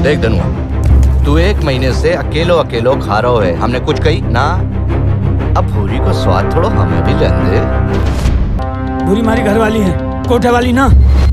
देख धनुआ, तू 1 महीने से अकेलो अकेलो खा रहो है, हमने कुछ कही ना। अब भूरी को स्वाद थोड़ा हमें भी लेने दे। भूरी हमारी घर वाली है, कोठे वाली ना।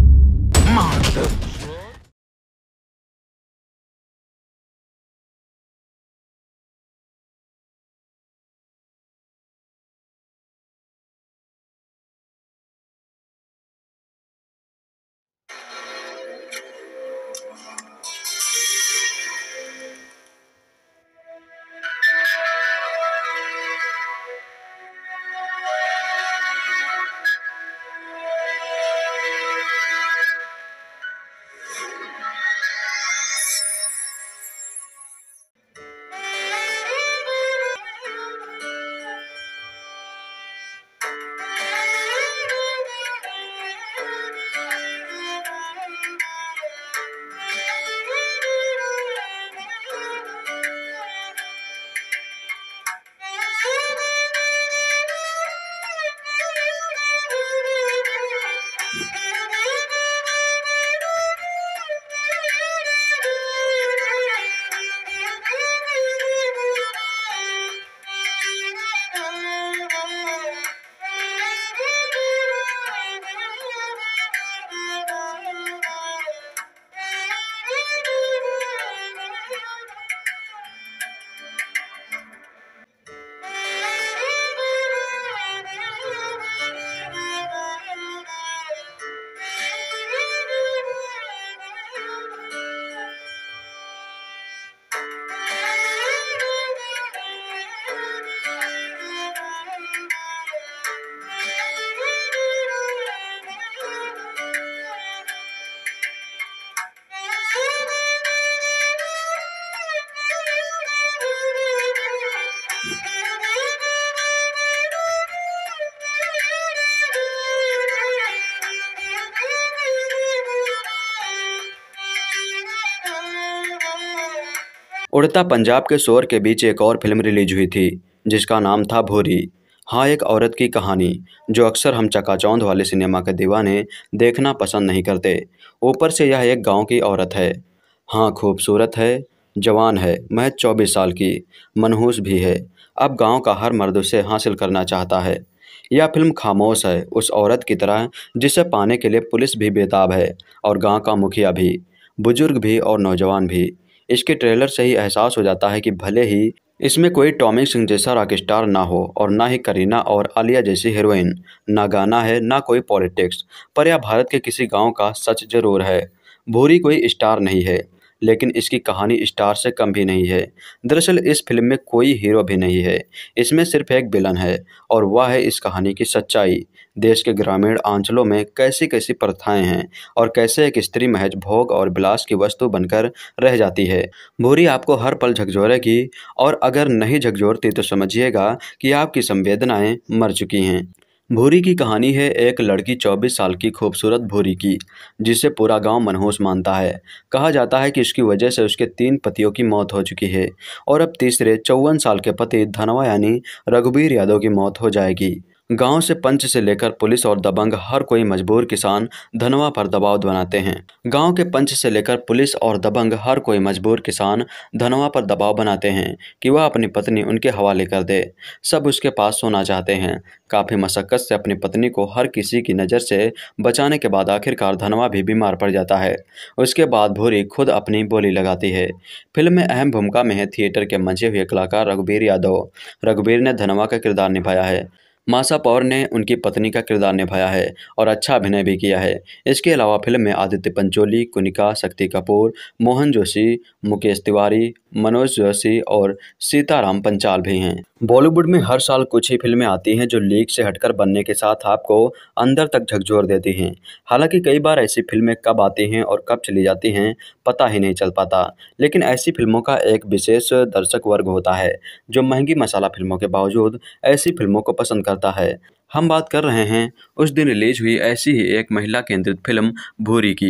उड़ता पंजाब के शोर के बीच एक और फिल्म रिलीज हुई थी जिसका नाम था भूरी। हाँ, एक औरत की कहानी जो अक्सर हम चकाचौंध वाले सिनेमा के दीवाने देखना पसंद नहीं करते। ऊपर से यह एक गांव की औरत है। हाँ, खूबसूरत है, जवान है, महज 24 साल की, मनहूस भी है। अब गांव का हर मर्द उसे हासिल करना चाहता है। यह फिल्म खामोश है, उस औरत की तरह जिसे पाने के लिए पुलिस भी बेताब है और गांव का मुखिया भी, बुजुर्ग भी और नौजवान भी। इसके ट्रेलर से ही एहसास हो जाता है कि भले ही इसमें कोई टॉमी सिंह जैसा रॉक स्टार ना हो और ना ही करीना और आलिया जैसी हीरोइन, ना गाना है ना कोई पॉलिटिक्स, पर यह भारत के किसी गांव का सच जरूर है। भूरी कोई स्टार नहीं है, लेकिन इसकी कहानी स्टार से कम भी नहीं है। दरअसल इस फिल्म में कोई हीरो भी नहीं है, इसमें सिर्फ एक विलन है और वह है इस कहानी की सच्चाई। देश के ग्रामीण अंचलों में कैसी कैसी प्रथाएं हैं और कैसे एक स्त्री महज भोग और विलास की वस्तु बनकर रह जाती है। भूरी आपको हर पल झकझोरेगी और अगर नहीं झकझोरती तो समझिएगा कि आपकी संवेदनाएं मर चुकी हैं। भूरी की कहानी है एक लड़की 24 साल की खूबसूरत भूरी की, जिसे पूरा गांव मनहूस मानता है। कहा जाता है कि इसकी वजह से उसके 3 पतियों की मौत हो चुकी है और अब तीसरे 54 साल के पति धनवा यानी रघुबीर यादव की मौत हो जाएगी। गांव से पंच से लेकर पुलिस और दबंग हर कोई मजबूर किसान धनवा पर दबाव बनाते हैं। गांव के पंच से लेकर पुलिस और दबंग हर कोई मजबूर किसान धनवा पर दबाव बनाते हैं कि वह अपनी पत्नी उनके हवाले कर दे। सब उसके पास सोना चाहते हैं। काफ़ी मशक्क़त से अपनी पत्नी को हर किसी की नज़र से बचाने के बाद आखिरकार धनवा भी बीमार पड़ जाता है। उसके बाद भूरी खुद अपनी बोली लगाती है। फिल्म में अहम भूमिका में है थिएटर के मंचे हुए कलाकार रघुबीर यादव। रघुबीर ने धनवा का किरदार निभाया है। माशा पौर ने उनकी पत्नी का किरदार निभाया है और अच्छा अभिनय भी किया है। इसके अलावा फिल्म में आदित्य पंचोली, कुनिका, शक्ति कपूर, मोहन जोशी, मुकेश तिवारी, मनोज जोशी और सीताराम पंचाल भी हैं। बॉलीवुड में हर साल कुछ ही फिल्में आती हैं जो लीक से हटकर बनने के साथ आपको अंदर तक झकझोर देती हैं। हालांकि कई बार ऐसी फिल्में कब आती हैं और कब चली जाती हैं पता ही नहीं चल पाता। लेकिन ऐसी फिल्मों का एक विशेष दर्शक वर्ग होता है जो महंगी मसाला फिल्मों के बावजूद ऐसी फिल्मों को पसंद करता है। हम बात कर रहे हैं उस दिन रिलीज हुई ऐसी ही एक महिला केंद्रित फिल्म भूरी की,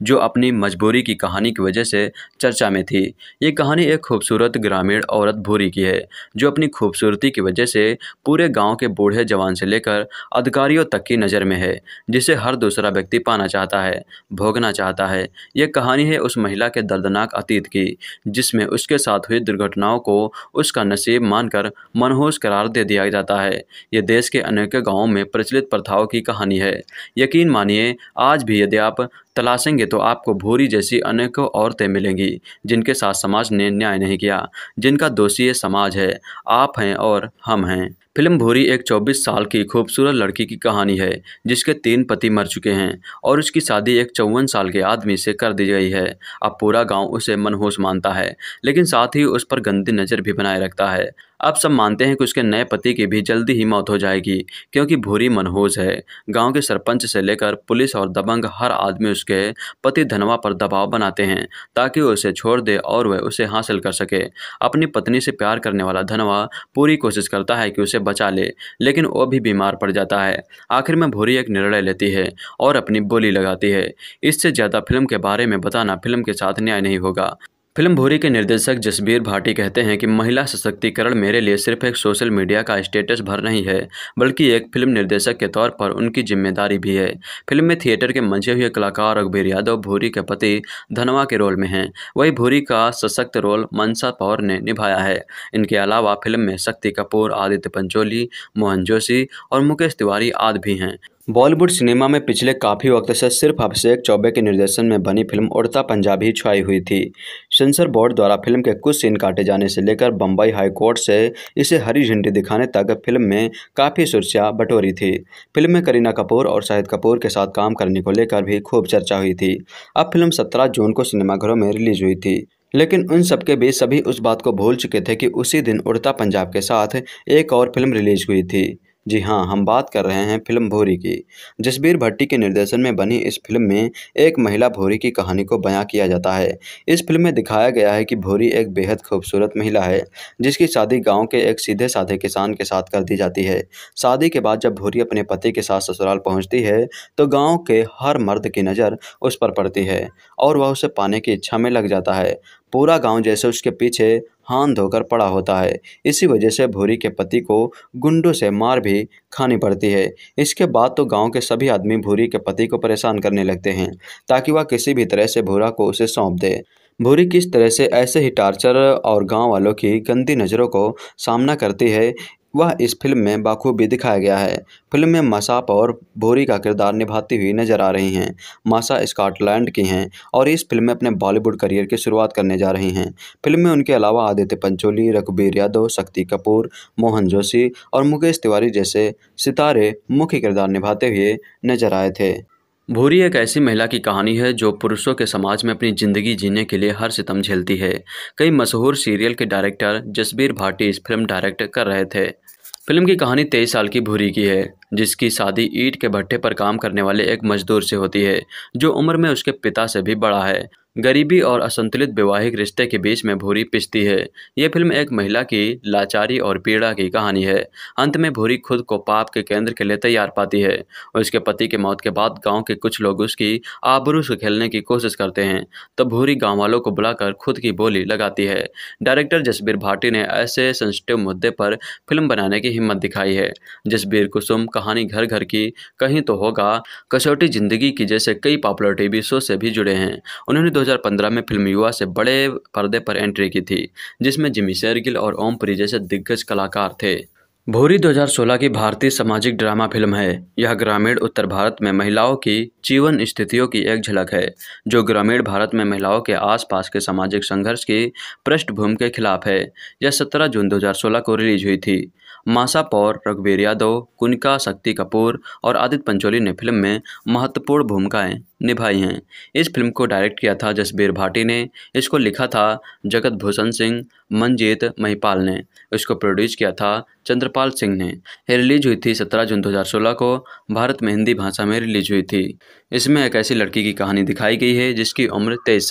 जो अपनी मजबूरी की कहानी की वजह से चर्चा में थी। ये कहानी एक खूबसूरत ग्रामीण औरत भूरी की है, जो अपनी खूबसूरती की वजह से पूरे गांव के बूढ़े जवान से लेकर अधिकारियों तक की नज़र में है, जिसे हर दूसरा व्यक्ति पाना चाहता है, भोगना चाहता है। यह कहानी है उस महिला के दर्दनाक अतीत की, जिसमें उसके साथ हुई दुर्घटनाओं को उसका नसीब मानकर मनहूस करार दे दिया जाता है। ये देश के अनेकों गांवों में प्रचलित प्रथाओं की कहानी है। यकीन मानिए, आज भी यदि आप तलाशेंगे तो आपको भूरी जैसी अनेकों औरतें मिलेंगी, जिनके साथ समाज ने न्याय नहीं किया, जिनका दोषी ये समाज है, आप हैं और हम हैं। फिल्म भूरी एक 24 साल की खूबसूरत लड़की की कहानी है, जिसके 3 पति मर चुके हैं और उसकी शादी एक 54 साल के आदमी से कर दी गई है। अब पूरा गांव उसे मनहूस मानता है, लेकिन साथ ही उस पर गंदी नज़र भी बनाए रखता है। अब सब मानते हैं कि उसके नए पति की भी जल्दी ही मौत हो जाएगी, क्योंकि भूरी मनहूस है। गांव के सरपंच से लेकर पुलिस और दबंग हर आदमी उसके पति धनवा पर दबाव बनाते हैं, ताकि वो उसे छोड़ दे और वह उसे हासिल कर सके। अपनी पत्नी से प्यार करने वाला धनवा पूरी कोशिश करता है कि उसे बचा ले, लेकिन वो भी बीमार पड़ जाता है। आखिर में भूरी एक निर्णय लेती है और अपनी बोली लगाती है। इससे ज़्यादा फिल्म के बारे में बताना फिल्म के साथ न्याय नहीं होगा। फिल्म भूरी के निर्देशक जसबीर भाटी कहते हैं कि महिला सशक्तिकरण मेरे लिए सिर्फ एक सोशल मीडिया का स्टेटस भर नहीं है, बल्कि एक फिल्म निर्देशक के तौर पर उनकी जिम्मेदारी भी है। फिल्म में थिएटर के मंचे हुए कलाकार रघुबीर यादव भूरी के पति धनवा के रोल में हैं। वहीं भूरी का सशक्त रोल मनसा पौर ने निभाया है। इनके अलावा फिल्म में शक्ति कपूर, आदित्य पंचोली, मोहन जोशी और मुकेश तिवारी आदि भी हैं। बॉलीवुड सिनेमा में पिछले काफ़ी वक्त से सिर्फ अभिषेक चौबे के निर्देशन में बनी फिल्म उड़ता पंजाब ही छाई हुई थी। सेंसर बोर्ड द्वारा फिल्म के कुछ सीन काटे जाने से लेकर बम्बई हाई कोर्ट से इसे हरी झंडी दिखाने तक फिल्म में काफ़ी सुर्खियां बटोरी थी। फिल्म में करीना कपूर और शाहिद कपूर के साथ काम करने को लेकर भी खूब चर्चा हुई थी। अब फिल्म 17 जून को सिनेमाघरों में रिलीज हुई थी, लेकिन उन सबके बीच सभी उस बात को भूल चुके थे कि उसी दिन उड़ता पंजाब के साथ एक और फिल्म रिलीज हुई थी। जी हाँ, हम बात कर रहे हैं फिल्म भूरी की। जसबीर भट्टी के निर्देशन में बनी इस फिल्म में एक महिला भूरी की कहानी को बयां किया जाता है। इस फिल्म में दिखाया गया है कि भूरी एक बेहद खूबसूरत महिला है, जिसकी शादी गांव के एक सीधे साधे किसान के साथ कर दी जाती है। शादी के बाद जब भूरी अपने पति के साथ ससुराल पहुंचती है, तो गाँव के हर मर्द की नज़र उस पर पड़ती है और वह उसे पाने की इच्छा में लग जाता है। पूरा गांव जैसे उसके पीछे हाथ धोकर पड़ा होता है। इसी वजह से भूरी के पति को गुंडों से मार भी खानी पड़ती है। इसके बाद तो गांव के सभी आदमी भूरी के पति को परेशान करने लगते हैं, ताकि वह किसी भी तरह से भूरा को उसे सौंप दे। भूरी किस तरह से ऐसे ही टार्चर और गांव वालों की गंदी नज़रों को सामना करती है, वह इस फिल्म में बाखूबी दिखाया गया है। फिल्म में माशा और भूरी का किरदार निभाती हुई नजर आ रही हैं। माशा स्कॉटलैंड की हैं और इस फिल्म में अपने बॉलीवुड करियर की शुरुआत करने जा रही हैं। फिल्म में उनके अलावा आदित्य पंचोली, रघुबीर यादव, शक्ति कपूर, मोहन जोशी और मुकेश तिवारी जैसे सितारे मुख्य किरदार निभाते हुए नजर आए थे। भूरी एक ऐसी महिला की कहानी है जो पुरुषों के समाज में अपनी ज़िंदगी जीने के लिए हर सितम झेलती है। कई मशहूर सीरियल के डायरेक्टर जसबीर भाटी इस फिल्म डायरेक्ट कर रहे थे। फिल्म की कहानी 23 साल की भूरी की है, जिसकी शादी ईंट के भट्टे पर काम करने वाले एक मजदूर से होती है, जो उम्र में उसके पिता से भी बड़ा है। गरीबी और असंतुलित वैवाहिक रिश्ते के बीच में भूरी पिसती है। यह फिल्म एक महिला की लाचारी और पीड़ा की कहानी है। अंत में भूरी खुद को पाप के केंद्र के लिए तैयार पाती है। उसके पति के मौत के बाद गांव के कुछ लोग उसकी आबरू से खेलने की कोशिश करते हैं, तब भूरी गांव वालों को बुलाकर खुद की बोली लगाती है। डायरेक्टर जसबीर भाटी ने ऐसे सेंसिटिव मुद्दे पर फिल्म बनाने की हिम्मत दिखाई है। जसबीर कुसुम, कहानी घर घर की, कहीं तो होगा, कसौटी जिंदगी की जैसे कई पॉपुलर टीवी शो से भी जुड़े हैं। उन्होंने 2015 में फिल्म युवा से बड़े पर्दे पर एंट्री की थी, जिसमें जिमी शेरगिल और ओम पुरी जैसे दिग्गज कलाकार थे। भूरी 2016 की भारतीय सामाजिक ड्रामा फिल्म है। यह ग्रामीण उत्तर भारत में महिलाओं की जीवन स्थितियों की एक झलक है, जो ग्रामीण भारत में महिलाओं के आसपास के सामाजिक संघर्ष की पृष्ठभूमि के खिलाफ है। यह 17 जून 2016 को रिलीज हुई थी। माशा पौर, रघुबीर यादव, कुनिका, शक्ति कपूर और आदित्य पंचोली ने फिल्म में महत्वपूर्ण भूमिकाएं निभाई हैं। इस फिल्म को डायरेक्ट किया था जसबीर भाटी ने। इसको लिखा था जगत भूषण सिंह, मंजीत महिपाल ने। इसको प्रोड्यूस किया था चंद्रपाल सिंह ने। ये रिलीज हुई थी 17 जून 2016 को। भारत में हिंदी भाषा में रिलीज हुई थी। इसमें एक ऐसी लड़की की कहानी दिखाई गई है जिसकी उम्र 23 साल है।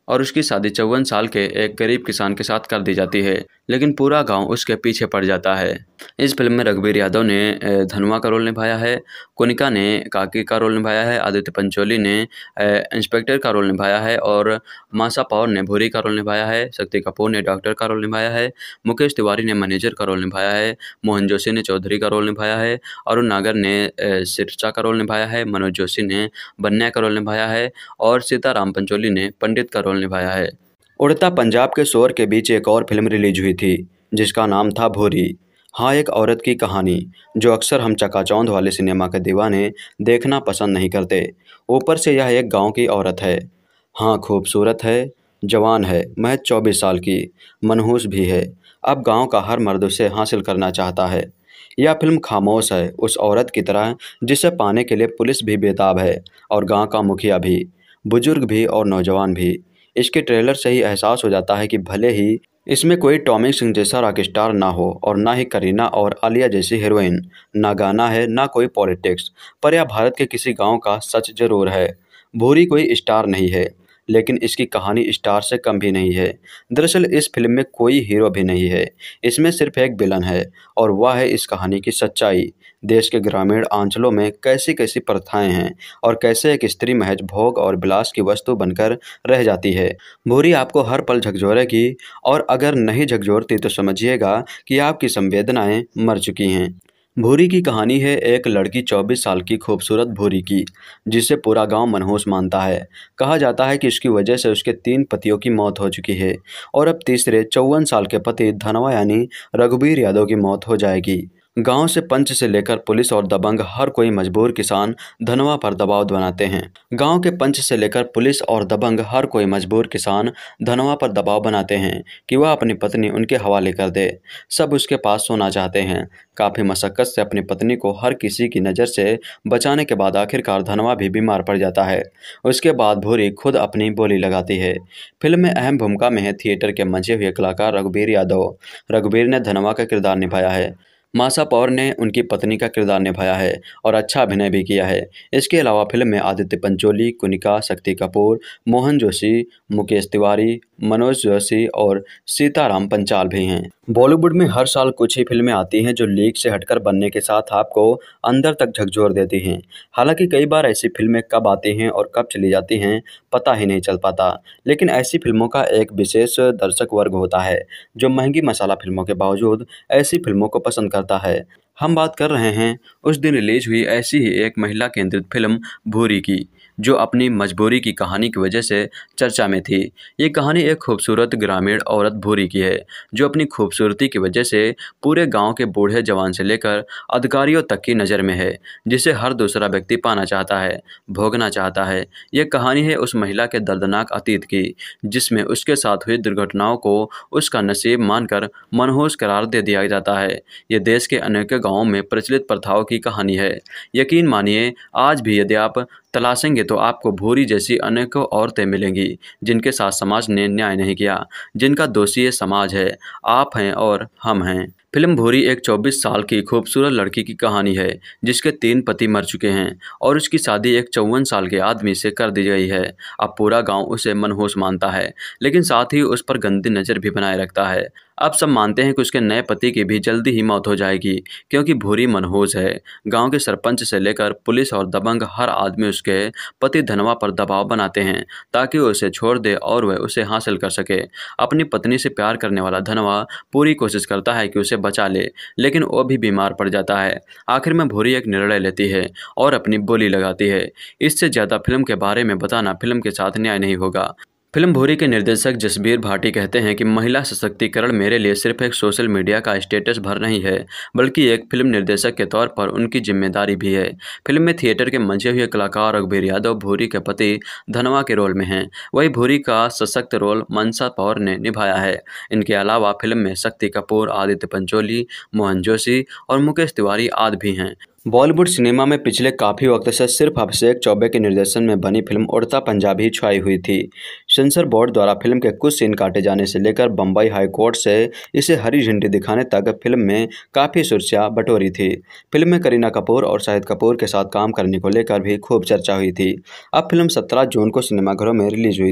और उसकी शादी 54 साल के एक गरीब किसान के साथ कर दी जाती है, लेकिन पूरा गांव उसके पीछे पड़ जाता है। इस फिल्म में रघुबीर यादव ने धनुआ का रोल निभाया है, कोनिका ने काकी का रोल निभाया है, आदित्य पंचोली ने इंस्पेक्टर का रोल निभाया है और माशा पौर ने भूरी का रोल निभाया है, शक्ति कपूर ने डॉक्टर का रोल निभाया है, मुकेश तिवारी ने मैनेजर का रोल निभाया है, मोहन जोशी ने चौधरी का रोल निभाया है, अरुण नागर ने सिरसा का रोल निभाया है, मनोज जोशी ने बन्या का रोल निभाया है और सीताराम पंचोली ने पंडित का रोल निभाया है। उड़ता पंजाब के शोर के बीच एक और फिल्म रिलीज हुई थी जिसका नाम था भूरी। हाँ, एक औरत की कहानी जो अक्सर हम चकाचौंध वाले सिनेमा के दीवाने देखना पसंद नहीं करते। ऊपर से यह एक गांव की औरत है। हाँ, खूबसूरत है, जवान है, महज 24 साल की, मनहूस भी है। अब गांव का हर मर्द उसे हासिल करना चाहता है। यह फिल्म खामोश है उस औरत की तरह जिसे पाने के लिए पुलिस भी बेताब है और गांव का मुखिया भी, बुजुर्ग भी और नौजवान भी। इसके ट्रेलर से ही एहसास हो जाता है कि भले ही इसमें कोई टॉमी सिंह जैसा रॉक स्टार ना हो और ना ही करीना और आलिया जैसी हीरोइन, ना गाना है ना कोई पॉलिटिक्स, पर यह भारत के किसी गांव का सच जरूर है। भूरी कोई स्टार नहीं है, लेकिन इसकी कहानी स्टार से कम भी नहीं है। दरअसल इस फिल्म में कोई हीरो भी नहीं है, इसमें सिर्फ एक विलन है और वह है इस कहानी की सच्चाई। देश के ग्रामीण अंचलों में कैसी कैसी प्रथाएं हैं और कैसे एक स्त्री महज भोग और विलास की वस्तु बनकर रह जाती है। भूरी आपको हर पल झकझोरेगी और अगर नहीं झकझोरती तो समझिएगा कि आपकी संवेदनाएं मर चुकी हैं। भूरी की कहानी है एक लड़की 24 साल की खूबसूरत भूरी की, जिसे पूरा गांव मनहूस मानता है। कहा जाता है कि इसकी वजह से उसके 3 पतियों की मौत हो चुकी है और अब तीसरे 54 साल के पति धनवा यानी रघुबीर यादव की मौत हो जाएगी। गांव से पंच से लेकर पुलिस और दबंग हर कोई मजबूर किसान धनवा पर दबाव बनाते हैं। गांव के पंच से लेकर पुलिस और दबंग हर कोई मजबूर किसान धनवा पर दबाव बनाते हैं कि वह अपनी पत्नी उनके हवाले कर दे। सब उसके पास सोना चाहते हैं। काफ़ी मशक्क़त से अपनी पत्नी को हर किसी की नज़र से बचाने के बाद आखिरकार धनवा भी बीमार पड़ जाता है। उसके बाद भूरी खुद अपनी बोली लगाती है। फिल्म में अहम भूमिका में है थिएटर के मंचे हुए कलाकार रघुबीर यादव। रघुबीर ने धनवा का किरदार निभाया है। माशा पौर ने उनकी पत्नी का किरदार निभाया है और अच्छा अभिनय भी किया है। इसके अलावा फिल्म में आदित्य पंचोली, कोनिका, शक्ति कपूर, मोहन जोशी, मुकेश तिवारी, मनोज जोशी और सीताराम पंचाल भी हैं। बॉलीवुड में हर साल कुछ ही फिल्में आती हैं जो लीक से हटकर बनने के साथ आपको अंदर तक झकझोर देती हैं। हालांकि कई बार ऐसी फिल्में कब आती हैं और कब चली जाती हैं पता ही नहीं चल पाता, लेकिन ऐसी फिल्मों का एक विशेष दर्शक वर्ग होता है जो महंगी मसाला फिल्मों के बावजूद ऐसी फिल्मों को पसंद करता है। हम बात कर रहे हैं उस दिन रिलीज हुई ऐसी ही एक महिला केंद्रित फिल्म भूरी की, जो अपनी मजबूरी की कहानी की वजह से चर्चा में थी। ये कहानी एक खूबसूरत ग्रामीण औरत भूरी की है जो अपनी खूबसूरती की वजह से पूरे गांव के बूढ़े जवान से लेकर अधिकारियों तक की नज़र में है, जिसे हर दूसरा व्यक्ति पाना चाहता है, भोगना चाहता है। यह कहानी है उस महिला के दर्दनाक अतीत की, जिसमें उसके साथ हुई दुर्घटनाओं को उसका नसीब मानकर मनहूस करार दे दिया जाता है। ये देश के अनेक गाँवों में प्रचलित प्रथाओं की कहानी है। यकीन मानिए, आज भी यदि आप तलाशेंगे तो आपको भूरी जैसी अनेकों औरतें मिलेंगी जिनके साथ समाज ने न्याय नहीं किया, जिनका दोषी ये समाज है, आप हैं और हम हैं। फिल्म भूरी एक 24 साल की खूबसूरत लड़की की कहानी है जिसके 3 पति मर चुके हैं और उसकी शादी एक 54 साल के आदमी से कर दी गई है। अब पूरा गांव उसे मनहूस मानता है, लेकिन साथ ही उस पर गंदी नज़र भी बनाए रखता है। अब सब मानते हैं कि उसके नए पति की भी जल्दी ही मौत हो जाएगी, क्योंकि भूरी मनहूस है। गांव के सरपंच से लेकर पुलिस और दबंग हर आदमी उसके पति धनवा पर दबाव बनाते हैं ताकि वो उसे छोड़ दे और वह उसे हासिल कर सके। अपनी पत्नी से प्यार करने वाला धनवा पूरी कोशिश करता है कि उसे बचा ले, लेकिन वो भी बीमार पड़ जाता है। आखिर में भूरी एक निर्णय लेती है और अपनी बोली लगाती है। इससे ज़्यादा फिल्म के बारे में बताना फिल्म के साथ न्याय नहीं होगा। फिल्म भूरी के निर्देशक जसबीर भाटी कहते हैं कि महिला सशक्तिकरण मेरे लिए सिर्फ एक सोशल मीडिया का स्टेटस भर नहीं है, बल्कि एक फिल्म निर्देशक के तौर पर उनकी जिम्मेदारी भी है। फिल्म में थिएटर के मंचे हुए कलाकार रघुबीर यादव भूरी के पति धनवा के रोल में हैं। वही भूरी का सशक्त रोल माशा पौर ने निभाया है। इनके अलावा फिल्म में शक्ति कपूर, आदित्य पंचोली, मोहन जोशी और मुकेश तिवारी आदि भी हैं। बॉलीवुड सिनेमा में पिछले काफ़ी वक्त से सिर्फ अभिषेक चौबे के निर्देशन में बनी फिल्म उड़ता पंजाब ही छाई हुई थी। सेंसर बोर्ड द्वारा फिल्म के कुछ सीन काटे जाने से लेकर बम्बई हाई कोर्ट से इसे हरी झंडी दिखाने तक फिल्म में काफ़ी सुर्खियां बटोरी थी। फिल्म में करीना कपूर और शाहिद कपूर के साथ काम करने को लेकर भी खूब चर्चा हुई थी। अब फिल्म 17 जून को सिनेमाघरों में रिलीज हुई थी।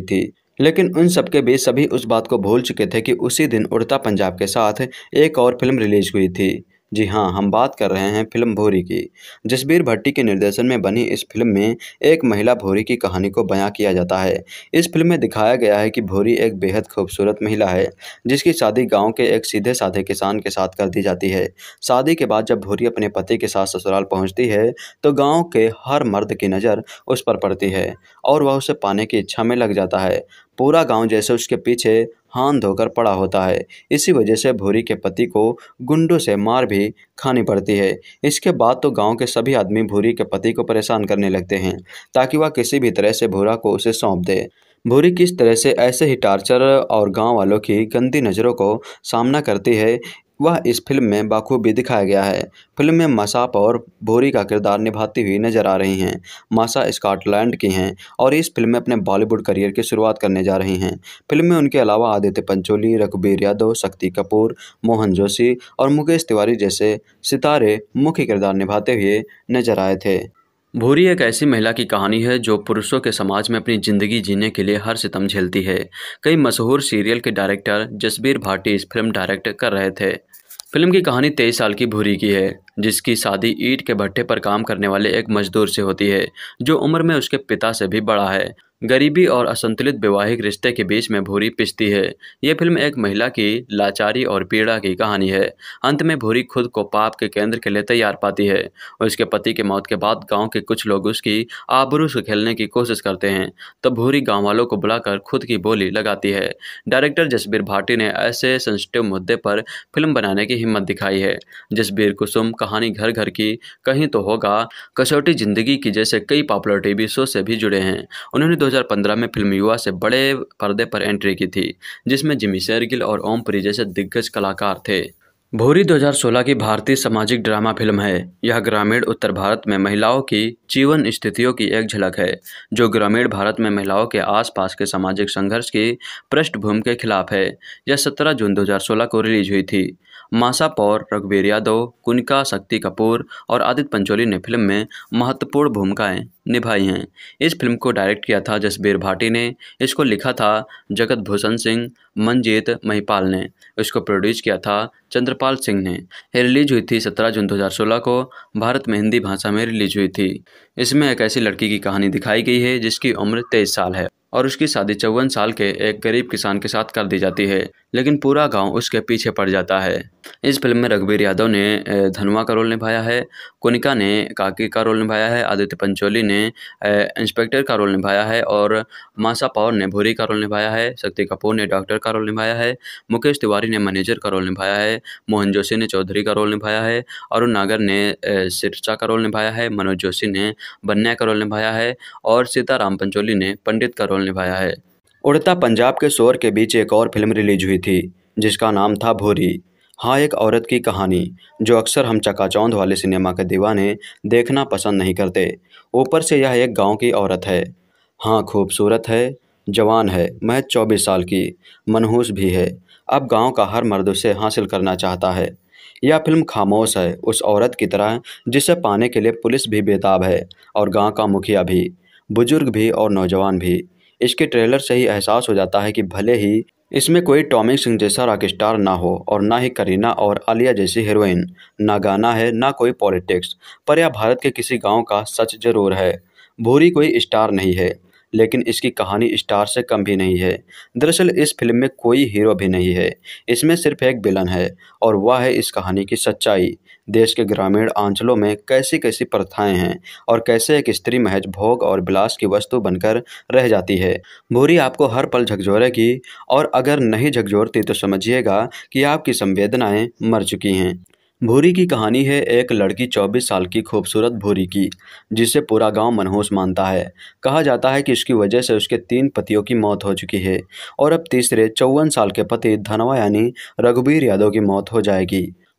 लेकिन उन सबके बीच सभी उस बात को भूल चुके थे कि उसी दिन उड़ता पंजाब के साथ एक और फिल्म रिलीज हुई थी। जी हाँ, हम बात कर रहे हैं फिल्म भूरी की। जसबीर भट्टी के निर्देशन में बनी इस फिल्म में एक महिला भूरी की कहानी को बयां किया जाता है। इस फिल्म में दिखाया गया है कि भूरी एक बेहद खूबसूरत महिला है जिसकी शादी गांव के एक सीधे साधे किसान के साथ कर दी जाती है। शादी के बाद जब भूरी अपने पति के साथ ससुराल पहुंचती है तो गाँव के हर मर्द की नज़र उस पर पड़ती है और वह उसे पाने की इच्छा में लग जाता है। पूरा गांव जैसे उसके पीछे हाथ धोकर पड़ा होता है। इसी वजह से भूरी के पति को गुंडों से मार भी खानी पड़ती है। इसके बाद तो गांव के सभी आदमी भूरी के पति को परेशान करने लगते हैं ताकि वह किसी भी तरह से भूरा को उसे सौंप दे। भूरी किस तरह से ऐसे ही टार्चर और गांव वालों की गंदी नज़रों को सामना करती है वह इस फिल्म में बाखूबी दिखाया गया है। फिल्म में माशा और भूरी का किरदार निभाती हुई नजर आ रही हैं। माशा स्कॉटलैंड की हैं और इस फिल्म में अपने बॉलीवुड करियर की शुरुआत करने जा रही हैं। फिल्म में उनके अलावा आदित्य पंचोली, रघुबीर यादव, शक्ति कपूर, मोहन जोशी और मुकेश तिवारी जैसे सितारे मुख्य किरदार निभाते हुए नजर आए थे। भूरी एक ऐसी महिला की कहानी है जो पुरुषों के समाज में अपनी ज़िंदगी जीने के लिए हर सितम झेलती है। कई मशहूर सीरियल के डायरेक्टर जसबीर भाटी इस फिल्म डायरेक्ट कर रहे थे। फिल्म की कहानी 23 साल की भूरी की है जिसकी शादी ईंट के भट्टे पर काम करने वाले एक मजदूर से होती है जो उम्र में उसके पिता से भी बड़ा है। गरीबी और असंतुलित वैवाहिक रिश्ते के बीच में भूरी पिसती है। ये फिल्म एक महिला की लाचारी और पीड़ा की कहानी है। अंत में भूरी खुद को पाप के केंद्र के लिए तैयार पाती है और उसके पति के मौत के बाद गांव के कुछ लोग उसकी आबरू से खेलने की कोशिश करते हैं तो भूरी गांव वालों को बुलाकर खुद की बोली लगाती है। डायरेक्टर जसबीर भाटी ने ऐसे सेंसिटिव मुद्दे पर फिल्म बनाने की हिम्मत दिखाई है। जसबीर कुसुम कहानी घर घर की, कहीं तो होगा, कसौटी जिंदगी की जैसे कई पॉपुलर टीवी शो से भी जुड़े हैं। उन्होंने 2015 में फिल्म युवा से बड़े पर्दे पर एंट्री की थी जिसमें जिमी शेरगिल और ओमपुरी जैसे दिग्गज कलाकार थे। भूरी 2016 की भारतीय सामाजिक ड्रामा फिल्म है। यह ग्रामीण उत्तर भारत में महिलाओं की जीवन स्थितियों की एक झलक है जो ग्रामीण भारत में महिलाओं के आसपास के सामाजिक संघर्ष की पृष्ठभूमि के खिलाफ है। यह 17 जून 2016 को रिलीज हुई थी। माशा पौर, रघुबीर यादव, कुनिका, शक्ति कपूर और आदित्य पंचोली ने फिल्म में महत्वपूर्ण भूमिकाएं निभाई हैं। इस फिल्म को डायरेक्ट किया था जसबीर भाटी ने। इसको लिखा था जगत भूषण सिंह, मंजीत महिपाल ने। इसको प्रोड्यूस किया था चंद्रपाल सिंह ने। ये रिलीज हुई थी 17 जून 2016 को। भारत में हिंदी भाषा में रिलीज हुई थी। इसमें एक ऐसी लड़की की कहानी दिखाई गई है जिसकी उम्र 23 साल है और उसकी शादी 54 साल के एक गरीब किसान के साथ कर दी जाती है लेकिन पूरा गांव उसके पीछे पड़ जाता है। इस फिल्म में रघुबीर यादव ने धनुआ का रोल निभाया है, कुनिका ने काकी का रोल निभाया है, आदित्य पंचोली ने इंस्पेक्टर का रोल निभाया है और माशा पौर ने भूरी का रोल निभाया है, शक्ति कपूर ने डॉक्टर का रोल निभाया है, मुकेश तिवारी ने मैनेजर का रोल निभाया है, मोहन जोशी ने चौधरी का रोल निभाया है, अरुण नागर ने सिरसा का रोल निभाया है, मनोज जोशी ने बन्या का रोल निभाया है और सीताराम पंचोली ने पंडित का रोल निभाया है। उड़ता पंजाब के शोर के बीच एक और फिल्म रिलीज हुई थी जिसका नाम था भूरी। हाँ, एक औरत की कहानी जो अक्सर हम चकाचौंध वाले सिनेमा के दीवाने देखना पसंद नहीं करते। ऊपर से यह एक गांव की औरत है। हाँ, खूबसूरत है, जवान है, महज 24 साल की, मनहूस भी है। अब गांव का हर मर्द उसे हासिल करना चाहता है। यह फिल्म खामोश है उस औरत की तरह जिसे पाने के लिए पुलिस भी बेताब है और गांव का मुखिया भी, बुजुर्ग भी और नौजवान भी। इसके ट्रेलर से ही एहसास हो जाता है कि भले ही इसमें कोई टॉमी सिंह जैसा रॉक स्टार ना हो और ना ही करीना और आलिया जैसी हीरोइन, ना गाना है ना कोई पॉलिटिक्स, पर यह भारत के किसी गांव का सच जरूर है। भूरी कोई स्टार नहीं है लेकिन इसकी कहानी स्टार से कम भी नहीं है। दरअसल इस फिल्म में कोई हीरो भी नहीं है, इसमें सिर्फ एक विलन है और वह है इस कहानी की सच्चाई। देश के ग्रामीण अंचलों में कैसी कैसी प्रथाएं हैं और कैसे एक स्त्री महज भोग और विलास की वस्तु बनकर रह जाती है। भूरी आपको हर पल झकझोरेगी और अगर नहीं झकझोरती तो समझिएगा कि आपकी संवेदनाएं मर चुकी हैं। भूरी की कहानी है एक लड़की 24 साल की खूबसूरत भूरी की जिसे पूरा गांव मनहूस मानता है। कहा जाता है कि इसकी वजह से उसके 3 पतियों की मौत हो चुकी है और अब तीसरे 54 साल के पति धनवा यानी रघुबीर यादव की मौत हो जाएगी।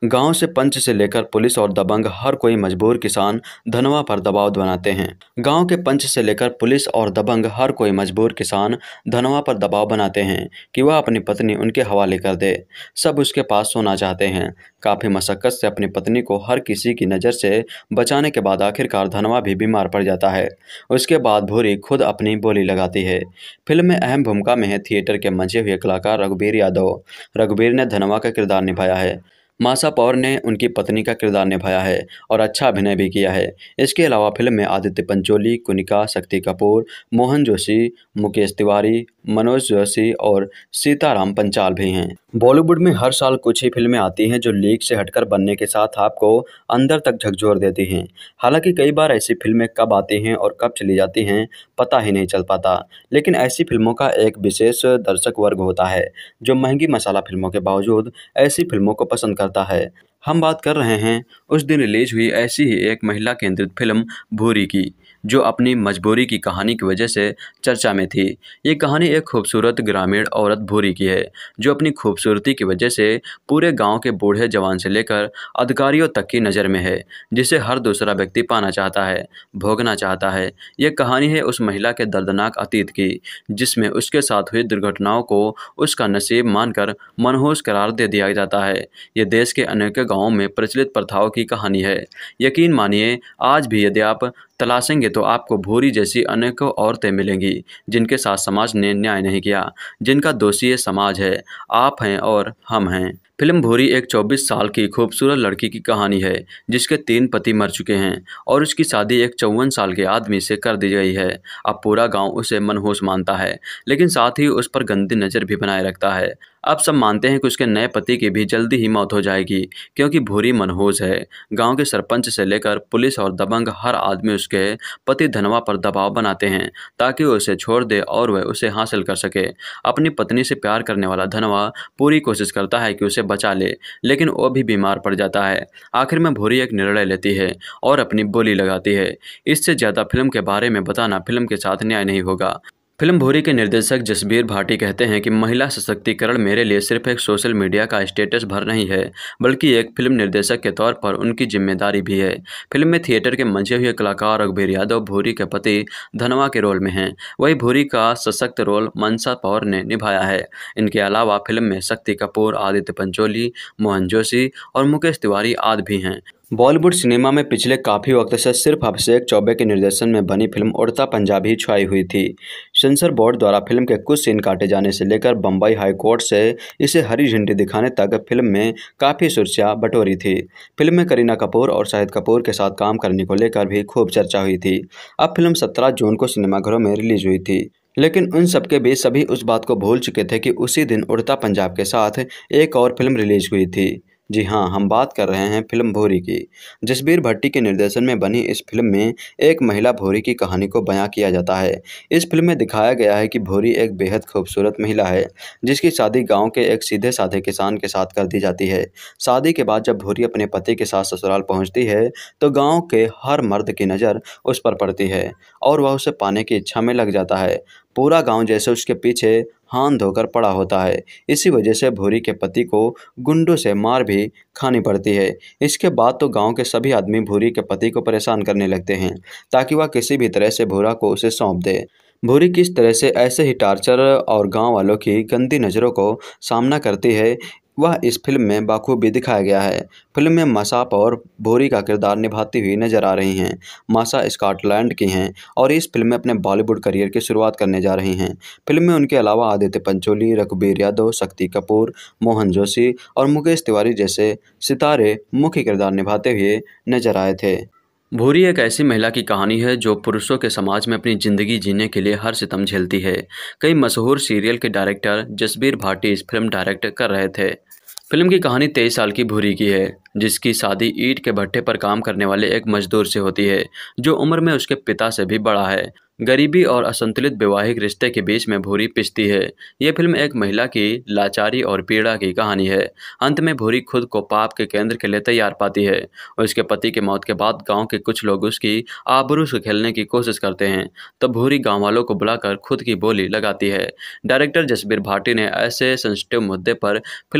गांव से पंच से लेकर पुलिस और दबंग हर कोई मजबूर किसान धनवा पर दबाव बनाते हैं। गांव के पंच से लेकर पुलिस और दबंग हर कोई मजबूर किसान धनवा पर दबाव बनाते हैं कि वह अपनी पत्नी उनके हवाले कर दे। सब उसके पास सोना चाहते हैं। काफ़ी मशक्क़त से अपनी पत्नी को हर किसी की नज़र से बचाने के बाद आखिरकार धनवा भी बीमार पड़ जाता है। उसके बाद भूरी खुद अपनी बोली लगाती है। फिल्म में अहम भूमिका में है थिएटर के मंचे हुए कलाकार रघुबीर यादव। रघुबीर ने धनवा का किरदार निभाया है। माशा पौर ने उनकी पत्नी का किरदार निभाया है और अच्छा अभिनय भी किया है। इसके अलावा फिल्म में आदित्य पंचोली, कुनिका, शक्ति कपूर, मोहन जोशी, मुकेश तिवारी, मनोज जोशी और सीताराम पंचाल भी हैं। बॉलीवुड में हर साल कुछ ही फिल्में आती हैं जो लीक से हटकर बनने के साथ आपको अंदर तक झकझोर देती हैं। हालांकि कई बार ऐसी फिल्में कब आती हैं और कब चली जाती हैं पता ही नहीं चल पाता, लेकिन ऐसी फिल्मों का एक विशेष दर्शक वर्ग होता है जो महंगी मसाला फिल्मों के बावजूद ऐसी फिल्मों को पसंद करता है। हम बात कर रहे हैं उस दिन रिलीज हुई ऐसी ही एक महिला केंद्रित फिल्म भूरी की, जो अपनी मजबूरी की कहानी की वजह से चर्चा में थी। ये कहानी एक खूबसूरत ग्रामीण औरत भूरी की है, जो अपनी खूबसूरती की वजह से पूरे गांव के बूढ़े जवान से लेकर अधिकारियों तक की नज़र में है, जिसे हर दूसरा व्यक्ति पाना चाहता है, भोगना चाहता है। ये कहानी है उस महिला के दर्दनाक अतीत की, जिसमें उसके साथ हुई दुर्घटनाओं को उसका नसीब मानकर मनहूस करार दे दिया जाता है। ये देश के अनेकों गाँवों में प्रचलित प्रथाओं की कहानी है। यकीन मानिए, आज भी यदि आप तलाशेंगे तो आपको भूरी जैसी अनेकों औरतें मिलेंगी जिनके साथ समाज ने न्याय नहीं किया, जिनका दोषी ये समाज है, आप हैं और हम हैं। फिल्म भूरी एक 24 साल की खूबसूरत लड़की की कहानी है जिसके 3 पति मर चुके हैं और उसकी शादी एक 54 साल के आदमी से कर दी गई है। अब पूरा गांव उसे मनहूस मानता है, लेकिन साथ ही उस पर गंदी नज़र भी बनाए रखता है। अब सब मानते हैं कि उसके नए पति की भी जल्दी ही मौत हो जाएगी, क्योंकि भूरी मनहूस है। गांव के सरपंच से लेकर पुलिस और दबंग हर आदमी उसके पति धनवा पर दबाव बनाते हैं ताकि वो उसे छोड़ दे और वह उसे हासिल कर सके। अपनी पत्नी से प्यार करने वाला धनवा पूरी कोशिश करता है कि उसे बचा ले, लेकिन वो भी बीमार पड़ जाता है। आखिर में भूरी एक निर्णय लेती है और अपनी बोली लगाती है। इससे ज़्यादा फिल्म के बारे में बताना फिल्म के साथ न्याय नहीं होगा। फिल्म भूरी के निर्देशक जसबीर भाटी कहते हैं कि महिला सशक्तिकरण मेरे लिए सिर्फ एक सोशल मीडिया का स्टेटस भर नहीं है, बल्कि एक फिल्म निर्देशक के तौर पर उनकी जिम्मेदारी भी है। फिल्म में थिएटर के मंचे हुए कलाकार रघुबीर यादव भूरी के पति धनवा के रोल में हैं। वही भूरी का सशक्त रोल माशा पौर ने निभाया है। इनके अलावा फिल्म में शक्ति कपूर, आदित्य पंचोली, मोहन जोशी और मुकेश तिवारी आदि भी हैं। बॉलीवुड सिनेमा में पिछले काफ़ी वक्त से सिर्फ अभिषेक चौबे के निर्देशन में बनी फिल्म उड़ता पंजाब ही छाई हुई थी। सेंसर बोर्ड द्वारा फिल्म के कुछ सीन काटे जाने से लेकर बम्बई हाई कोर्ट से इसे हरी झंडी दिखाने तक फिल्म में काफ़ी सुर्खियां बटोरी थी। फिल्म में करीना कपूर और शाहिद कपूर के साथ काम करने को लेकर भी खूब चर्चा हुई थी। अब फिल्म 17 जून को सिनेमाघरों में रिलीज हुई थी, लेकिन उन सबके बीच सभी उस बात को भूल चुके थे कि उसी दिन उड़ता पंजाब के साथ एक और फिल्म रिलीज हुई थी। जी हाँ, हम बात कर रहे हैं फिल्म भूरी की। जसबीर भट्टी के निर्देशन में बनी इस फिल्म में एक महिला भूरी की कहानी को बयां किया जाता है। इस फिल्म में दिखाया गया है कि भूरी एक बेहद खूबसूरत महिला है जिसकी शादी गांव के एक सीधे साधे किसान के साथ कर दी जाती है। शादी के बाद जब भूरी अपने पति के साथ ससुराल पहुंचती है तो गाँव के हर मर्द की नज़र उस पर पड़ती है और वह उसे पाने की इच्छा में लग जाता है। पूरा गांव जैसे उसके पीछे हाथ धोकर पड़ा होता है। इसी वजह से भूरी के पति को गुंडों से मार भी खानी पड़ती है। इसके बाद तो गांव के सभी आदमी भूरी के पति को परेशान करने लगते हैं ताकि वह किसी भी तरह से भूरा को उसे सौंप दे। भूरी किस तरह से ऐसे ही टार्चर और गांव वालों की गंदी नज़रों को सामना करती है, वह इस फिल्म में बाखूबी दिखाया गया है। फिल्म में माशा पौर भूरी का किरदार निभाती हुई नजर आ रही हैं। माशा स्कॉटलैंड की हैं और इस फिल्म में अपने बॉलीवुड करियर की शुरुआत करने जा रही हैं। फिल्म में उनके अलावा आदित्य पंचोली, रघुबीर यादव, शक्ति कपूर, मोहन जोशी और मुकेश तिवारी जैसे सितारे मुख्य किरदार निभाते हुए नजर आए थे। भूरी एक ऐसी महिला की कहानी है जो पुरुषों के समाज में अपनी ज़िंदगी जीने के लिए हर सितम झेलती है। कई मशहूर सीरियल के डायरेक्टर जसबीर भाटी इस फिल्म डायरेक्ट कर रहे थे। फिल्म की कहानी 23 साल की भूरी की है, जिसकी शादी ईंट के भट्टे पर काम करने वाले एक मजदूर से होती है जो उम्र में उसके पिता से भी बड़ा है। गरीबी और असंतुलित वैवाहिक रिश्ते के बीच में भूरी पिसती है। ये फिल्म एक महिला की लाचारी और पीड़ा की कहानी है। अंत में भूरी खुद को पाप के केंद्र के लिए तैयार पाती है। उसके पति की मौत के बाद गांव के कुछ लोग उसकी आबरू से खेलने की कोशिश करते हैं, तब भूरी गांव वालों को बुलाकर खुद की बोली लगाती है। डायरेक्टर जसबीर भाटी ने ऐसे सेंसिटिव मुद्दे पर फिल्म बनाने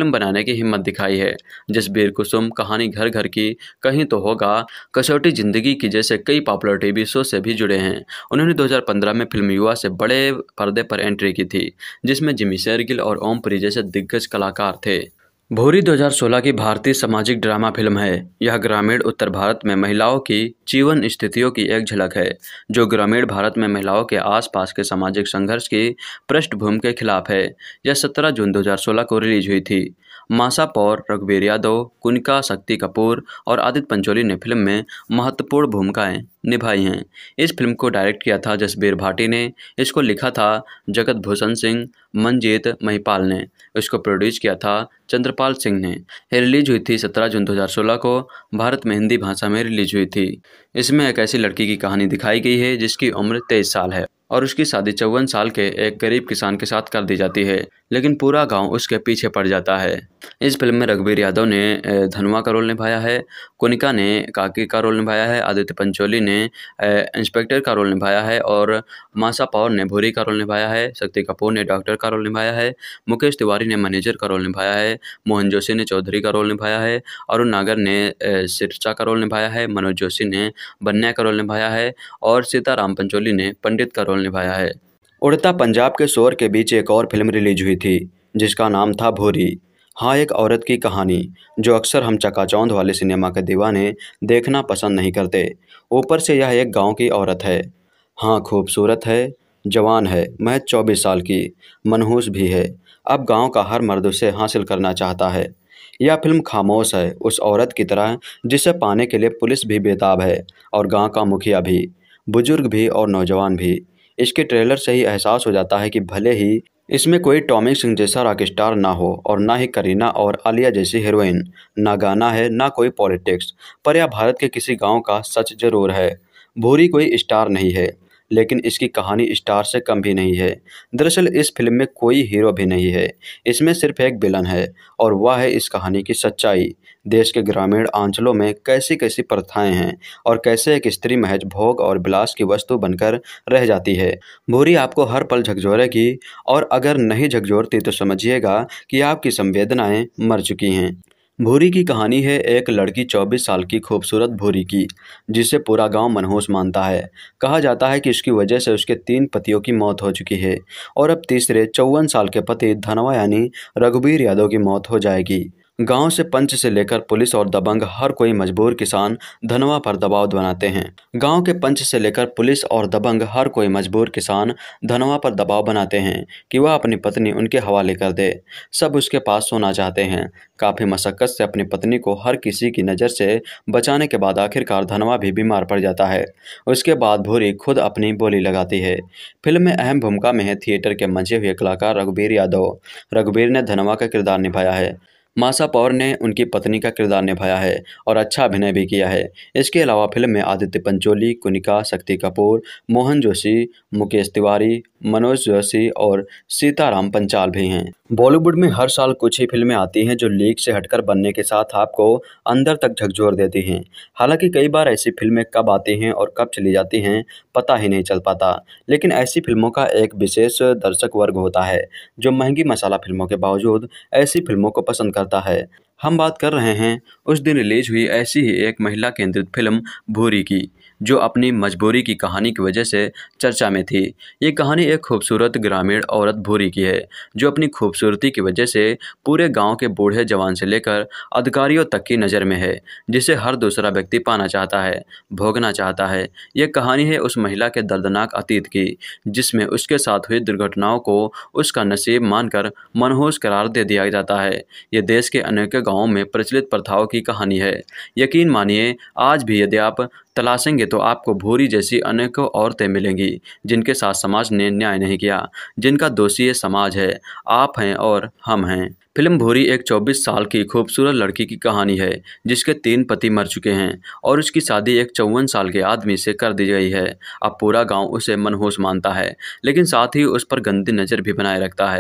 बनाने की हिम्मत दिखाई है। जसबीर कुसुम कहानी घर घर की, कहीं तो होगा, कसौटी जिंदगी की जैसे कई पॉपुलर टीवी शो से भी जुड़े हैं। उन्होंने 2015 में फिल्म युवा से बड़े पर्दे पर एंट्री की थी, जिसमें जिमी शेरगिल और ओमपुरी जैसे दिग्गज कलाकार थे। भूरी 2016 की भारतीय सामाजिक ड्रामा फिल्म है। यह ग्रामीण उत्तर भारत में महिलाओं की जीवन स्थितियों की एक झलक है, जो ग्रामीण भारत में महिलाओं के आसपास के सामाजिक संघर्ष की पृष्ठभूमि के खिलाफ है। यह 17 जून 2016 को रिलीज हुई थी। माशा पौर, रघुबीर यादव, कुनिका, शक्ति कपूर और आदित्य पंचोली ने फिल्म में महत्वपूर्ण भूमिकाएं निभाई हैं। इस फिल्म को डायरेक्ट किया था जसबीर भाटी ने। इसको लिखा था जगत भूषण सिंह, मंजीत महिपाल ने। इसको प्रोड्यूस किया था चंद्रपाल सिंह ने। ये रिलीज हुई थी 17 जून 2016 को। भारत में हिंदी भाषा में रिलीज हुई थी। इसमें एक ऐसी लड़की की कहानी दिखाई गई है जिसकी उम्र 23 साल है और उसकी शादी 54 साल के एक गरीब किसान के साथ कर दी जाती है, लेकिन पूरा गांव उसके पीछे पड़ जाता है। इस फिल्म में रघुबीर यादव ने धनुआ का रोल निभाया है, कुनिका ने काकी का रोल निभाया है, आदित्य पंचोली ने इंस्पेक्टर का रोल निभाया है और माशा पौर ने भूरी का रोल निभाया है, शक्ति कपूर ने डॉक्टर का रोल निभाया है, मुकेश तिवारी ने मैनेजर का रोल निभाया है, मोहन जोशी ने चौधरी का रोल निभाया है, अरुण नागर ने सिरसा का रोल निभाया है, मनोज जोशी ने बन्या का रोल निभाया है और सीताराम पंचोली ने पंडित का रोल निभाया है। उड़ता पंजाब के शोर के बीच एक और फिल्म रिलीज हुई थी जिसका नाम था भूरी। हाँ, एक औरत की कहानी जो अक्सर हम चकाचौंध वाले सिनेमा के दीवाने देखना पसंद नहीं करते। ऊपर से यह एक गांव की औरत है। हाँ, खूबसूरत है, जवान है, महज 24 साल की, मनहूस भी है। अब गांव का हर मर्द उसे हासिल करना चाहता है। यह फिल्म खामोश है, उस औरत की तरह जिसे पाने के लिए पुलिस भी बेताब है और गांव का मुखिया भी, बुजुर्ग भी और नौजवान भी। इसके ट्रेलर से ही एहसास हो जाता है कि भले ही इसमें कोई टॉमी सिंह जैसा रॉक स्टार ना हो और ना ही करीना और आलिया जैसी हीरोइन, ना गाना है ना कोई पॉलिटिक्स, पर यह भारत के किसी गांव का सच जरूर है। भूरी कोई स्टार नहीं है, लेकिन इसकी कहानी स्टार से कम भी नहीं है। दरअसल इस फिल्म में कोई हीरो भी नहीं है, इसमें सिर्फ एक विलन है और वह है इस कहानी की सच्चाई। देश के ग्रामीण अंचलों में कैसी कैसी प्रथाएं हैं और कैसे एक स्त्री महज भोग और विलास की वस्तु बनकर रह जाती है। भूरी आपको हर पल झकझोरेगी और अगर नहीं झकझोरती तो समझिएगा कि आपकी संवेदनाएं मर चुकी हैं। भूरी की कहानी है एक लड़की 24 साल की खूबसूरत भूरी की, जिसे पूरा गांव मनहूस मानता है। कहा जाता है कि इसकी वजह से उसके 3 पतियों की मौत हो चुकी है और अब तीसरे 54 साल के पति धनवा यानी रघुबीर यादव की मौत हो जाएगी। गांव से पंच से लेकर पुलिस और दबंग हर कोई मजबूर किसान धनवा पर दबाव बनाते हैं। गांव के पंच से लेकर पुलिस और दबंग हर कोई मजबूर किसान धनवा पर दबाव बनाते हैं कि वह अपनी पत्नी उनके हवाले कर दे। सब उसके पास सोना चाहते हैं। काफ़ी मशक्क़त से अपनी पत्नी को हर किसी की नज़र से बचाने के बाद आखिरकार धनवा भी बीमार पड़ जाता है। उसके बाद भूरी खुद अपनी बोली लगाती है। फिल्म में अहम भूमिका में है थिएटर के मंचे हुए कलाकार रघुबीर यादव। रघुबीर ने धनवा का किरदार निभाया है, माशा पौर ने उनकी पत्नी का किरदार निभाया है और अच्छा अभिनय भी किया है। इसके अलावा फिल्म में आदित्य पंचोली, कुनिका, शक्ति कपूर, मोहन जोशी, मुकेश तिवारी, मनोज जोशी और सीताराम पंचाल भी हैं। बॉलीवुड में हर साल कुछ ही फिल्में आती हैं जो लीक से हटकर बनने के साथ आपको अंदर तक झकझोर देती हैं। हालांकि कई बार ऐसी फिल्में कब आती हैं और कब चली जाती हैं पता ही नहीं चल पाता, लेकिन ऐसी फिल्मों का एक विशेष दर्शक वर्ग होता है जो महंगी मसाला फिल्मों के बावजूद ऐसी फिल्मों को पसंद करता है। हम बात कर रहे हैं उस दिन रिलीज हुई ऐसी ही एक महिला केंद्रित फिल्म भूरी की, जो अपनी मजबूरी की कहानी की वजह से चर्चा में थी। ये कहानी एक खूबसूरत ग्रामीण औरत भूरी की है, जो अपनी खूबसूरती की वजह से पूरे गांव के बूढ़े जवान से लेकर अधिकारियों तक की नज़र में है, जिसे हर दूसरा व्यक्ति पाना चाहता है, भोगना चाहता है। ये कहानी है उस महिला के दर्दनाक अतीत की, जिसमें उसके साथ हुई दुर्घटनाओं को उसका नसीब मानकर मनहूस करार दे दिया जाता है। ये देश के अनेकों गाँवों में प्रचलित प्रथाओं की कहानी है। यकीन मानिए, आज भी यदि आप तलाशेंगे तो आपको भूरी जैसी अनेकों औरतें मिलेंगी जिनके साथ समाज ने न्याय नहीं किया, जिनका दोषी ये समाज है, आप हैं और हम हैं। फिल्म भूरी एक 24 साल की खूबसूरत लड़की की कहानी है जिसके 3 पति मर चुके हैं और उसकी शादी एक 54 साल के आदमी से कर दी गई है। अब पूरा गांव उसे मनहूस मानता है, लेकिन साथ ही उस पर गंदी नज़र भी बनाए रखता है।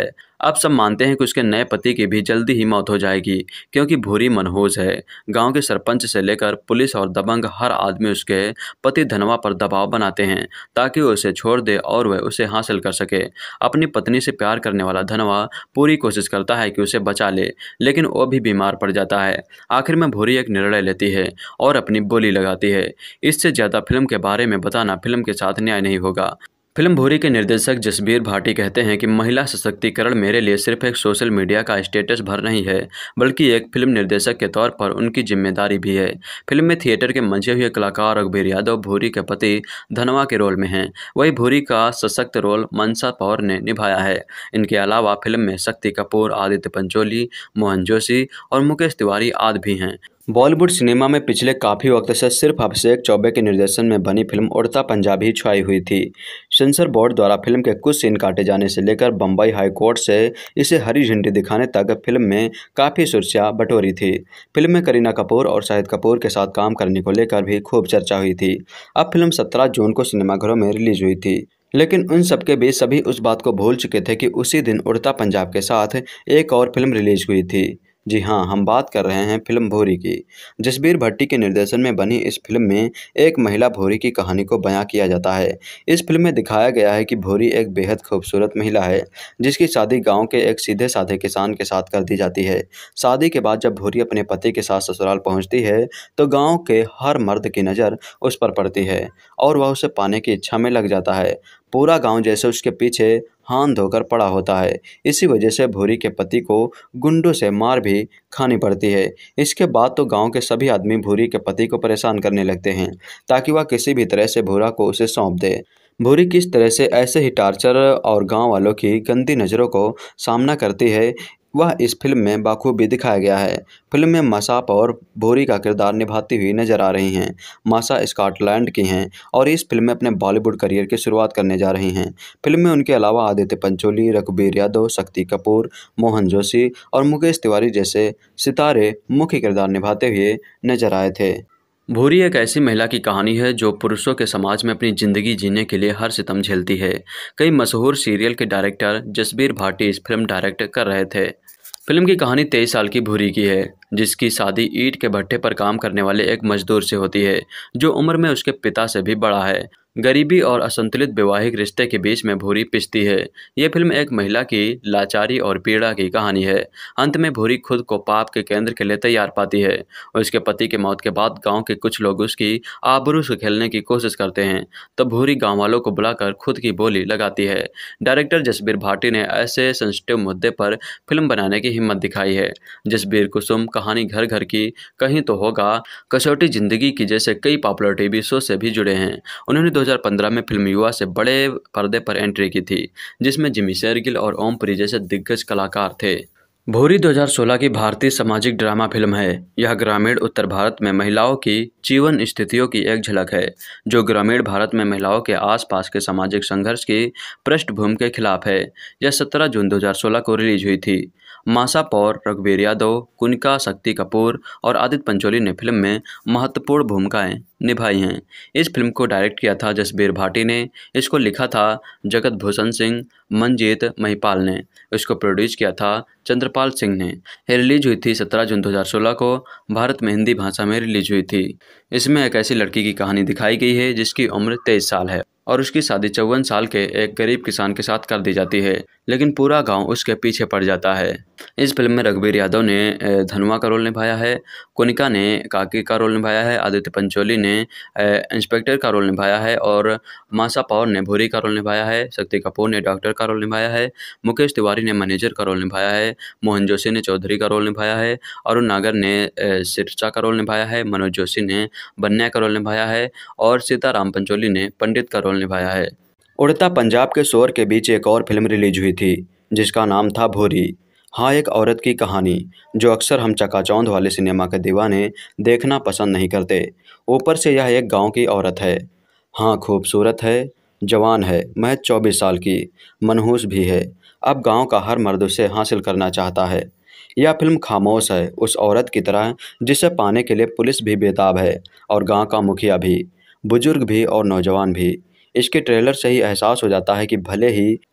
अब सब मानते हैं कि उसके नए पति की भी जल्दी ही मौत हो जाएगी, क्योंकि भूरी मनहूस है। गांव के सरपंच से लेकर पुलिस और दबंग हर आदमी उसके पति धनवा पर दबाव बनाते हैं ताकि वो उसे छोड़ दे और वह उसे हासिल कर सके। अपनी पत्नी से प्यार करने वाला धनवा पूरी कोशिश करता है कि उसे बचा ले, लेकिन वो भी बीमार पड़ जाता है। आखिर में भूरी एक निर्णय लेती है और अपनी बोली लगाती है। इससे ज़्यादा फिल्म के बारे में बताना फिल्म के साथ न्याय नहीं होगा। फिल्म भूरी के निर्देशक जसबीर भाटी कहते हैं कि महिला सशक्तिकरण मेरे लिए सिर्फ एक सोशल मीडिया का स्टेटस भर नहीं है, बल्कि एक फिल्म निर्देशक के तौर पर उनकी जिम्मेदारी भी है। फिल्म में थिएटर के मंचे हुए कलाकार रघुबीर यादव भूरी के पति धनवा के रोल में हैं। वहीं भूरी का सशक्त रोल मशा पौर ने निभाया है। इनके अलावा फिल्म में शक्ति कपूर, आदित्य पंचोली, मोहन जोशी और मुकेश तिवारी आदि भी हैं। बॉलीवुड सिनेमा में पिछले काफ़ी वक्त से सिर्फ अभिषेक चौबे के निर्देशन में बनी फिल्म उड़ता पंजाब ही छाई हुई थी। सेंसर बोर्ड द्वारा फिल्म के कुछ सीन काटे जाने से लेकर बम्बई हाई कोर्ट से इसे हरी झंडी दिखाने तक फिल्म में काफ़ी सुर्खियां बटोरी थी। फिल्म में करीना कपूर और शाहिद कपूर के साथ काम करने को लेकर भी खूब चर्चा हुई थी। अब फिल्म 17 जून को सिनेमाघरों में रिलीज हुई थी, लेकिन उन सबके बीच सभी उस बात को भूल चुके थे कि उसी दिन उड़ता पंजाब के साथ एक और फिल्म रिलीज हुई थी। जी हाँ, हम बात कर रहे हैं फिल्म भूरी की। जसबीर भट्टी के निर्देशन में बनी इस फिल्म में एक महिला भूरी की कहानी को बयां किया जाता है। इस फिल्म में दिखाया गया है कि भूरी एक बेहद खूबसूरत महिला है जिसकी शादी गांव के एक सीधे साधे किसान के साथ कर दी जाती है। शादी के बाद जब भूरी अपने पति के साथ ससुराल पहुंचती है तो गाँव के हर मर्द की नज़र उस पर पड़ती है और वह उसे पाने की इच्छा में लग जाता है। पूरा गांव जैसे उसके पीछे हाथ धोकर पड़ा होता है। इसी वजह से भूरी के पति को गुंडों से मार भी खानी पड़ती है। इसके बाद तो गांव के सभी आदमी भूरी के पति को परेशान करने लगते हैं ताकि वह किसी भी तरह से भूरा को उसे सौंप दे। भूरी किस तरह से ऐसे ही टार्चर और गांव वालों की गंदी नज़रों को सामना करती है, वह इस फिल्म में बाखूबी दिखाया गया है। फिल्म में मशा और भूरी का किरदार निभाती हुई नजर आ रही हैं। माशा स्कॉटलैंड की हैं और इस फिल्म में अपने बॉलीवुड करियर की शुरुआत करने जा रही हैं। फिल्म में उनके अलावा आदित्य पंचोली, रघुबीर यादव, शक्ति कपूर, मोहन जोशी और मुकेश तिवारी जैसे सितारे मुख्य किरदार निभाते हुए नजर आए थे। भूरी एक ऐसी महिला की कहानी है जो पुरुषों के समाज में अपनी ज़िंदगी जीने के लिए हर सितम झेलती है। कई मशहूर सीरियल के डायरेक्टर जसबीर भाटी इस फिल्म डायरेक्ट कर रहे थे। फिल्म की कहानी 23 साल की भूरी की है, जिसकी शादी ईंट के भट्टे पर काम करने वाले एक मजदूर से होती है जो उम्र में उसके पिता से भी बड़ा है। गरीबी और असंतुलित वैवाहिक रिश्ते के बीच में भूरी पिसती है। यह फिल्म एक महिला की लाचारी और पीड़ा की कहानी है। अंत में भूरी खुद को पाप के केंद्र के लिए तैयार पाती है और उसके पति की मौत के बाद गांव के कुछ लोग उसकी आबरू से खेलने की कोशिश करते हैं। तब भूरी गांव वालों को बुलाकर खुद की बोली लगाती है। डायरेक्टर जसबीर भाटी ने ऐसे सेंसिटिव मुद्दे पर फिल्म बनाने की हिम्मत दिखाई है। जसबीर कुसुम, कहानी घर घर की, कहीं तो होगा, कसौटी जिंदगी की जैसे कई पॉपुलर टीवी शो से भी जुड़े हैं। उन्होंने 2015 में फिल्म युवा से बड़े पर्दे पर एंट्री की थी, जिसमें जिमी शेरगिल और ओमपुरी जैसे दिग्गज कलाकार थे। भूरी 2016 की भारतीय सामाजिक ड्रामा फिल्म है। यह ग्रामीण उत्तर भारत में महिलाओं की जीवन स्थितियों की एक झलक है, जो ग्रामीण भारत में महिलाओं के आसपास के सामाजिक संघर्ष की पृष्ठभूमि के खिलाफ है। यह 17 जून 2016 को रिलीज हुई थी। माशा पौर, रघुबीर यादव, कुनिका, शक्ति कपूर और आदित्य पंचोली ने फिल्म में महत्वपूर्ण भूमिकाएं निभाई हैं। इस फिल्म को डायरेक्ट किया था जसबीर भाटी ने। इसको लिखा था जगत भूषण सिंह, मंजीत महिपाल ने। इसको प्रोड्यूस किया था चंद्रपाल सिंह ने। यह रिलीज हुई थी 17 जून 2016 को। भारत में हिंदी भाषा में रिलीज हुई थी। इसमें एक ऐसी लड़की की कहानी दिखाई गई है जिसकी उम्र 23 साल है और उसकी शादी 54 साल के एक गरीब किसान के साथ कर दी जाती है, लेकिन पूरा गांव उसके पीछे पड़ जाता है। इस फिल्म में रघुबीर यादव ने धनुआ का रोल निभाया है, कुनिका ने काकी का रोल निभाया है, आदित्य पंचोली ने इंस्पेक्टर का रोल निभाया है और माशा पौर ने भूरी का रोल निभाया है, शक्ति कपूर ने डॉक्टर का रोल निभाया है, मुकेश तिवारी ने मैनेजर का रोल निभाया है, मोहन जोशी ने चौधरी का रोल निभाया है, अरुण नागर ने सिरसा का रोल निभाया है, मनोज जोशी ने बन्या का रोल निभाया है और सीताराम पंचोली ने पंडित का रोल निभाया है। उड़ता पंजाब के शोर के बीच एक और फिल्म रिलीज हुई थी जिसका नाम था भूरी। हाँ, एक औरत की कहानी जो अक्सर हम चकाचौंध वाले सिनेमा के दीवाने देखना पसंद नहीं करते। ऊपर से यह एक गांव की औरत है। हाँ, खूबसूरत है, जवान है, महज 24 साल की, मनहूस भी है। अब गांव का हर मर्द उसे हासिल करना चाहता है। यह फिल्म खामोश है, उस औरत की तरह जिसे पाने के लिए पुलिस भी बेताब है और गांव का मुखिया भी, बुजुर्ग भी और नौजवान भी। इसके ट्रेलर से ही एहसास हो जाता है कि भले ही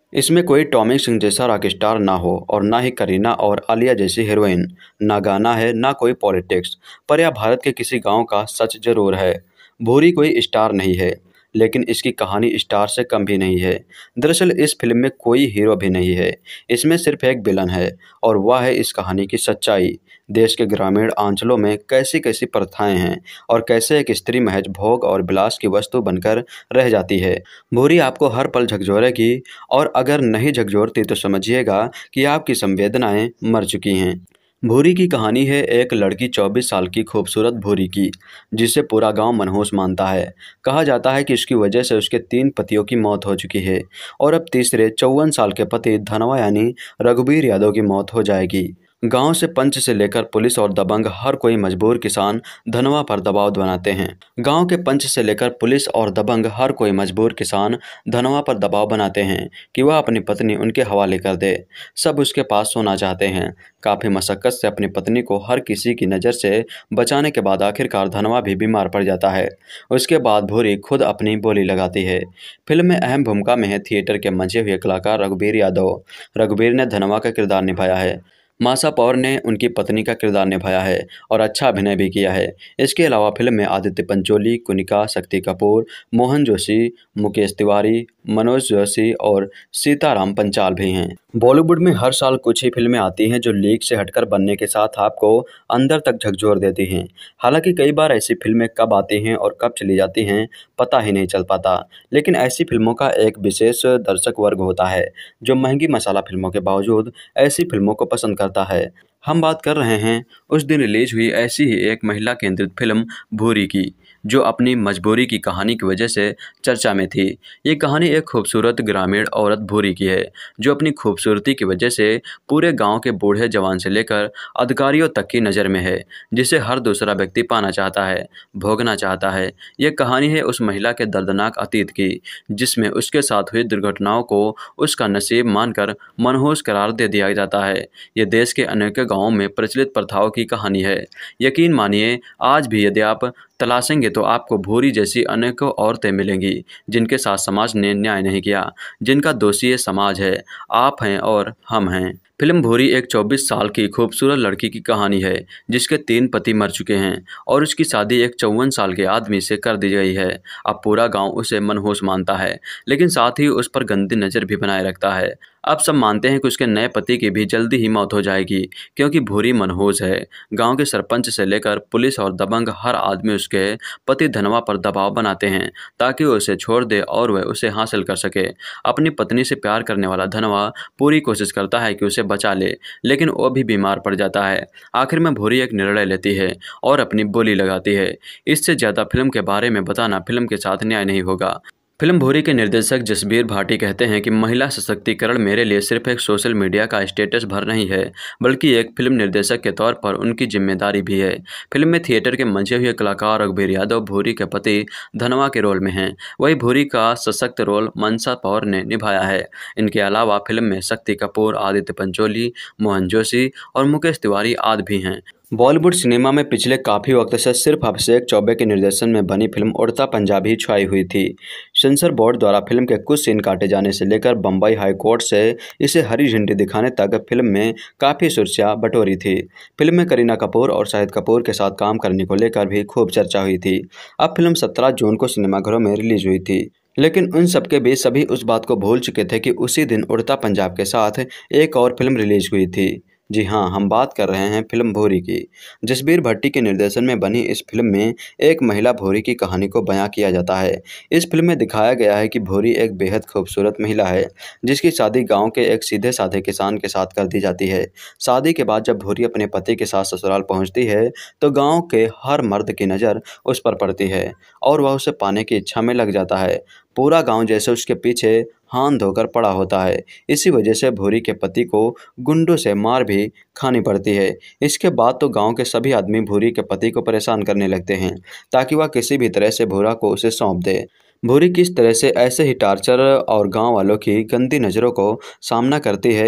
इसमें कोई टॉमी सिंह जैसा रॉक स्टार ना हो और ना ही करीना और आलिया जैसी हीरोइन। ना गाना है ना कोई पॉलिटिक्स, पर यह भारत के किसी गांव का सच जरूर है। भूरी कोई स्टार नहीं है, लेकिन इसकी कहानी स्टार से कम भी नहीं है। दरअसल इस फिल्म में कोई हीरो भी नहीं है, इसमें सिर्फ एक विलन है, और वह है इस कहानी की सच्चाई। देश के ग्रामीण अंचलों में कैसी कैसी प्रथाएं हैं और कैसे एक स्त्री महज भोग और विलास की वस्तु बनकर रह जाती है। भूरी आपको हर पल झकझोरेगी, और अगर नहीं झकझोरती तो समझिएगा कि आपकी संवेदनाएं मर चुकी हैं। भूरी की कहानी है एक लड़की 24 साल की खूबसूरत भूरी की, जिसे पूरा गांव मनहूस मानता है। कहा जाता है कि इसकी वजह से उसके 3 पतियों की मौत हो चुकी है, और अब तीसरे 54 साल के पति धनवा यानी रघुबीर यादव की मौत हो जाएगी। गांव से पंच से लेकर पुलिस और दबंग हर कोई मजबूर किसान धनवा पर दबाव बनाते हैं। गांव के पंच से लेकर पुलिस और दबंग हर कोई मजबूर किसान धनवा पर दबाव बनाते हैं कि वह अपनी पत्नी उनके हवाले कर दे। सब उसके पास सोना चाहते हैं। काफ़ी मशक्क़त से अपनी पत्नी को हर किसी की नज़र से बचाने के बाद आखिरकार धनवा भी बीमार पड़ जाता है। उसके बाद भूरी खुद अपनी बोली लगाती है। फिल्म में अहम भूमिका में है थिएटर के मंझे हुए कलाकार रघुबीर यादव। रघुबीर ने धनवा का किरदार निभाया है। माशा पौर ने उनकी पत्नी का किरदार निभाया है और अच्छा अभिनय भी किया है। इसके अलावा फिल्म में आदित्य पंचोली, कुनिका, शक्ति कपूर, मोहन जोशी, मुकेश तिवारी, मनोज जोशी और सीताराम पंचाल भी हैं। बॉलीवुड में हर साल कुछ ही फिल्में आती हैं जो लीक से हटकर बनने के साथ आपको अंदर तक झकझोर देती हैं। हालांकि कई बार ऐसी फिल्में कब आती हैं और कब चली जाती हैं पता ही नहीं चल पाता, लेकिन ऐसी फिल्मों का एक विशेष दर्शक वर्ग होता है जो महंगी मसाला फिल्मों के बावजूद ऐसी फिल्मों को पसंद करता है। हम बात कर रहे हैं उस दिन रिलीज हुई ऐसी ही एक महिला केंद्रित फिल्म भूरी की, जो अपनी मजबूरी की कहानी की वजह से चर्चा में थी। ये कहानी एक खूबसूरत ग्रामीण औरत भूरी की है, जो अपनी खूबसूरती की वजह से पूरे गांव के बूढ़े जवान से लेकर अधिकारियों तक की नज़र में है, जिसे हर दूसरा व्यक्ति पाना चाहता है, भोगना चाहता है। यह कहानी है उस महिला के दर्दनाक अतीत की, जिसमें उसके साथ हुई दुर्घटनाओं को उसका नसीब मानकर मनहूस करार दे दिया जाता है। ये देश के अनेक गाँवों में प्रचलित प्रथाओं की कहानी है। यकीन मानिए, आज भी यदि आप तलाशेंगे तो आपको भूरी जैसी अनेकों औरतें मिलेंगी जिनके साथ समाज ने न्याय नहीं किया, जिनका दोषी ये समाज है, आप हैं और हम हैं। फिल्म भूरी एक 24 साल की खूबसूरत लड़की की कहानी है जिसके 3 पति मर चुके हैं और उसकी शादी एक 54 साल के आदमी से कर दी गई है। अब पूरा गांव उसे मनहूस मानता है, लेकिन साथ ही उस पर गंदी नज़र भी बनाए रखता है। अब सब मानते हैं कि उसके नए पति की भी जल्दी ही मौत हो जाएगी, क्योंकि भूरी मनहूस है। गांव के सरपंच से लेकर पुलिस और दबंग हर आदमी उसके पति धनवा पर दबाव बनाते हैं ताकि वो उसे छोड़ दे और वह उसे हासिल कर सके। अपनी पत्नी से प्यार करने वाला धनवा पूरी कोशिश करता है कि उसे बचा ले, लेकिन वो भी बीमार पड़ जाता है। आखिर में भूरी एक निर्णय लेती है और अपनी बोली लगाती है। इससे ज़्यादा फिल्म के बारे में बताना फिल्म के साथ न्याय नहीं होगा। फिल्म भूरी के निर्देशक जसबीर भाटी कहते हैं कि महिला सशक्तिकरण मेरे लिए सिर्फ एक सोशल मीडिया का स्टेटस भर नहीं है, बल्कि एक फिल्म निर्देशक के तौर पर उनकी जिम्मेदारी भी है। फिल्म में थिएटर के मंचे हुए कलाकार रघुबीर यादव भूरी के पति धनवा के रोल में हैं। वही भूरी का सशक्त रोल माशा पौर ने निभाया है। इनके अलावा फिल्म में शक्ति कपूर, आदित्य पंचोली, मोहन जोशी और मुकेश तिवारी आदि भी हैं। बॉलीवुड सिनेमा में पिछले काफ़ी वक्त से सिर्फ अभिषेक चौबे के निर्देशन में बनी फिल्म उड़ता पंजाब ही छाई हुई थी। सेंसर बोर्ड द्वारा फिल्म के कुछ सीन काटे जाने से लेकर बम्बई हाई कोर्ट से इसे हरी झंडी दिखाने तक फिल्म में काफ़ी सुर्खियां बटोरी थी। फिल्म में करीना कपूर और शाहिद कपूर के साथ काम करने को लेकर भी खूब चर्चा हुई थी। अब फिल्म 17 जून को सिनेमाघरों में रिलीज हुई थी, लेकिन उन सबके बीच सभी उस बात को भूल चुके थे कि उसी दिन उड़ता पंजाब के साथ एक और फिल्म रिलीज हुई थी। जी हाँ, हम बात कर रहे हैं फिल्म भूरी की। जसबीर भट्टी के निर्देशन में बनी इस फिल्म में एक महिला भूरी की कहानी को बयां किया जाता है। इस फिल्म में दिखाया गया है कि भूरी एक बेहद खूबसूरत महिला है जिसकी शादी गांव के एक सीधे साधे किसान के साथ कर दी जाती है। शादी के बाद जब भूरी अपने पति के साथ ससुराल पहुंचती है तो गाँव के हर मर्द की नज़र उस पर पड़ती है और वह उसे पाने की इच्छा में लग जाता है। पूरा गांव जैसे उसके पीछे हाथ धोकर पड़ा होता है। इसी वजह से भूरी के पति को गुंडों से मार भी खानी पड़ती है। इसके बाद तो गांव के सभी आदमी भूरी के पति को परेशान करने लगते हैं ताकि वह किसी भी तरह से भूरा को उसे सौंप दे। भूरी किस तरह से ऐसे ही टार्चर और गांव वालों की गंदी नज़रों को सामना करती है,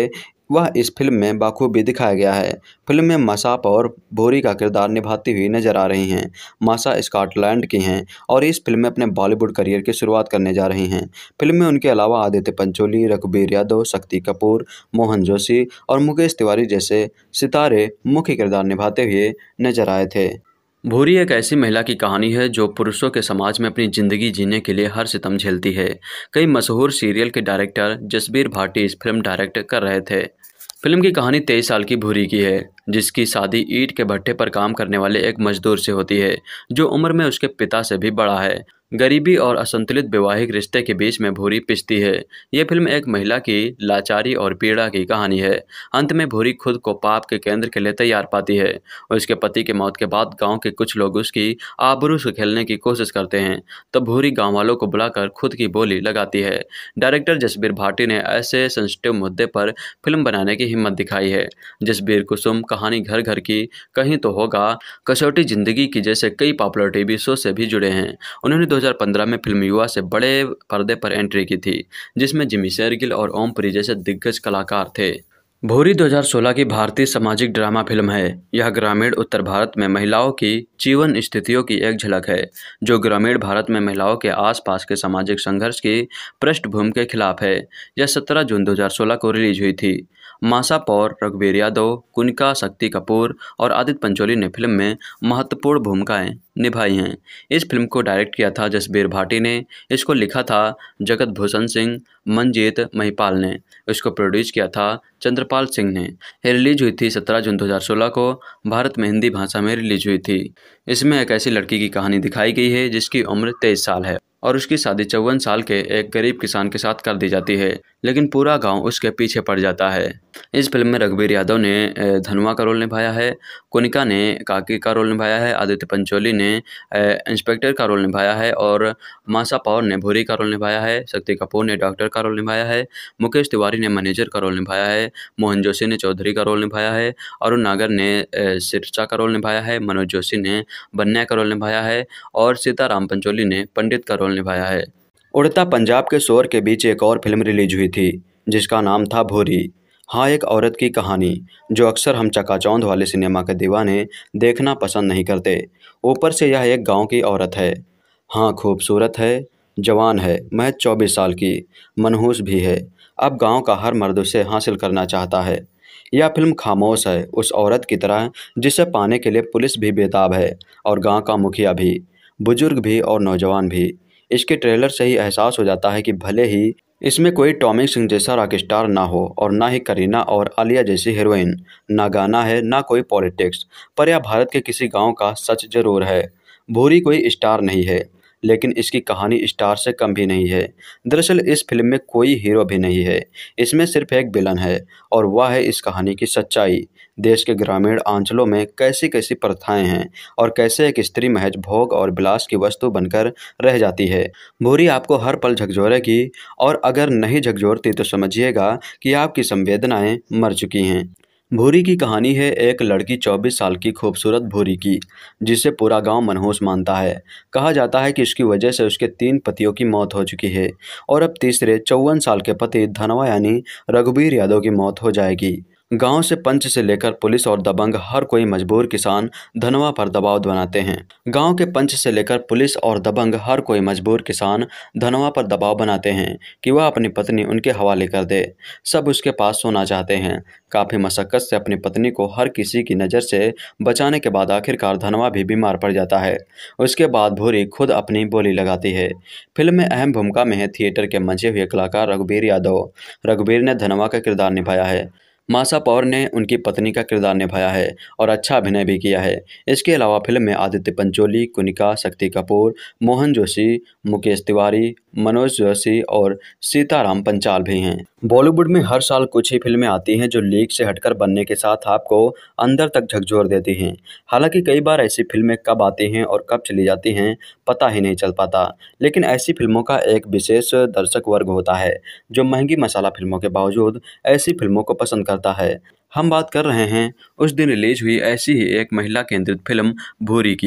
वह इस फिल्म में बाखूबी दिखाया गया है। फिल्म में मशा और भूरी का किरदार निभाती हुई नजर आ रही हैं। माशा स्कॉटलैंड की हैं और इस फिल्म में अपने बॉलीवुड करियर की शुरुआत करने जा रही हैं। फिल्म में उनके अलावा आदित्य पंचोली, रघुबीर यादव, शक्ति कपूर, मोहन जोशी और मुकेश तिवारी जैसे सितारे मुख्य किरदार निभाते हुए नजर आए थे। भूरी एक ऐसी महिला की कहानी है जो पुरुषों के समाज में अपनी ज़िंदगी जीने के लिए हर सितम झेलती है। कई मशहूर सीरियल के डायरेक्टर जसबीर भाटी इस फिल्म डायरेक्ट कर रहे थे। फिल्म की कहानी 23 साल की भूरी की है, जिसकी शादी ईंट के भट्टे पर काम करने वाले एक मजदूर से होती है, जो उम्र में उसके पिता से भी बड़ा है। गरीबी और असंतुलित वैवाहिक रिश्ते के बीच में भूरी पिसती है। यह फिल्म एक महिला की लाचारी और पीड़ा की कहानी है। अंत में भूरी खुद को पाप के केंद्र के लिए तैयार पाती है और उसके पति के मौत के बाद गांव के कुछ लोग उसकी आबरू से खेलने की कोशिश करते हैं, तब भूरी गांव वालों को बुलाकर खुद की बोली लगाती है। डायरेक्टर जसबीर भाटी ने ऐसे सेंसिटिव मुद्दे पर फिल्म बनाने की हिम्मत दिखाई है। जसबीर कुसुम कहानी घर घर की, कहीं तो होगा, कसौटी जिंदगी की जैसे कई पॉपुलर टीवी शो से भी जुड़े हैं। उन्होंने 2015 में फिल्म युवा से बड़े पर्दे पर एंट्री की थी, जिसमें जिमी शेरगिल और ओमपुरी जैसे दिग्गज कलाकार थे। भूरी 2016 की भारतीय सामाजिक ड्रामा फिल्म है। यह ग्रामीण उत्तर भारत में महिलाओं की जीवन स्थितियों की एक झलक है, जो ग्रामीण भारत में महिलाओं के आसपास के सामाजिक संघर्ष की पृष्ठभूमि के खिलाफ है। यह 17 जून 2016 को रिलीज हुई थी। माशा पौर, रघुबीर यादव, कुनिका, शक्ति कपूर और आदित्य पंचोली ने फिल्म में महत्वपूर्ण भूमिकाएं निभाई हैं। इस फिल्म को डायरेक्ट किया था जसबीर भाटी ने। इसको लिखा था जगत भूषण सिंह, मंजीत महिपाल ने। इसको प्रोड्यूस किया था चंद्रपाल सिंह ने। ये रिलीज हुई थी 17 जून 2016 को। भारत में हिंदी भाषा में रिलीज हुई थी। इसमें एक ऐसी लड़की की कहानी दिखाई गई है जिसकी उम्र 23 साल है और उसकी शादी 54 साल के एक गरीब किसान के साथ कर दी जाती है, लेकिन पूरा गांव उसके पीछे पड़ जाता है। इस फिल्म में रघुबीर यादव ने धनुआ का रोल निभाया है, कुनिका ने काकी का रोल निभाया है, आदित्य पंचोली ने इंस्पेक्टर का रोल निभाया है और माशा पौर ने भूरी का रोल निभाया है, शक्ति कपूर ने डॉक्टर का रोल निभाया है, मुकेश तिवारी ने मैनेजर का रोल निभाया है, मोहन जोशी ने चौधरी का रोल निभाया है, अरुण नागर ने सिरसा का रोल निभाया है, मनोज जोशी ने बन्या का रोल निभाया है और सीताराम पंचोली ने पंडित का रोल निभाया है। उड़ता पंजाब के शोर के बीच एक और फिल्म रिलीज हुई थी, जिसका नाम था भूरी। हाँ, एक औरत की कहानी जो अक्सर हम चकाचौंध वाले सिनेमा के दीवाने देखना पसंद नहीं करते। ऊपर से यह एक गांव की औरत है। हाँ, खूबसूरत है, जवान है, महज 24 साल की, मनहूस भी है। अब गांव का हर मर्द उसे हासिल करना चाहता है। यह फिल्म खामोश है, उस औरत की तरह जिसे पाने के लिए पुलिस भी बेताब है और गांव का मुखिया भी, बुजुर्ग भी और नौजवान भी। इसके ट्रेलर से ही एहसास हो जाता है कि भले ही इसमें कोई टॉमी सिंह जैसा रॉक स्टार ना हो और ना ही करीना और आलिया जैसी हीरोइन, ना गाना है ना कोई पॉलिटिक्स, पर यह भारत के किसी गांव का सच जरूर है। भूरी कोई स्टार नहीं है, लेकिन इसकी कहानी स्टार से कम भी नहीं है। दरअसल इस फिल्म में कोई हीरो भी नहीं है, इसमें सिर्फ एक विलन है और वह है इस कहानी की सच्चाई। देश के ग्रामीण अंचलों में कैसी कैसी प्रथाएं हैं और कैसे एक स्त्री महज भोग और विलास की वस्तु बनकर रह जाती है। भूरी आपको हर पल झकझोरेगी और अगर नहीं झकझोरती तो समझिएगा कि आपकी संवेदनाएं मर चुकी हैं। भूरी की कहानी है एक लड़की 24 साल की खूबसूरत भूरी की, जिसे पूरा गांव मनहूस मानता है। कहा जाता है कि इसकी वजह से उसके 3 पतियों की मौत हो चुकी है और अब तीसरे 54 साल के पति धनवा यानी रघुबीर यादव की मौत हो जाएगी। गांव से पंच से लेकर पुलिस और दबंग हर कोई मजबूर किसान धनवा पर दबाव बनाते हैं। गांव के पंच से लेकर पुलिस और दबंग हर कोई मजबूर किसान धनवा पर दबाव बनाते हैं कि वह अपनी पत्नी उनके हवाले कर दे। सब उसके पास सोना चाहते हैं। काफ़ी मशक्क़त से अपनी पत्नी को हर किसी की नज़र से बचाने के बाद आखिरकार धनवा भी बीमार पड़ जाता है। उसके बाद भूरी खुद अपनी बोली लगाती है। फिल्म में अहम भूमिका में है थिएटर के मंचे हुए कलाकार रघुबीर यादव। रघुबीर ने धनवा का किरदार निभाया है। माशा पौर ने उनकी पत्नी का किरदार निभाया है और अच्छा अभिनय भी किया है। इसके अलावा फिल्म में आदित्य पंचोली, कुनिका, शक्ति कपूर, मोहन जोशी, मुकेश तिवारी, मनोज जोशी और सीताराम पंचाल भी हैं। बॉलीवुड में हर साल कुछ ही फिल्में आती हैं जो लीक से हटकर बनने के साथ आपको अंदर तक झकझोर देती हैं। हालांकि कई बार ऐसी फिल्में कब आती हैं और कब चली जाती हैं पता ही नहीं चल पाता, लेकिन ऐसी फिल्मों का एक विशेष दर्शक वर्ग होता है जो महंगी मसाला फिल्मों के बावजूद ऐसी फिल्मों को पसंद करता है। हम बात कर रहे हैं उस दिन रिलीज हुई ऐसी ही एक महिला केंद्रित फिल्म भूरी की।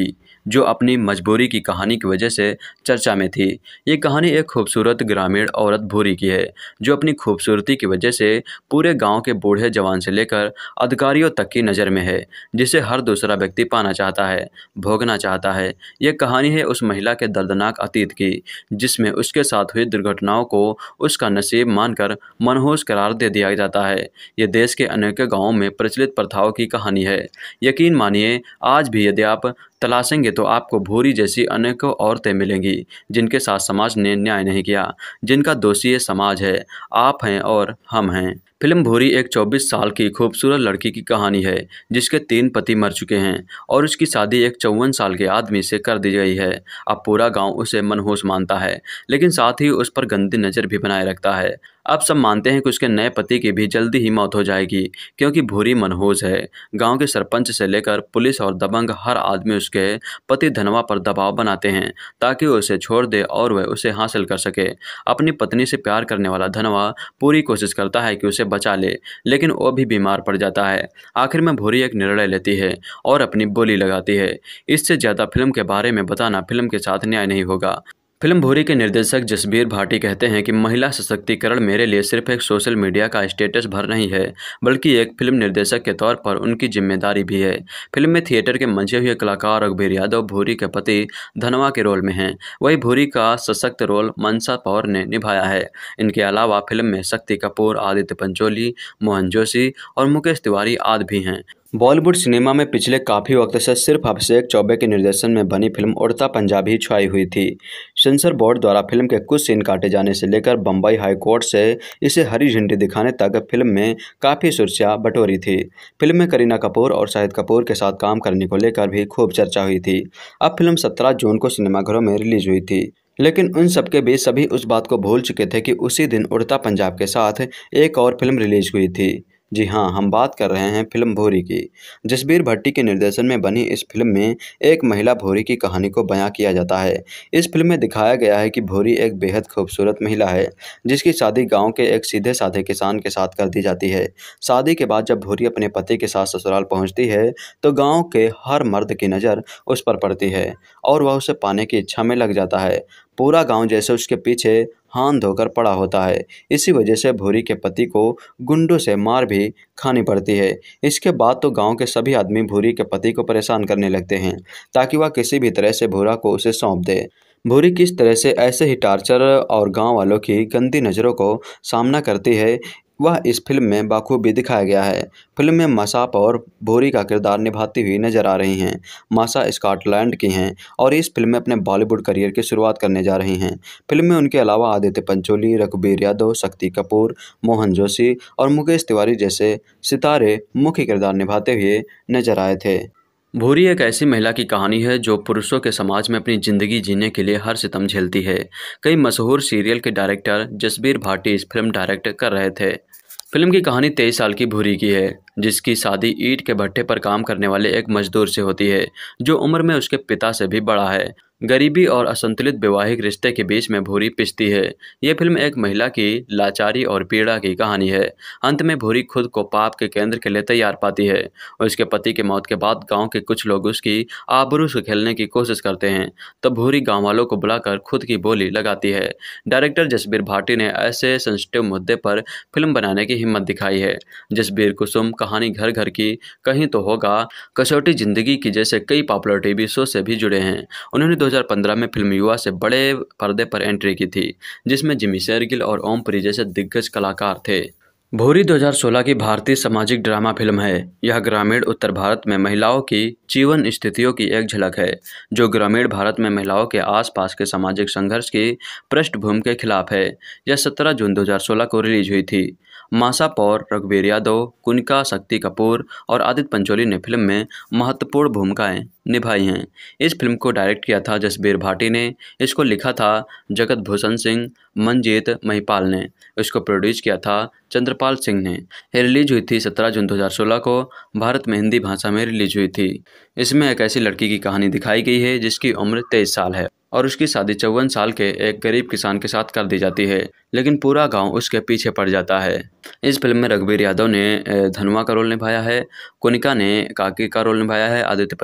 जो अपनी मजबूरी की कहानी की वजह से चर्चा में थी। ये कहानी एक खूबसूरत ग्रामीण औरत भूरी की है, जो अपनी खूबसूरती की वजह से पूरे गांव के बूढ़े जवान से लेकर अधिकारियों तक की नज़र में है, जिसे हर दूसरा व्यक्ति पाना चाहता है, भोगना चाहता है। यह कहानी है उस महिला के दर्दनाक अतीत की, जिसमें उसके साथ हुई दुर्घटनाओं को उसका नसीब मानकर मनहूस करार दे दिया जाता है। ये देश के अनेकों गांवों में प्रचलित प्रथाओं की कहानी है। यकीन मानिए, आज भी यदि आप तलाशेंगे तो आपको भूरी जैसी अनेकों औरतें मिलेंगी, जिनके साथ समाज ने न्याय नहीं किया, जिनका दोषी ये समाज है, आप हैं और हम हैं। फिल्म भूरी एक 24 साल की खूबसूरत लड़की की कहानी है, जिसके 3 पति मर चुके हैं और उसकी शादी एक 54 साल के आदमी से कर दी गई है। अब पूरा गांव उसे मनहूस मानता है, लेकिन साथ ही उस पर गंदी नज़र भी बनाए रखता है। अब सब मानते हैं कि उसके नए पति की भी जल्दी ही मौत हो जाएगी, क्योंकि भूरी मनहूस है। गांव के सरपंच से लेकर पुलिस और दबंग हर आदमी उसके पति धनवा पर दबाव बनाते हैं, ताकि वो उसे छोड़ दे और वह उसे हासिल कर सके। अपनी पत्नी से प्यार करने वाला धनवा पूरी कोशिश करता है कि उसे बचा ले, लेकिन वो भी बीमार पड़ जाता है। आखिर में भूरी एक निर्णय लेती है और अपनी बोली लगाती है। इससे ज़्यादा फिल्म के बारे में बताना फिल्म के साथ न्याय नहीं होगा। फिल्म भूरी के निर्देशक जसबीर भाटी कहते हैं कि महिला सशक्तिकरण मेरे लिए सिर्फ एक सोशल मीडिया का स्टेटस भर नहीं है, बल्कि एक फिल्म निर्देशक के तौर पर उनकी जिम्मेदारी भी है। फिल्म में थिएटर के मंचे हुए कलाकार रघुबीर यादव भूरी के पति धनवा के रोल में हैं। वही भूरी का सशक्त रोल मनसा पौर ने निभाया है। इनके अलावा फिल्म में शक्ति कपूर, आदित्य पंचोली, मोहन जोशी और मुकेश तिवारी आदि भी हैं। बॉलीवुड सिनेमा में पिछले काफ़ी वक्त से सिर्फ अभिषेक चौबे के निर्देशन में बनी फिल्म उड़ता पंजाब ही छाई हुई थी। सेंसर बोर्ड द्वारा फिल्म के कुछ सीन काटे जाने से लेकर बम्बई हाई कोर्ट से इसे हरी झंडी दिखाने तक फिल्म में काफ़ी सुर्खियां बटोरी थी। फिल्म में करीना कपूर और शाहिद कपूर के साथ काम करने को लेकर भी खूब चर्चा हुई थी। अब फिल्म 17 जून को सिनेमाघरों में रिलीज हुई थी, लेकिन उन सबके बीच सभी उस बात को भूल चुके थे कि उसी दिन उड़ता पंजाब के साथ एक और फिल्म रिलीज हुई थी। जी हाँ, हम बात कर रहे हैं फिल्म भूरी की। जसबीर भट्टी के निर्देशन में बनी इस फिल्म में एक महिला भूरी की कहानी को बयां किया जाता है। इस फिल्म में दिखाया गया है कि भूरी एक बेहद खूबसूरत महिला है, जिसकी शादी गांव के एक सीधे साधे किसान के साथ कर दी जाती है। शादी के बाद जब भूरी अपने पति के साथ ससुराल पहुंचती है, तो गाँव के हर मर्द की नज़र उस पर पड़ती है और वह उसे पाने की इच्छा में लग जाता है। पूरा गांव जैसे उसके पीछे हाथ धोकर पड़ा होता है। इसी वजह से भूरी के पति को गुंडों से मार भी खानी पड़ती है। इसके बाद तो गांव के सभी आदमी भूरी के पति को परेशान करने लगते हैं, ताकि वह किसी भी तरह से भूरा को उसे सौंप दे। भूरी किस तरह से ऐसे ही टार्चर और गांव वालों की गंदी नज़रों को सामना करती है, वह इस फिल्म में बाखूबी दिखाया गया है। फिल्म में माशा और भूरी का किरदार निभाती हुई नजर आ रही हैं। माशा स्कॉटलैंड की हैं और इस फिल्म में अपने बॉलीवुड करियर की शुरुआत करने जा रही हैं। फिल्म में उनके अलावा आदित्य पंचोली, रघुबीर यादव, शक्ति कपूर, मोहन जोशी और मुकेश तिवारी जैसे सितारे मुख्य किरदार निभाते हुए नजर आए थे। भूरी एक ऐसी महिला की कहानी है जो पुरुषों के समाज में अपनी ज़िंदगी जीने के लिए हर सितम झेलती है। कई मशहूर सीरियल के डायरेक्टर जसबीर भाटी इस फिल्म डायरेक्ट कर रहे थे। फिल्म की कहानी 23 साल की भूरी की है, जिसकी शादी ईंट के भट्टे पर काम करने वाले एक मजदूर से होती है, जो उम्र में उसके पिता से भी बड़ा है। गरीबी और असंतुलित वैवाहिक रिश्ते के बीच में भूरी पिसती है। ये फिल्म एक महिला की लाचारी और पीड़ा की कहानी है। अंत में भूरी खुद को पाप के केंद्र के लिए तैयार पाती है। उसके पति की मौत के बाद गांव के कुछ लोग उसकी आबरू से खेलने की कोशिश करते हैं, तब भूरी गांव वालों को बुलाकर खुद की बोली लगाती है। डायरेक्टर जसबीर भाटी ने ऐसे सेंसिटिव मुद्दे पर फिल्म बनाने की हिम्मत दिखाई है। जसबीर कुसुम, कहानी घर घर की, कहीं तो होगा, कसौटी जिंदगी की जैसे कई पॉपुलर टीवी शो से भी जुड़े हैं। उन्होंने 2015 में फिल्म युवा से बड़े पर्दे पर एंट्री की थी, जिसमें जिमी शेरगिल और ओमपुरी जैसे दिग्गज कलाकार थे। भूरी 2016 की भारतीय सामाजिक ड्रामा फिल्म है। यह ग्रामीण उत्तर भारत में महिलाओं की जीवन स्थितियों की एक झलक है, जो ग्रामीण भारत में महिलाओं के आसपास के सामाजिक संघर्ष की पृष्ठभूमि के खिलाफ है। यह 17 जून 2016 को रिलीज हुई थी। माशा पौर, रघुबीर यादव, कुनिका, शक्ति कपूर और आदित्य पंचोली ने फिल्म में महत्वपूर्ण भूमिकाएं निभाई हैं। इस फिल्म को डायरेक्ट किया था जसबीर भाटी ने। इसको लिखा था जगत भूषण सिंह, मंजीत महिपाल ने। इसको प्रोड्यूस किया था चंद्रपाल सिंह ने। ये रिलीज हुई थी 17 जून 2016 को। भारत में हिंदी भाषा में रिलीज हुई थी। इसमें एक ऐसी लड़की की कहानी दिखाई गई है जिसकी उम्र 23 साल है और उसकी शादी 54 साल के एक गरीब किसान के साथ कर दी जाती है, लेकिन पूरा गांव उसके पीछे पड़ जाता है। इस फिल्म में रघुबीर यादव ने धनुआ का रोल निभाया है, कुनिका ने काकी का रोल निभाया है, आदित्य पंचोली ने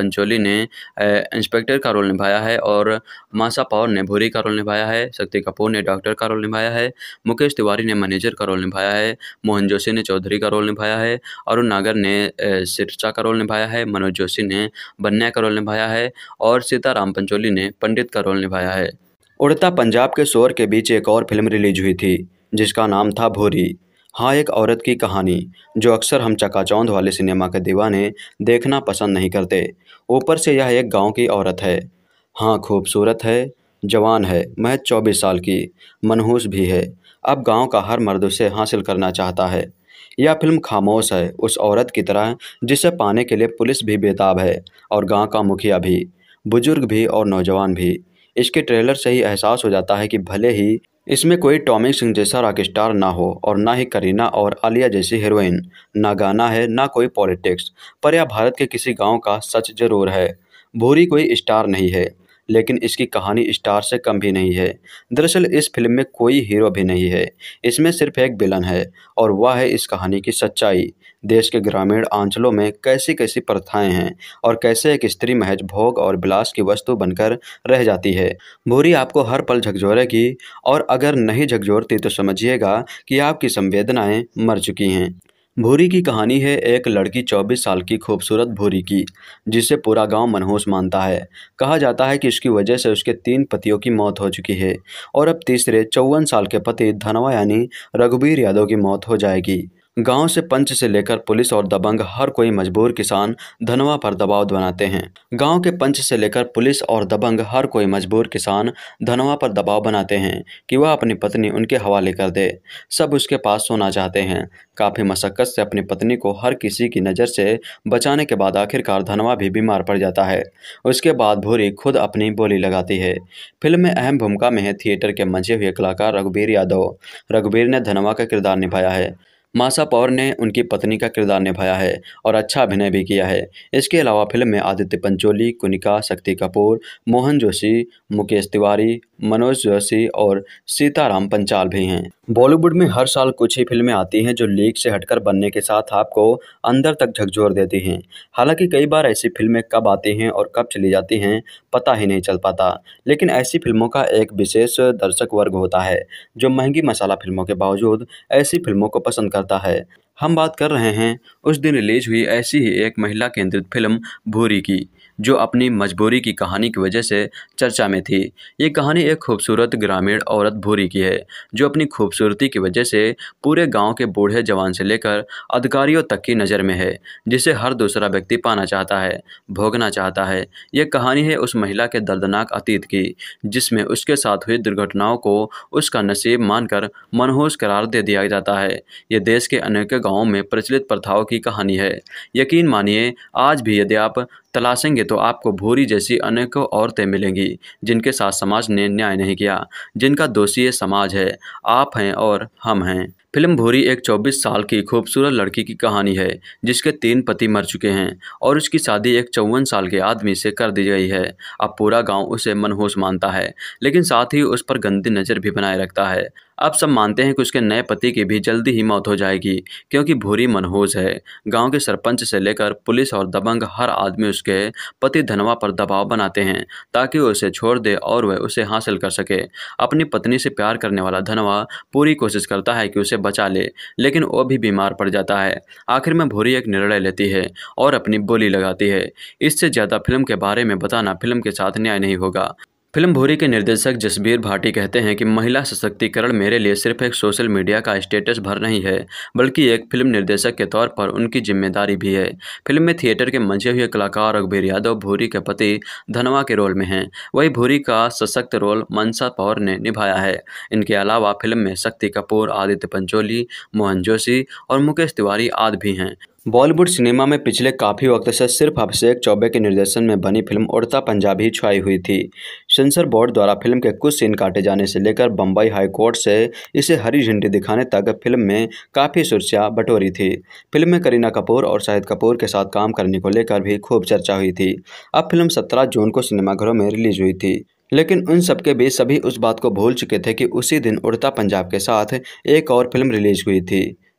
ने इंस्पेक्टर का रोल निभाया है और माशा पावर ने भूरी का रोल निभाया है, शक्ति कपूर ने डॉक्टर का रोल निभाया है, मुकेश तिवारी ने मैनेजर का रोल निभाया है, मोहन जोशी ने चौधरी का रोल निभाया है, अरुण नागर ने सिरसा का रोल निभाया है, मनोज जोशी ने बन्या का रोल निभाया है और सीताराम पंचोली ने पंडित का रोल निभाया है। उड़ता पंजाब के शोर के बीच एक और फिल्म रिलीज हुई थी जिसका नाम था भूरी। हाँ, एक औरत की कहानी जो अक्सर हम चकाचौंध वाले सिनेमा के दीवाने देखना पसंद नहीं करते। ऊपर से यह एक गांव की औरत है। हाँ, खूबसूरत है, जवान है, महज 24 साल की, मनहूस भी है। अब गांव का हर मर्द उसे हासिल करना चाहता है। यह फिल्म खामोश है उस औरत की तरह जिसे पाने के लिए पुलिस भी बेताब है और गांव का मुखिया भी, बुजुर्ग भी और नौजवान भी। इसके ट्रेलर से ही एहसास हो जाता है कि भले ही इसमें कोई टॉमी सिंह जैसा रॉक स्टार ना हो और ना ही करीना और आलिया जैसी हीरोइन, ना गाना है ना कोई पॉलिटिक्स, पर यह भारत के किसी गांव का सच जरूर है। भूरी कोई स्टार नहीं है, लेकिन इसकी कहानी स्टार से कम भी नहीं है। दरअसल इस फिल्म में कोई हीरो भी नहीं है, इसमें सिर्फ एक विलन है और वह है इस कहानी की सच्चाई। देश के ग्रामीण अंचलों में कैसी कैसी प्रथाएं हैं और कैसे एक स्त्री महज भोग और विलास की वस्तु बनकर रह जाती है। भूरी आपको हर पल झकझोरेगी और अगर नहीं झकझोरती तो समझिएगा कि आपकी संवेदनाएं मर चुकी हैं। भूरी की कहानी है एक लड़की 24 साल की खूबसूरत भूरी की, जिसे पूरा गांव मनहूस मानता है। कहा जाता है कि इसकी वजह से उसके 3 पतियों की मौत हो चुकी है और अब तीसरे 54 साल के पति धनवा यानी रघुबीर यादव की मौत हो जाएगी। गांव से पंच से लेकर पुलिस और दबंग हर कोई मजबूर किसान धनवा पर दबाव बनाते हैं। गांव के पंच से लेकर पुलिस और दबंग हर कोई मजबूर किसान धनवा पर दबाव बनाते हैं कि वह अपनी पत्नी उनके हवाले कर दे। सब उसके पास सोना चाहते हैं। काफ़ी मशक्क़त से अपनी पत्नी को हर किसी की नज़र से बचाने के बाद आखिरकार धनवा भी बीमार पड़ जाता है। उसके बाद भूरी खुद अपनी बोली लगाती है। फिल्म में अहम भूमिका में है थिएटर के मंचे हुए कलाकार रघुबीर यादव। रघुबीर ने धनवा का किरदार निभाया है। माशा पावर ने उनकी पत्नी का किरदार निभाया है और अच्छा अभिनय भी किया है। इसके अलावा फिल्म में आदित्य पंचोली, कुनिका, शक्ति कपूर, मोहन जोशी, मुकेश तिवारी, मनोज जोशी और सीताराम पंचाल भी हैं। बॉलीवुड में हर साल कुछ ही फिल्में आती हैं जो लीक से हटकर बनने के साथ आपको अंदर तक झकझोर देती हैं। हालांकि कई बार ऐसी फिल्में कब आती हैं और कब चली जाती हैं पता ही नहीं चल पाता। लेकिन ऐसी फिल्मों का एक विशेष दर्शक वर्ग होता है जो महंगी मसाला फिल्मों के बावजूद ऐसी फिल्मों को पसंद करता है। हम बात कर रहे हैं उस दिन रिलीज हुई ऐसी ही एक महिला केंद्रित फिल्म भूरी की, जो अपनी मजबूरी की कहानी की वजह से चर्चा में थी। ये कहानी एक खूबसूरत ग्रामीण औरत भूरी की है जो अपनी खूबसूरती की वजह से पूरे गांव के बूढ़े जवान से लेकर अधिकारियों तक की नज़र में है, जिसे हर दूसरा व्यक्ति पाना चाहता है, भोगना चाहता है। ये कहानी है उस महिला के दर्दनाक अतीत की, जिसमें उसके साथ हुई दुर्घटनाओं को उसका नसीब मानकर मनहूस करार दे दिया जाता है। ये देश के अनेकों गाँवों में प्रचलित प्रथाओं की कहानी है। यकीन मानिए, आज भी यदि आप तलाशेंगे तो आपको भूरी जैसी अनेकों औरतें मिलेंगी जिनके साथ समाज ने न्याय नहीं किया, जिनका दोषी ये समाज है, आप हैं और हम हैं। फिल्म भूरी एक 24 साल की खूबसूरत लड़की की कहानी है जिसके 3 पति मर चुके हैं और उसकी शादी एक 54 साल के आदमी से कर दी गई है। अब पूरा गांव उसे मनहूस मानता है, लेकिन साथ ही उस पर गंदी नज़र भी बनाए रखता है। अब सब मानते हैं कि उसके नए पति की भी जल्दी ही मौत हो जाएगी, क्योंकि भूरी मनहूस है। गांव के सरपंच से लेकर पुलिस और दबंग हर आदमी उसके पति धनवा पर दबाव बनाते हैं ताकि वो उसे छोड़ दे और वह उसे हासिल कर सके। अपनी पत्नी से प्यार करने वाला धनवा पूरी कोशिश करता है कि उसे बचा ले, लेकिन वो भी बीमार पड़ जाता है। आखिर में भूरी एक निर्णय लेती है और अपनी बोली लगाती है। इससे ज़्यादा फिल्म के बारे में बताना फिल्म के साथ न्याय नहीं होगा। फिल्म भूरी के निर्देशक जसबीर भाटी कहते हैं कि महिला सशक्तिकरण मेरे लिए सिर्फ एक सोशल मीडिया का स्टेटस भर नहीं है, बल्कि एक फिल्म निर्देशक के तौर पर उनकी जिम्मेदारी भी है। फिल्म में थिएटर के मंचे हुए कलाकार रघुबीर यादव भूरी के पति धनवा के रोल में हैं। वहीं भूरी का सशक्त रोल माशा पावर ने निभाया है। इनके अलावा फिल्म में शक्ति कपूर, आदित्य पंचोली, मोहन जोशी और मुकेश तिवारी आदि भी हैं। बॉलीवुड सिनेमा में पिछले काफ़ी वक्त से सिर्फ अभिषेक चौबे के निर्देशन में बनी फिल्म उड़ता पंजाब ही छाई हुई थी। सेंसर बोर्ड द्वारा फिल्म के कुछ सीन काटे जाने से लेकर बम्बई हाई कोर्ट से इसे हरी झंडी दिखाने तक फिल्म में काफ़ी सुर्खियां बटोरी थी। फिल्म में करीना कपूर और शाहिद कपूर के साथ काम करने को लेकर भी खूब चर्चा हुई थी। अब फिल्म 17 जून को सिनेमाघरों में रिलीज हुई थी, लेकिन उन सबके बीच सभी उस बात को भूल चुके थे कि उसी दिन उड़ता पंजाब के साथ एक और फिल्म रिलीज हुई थी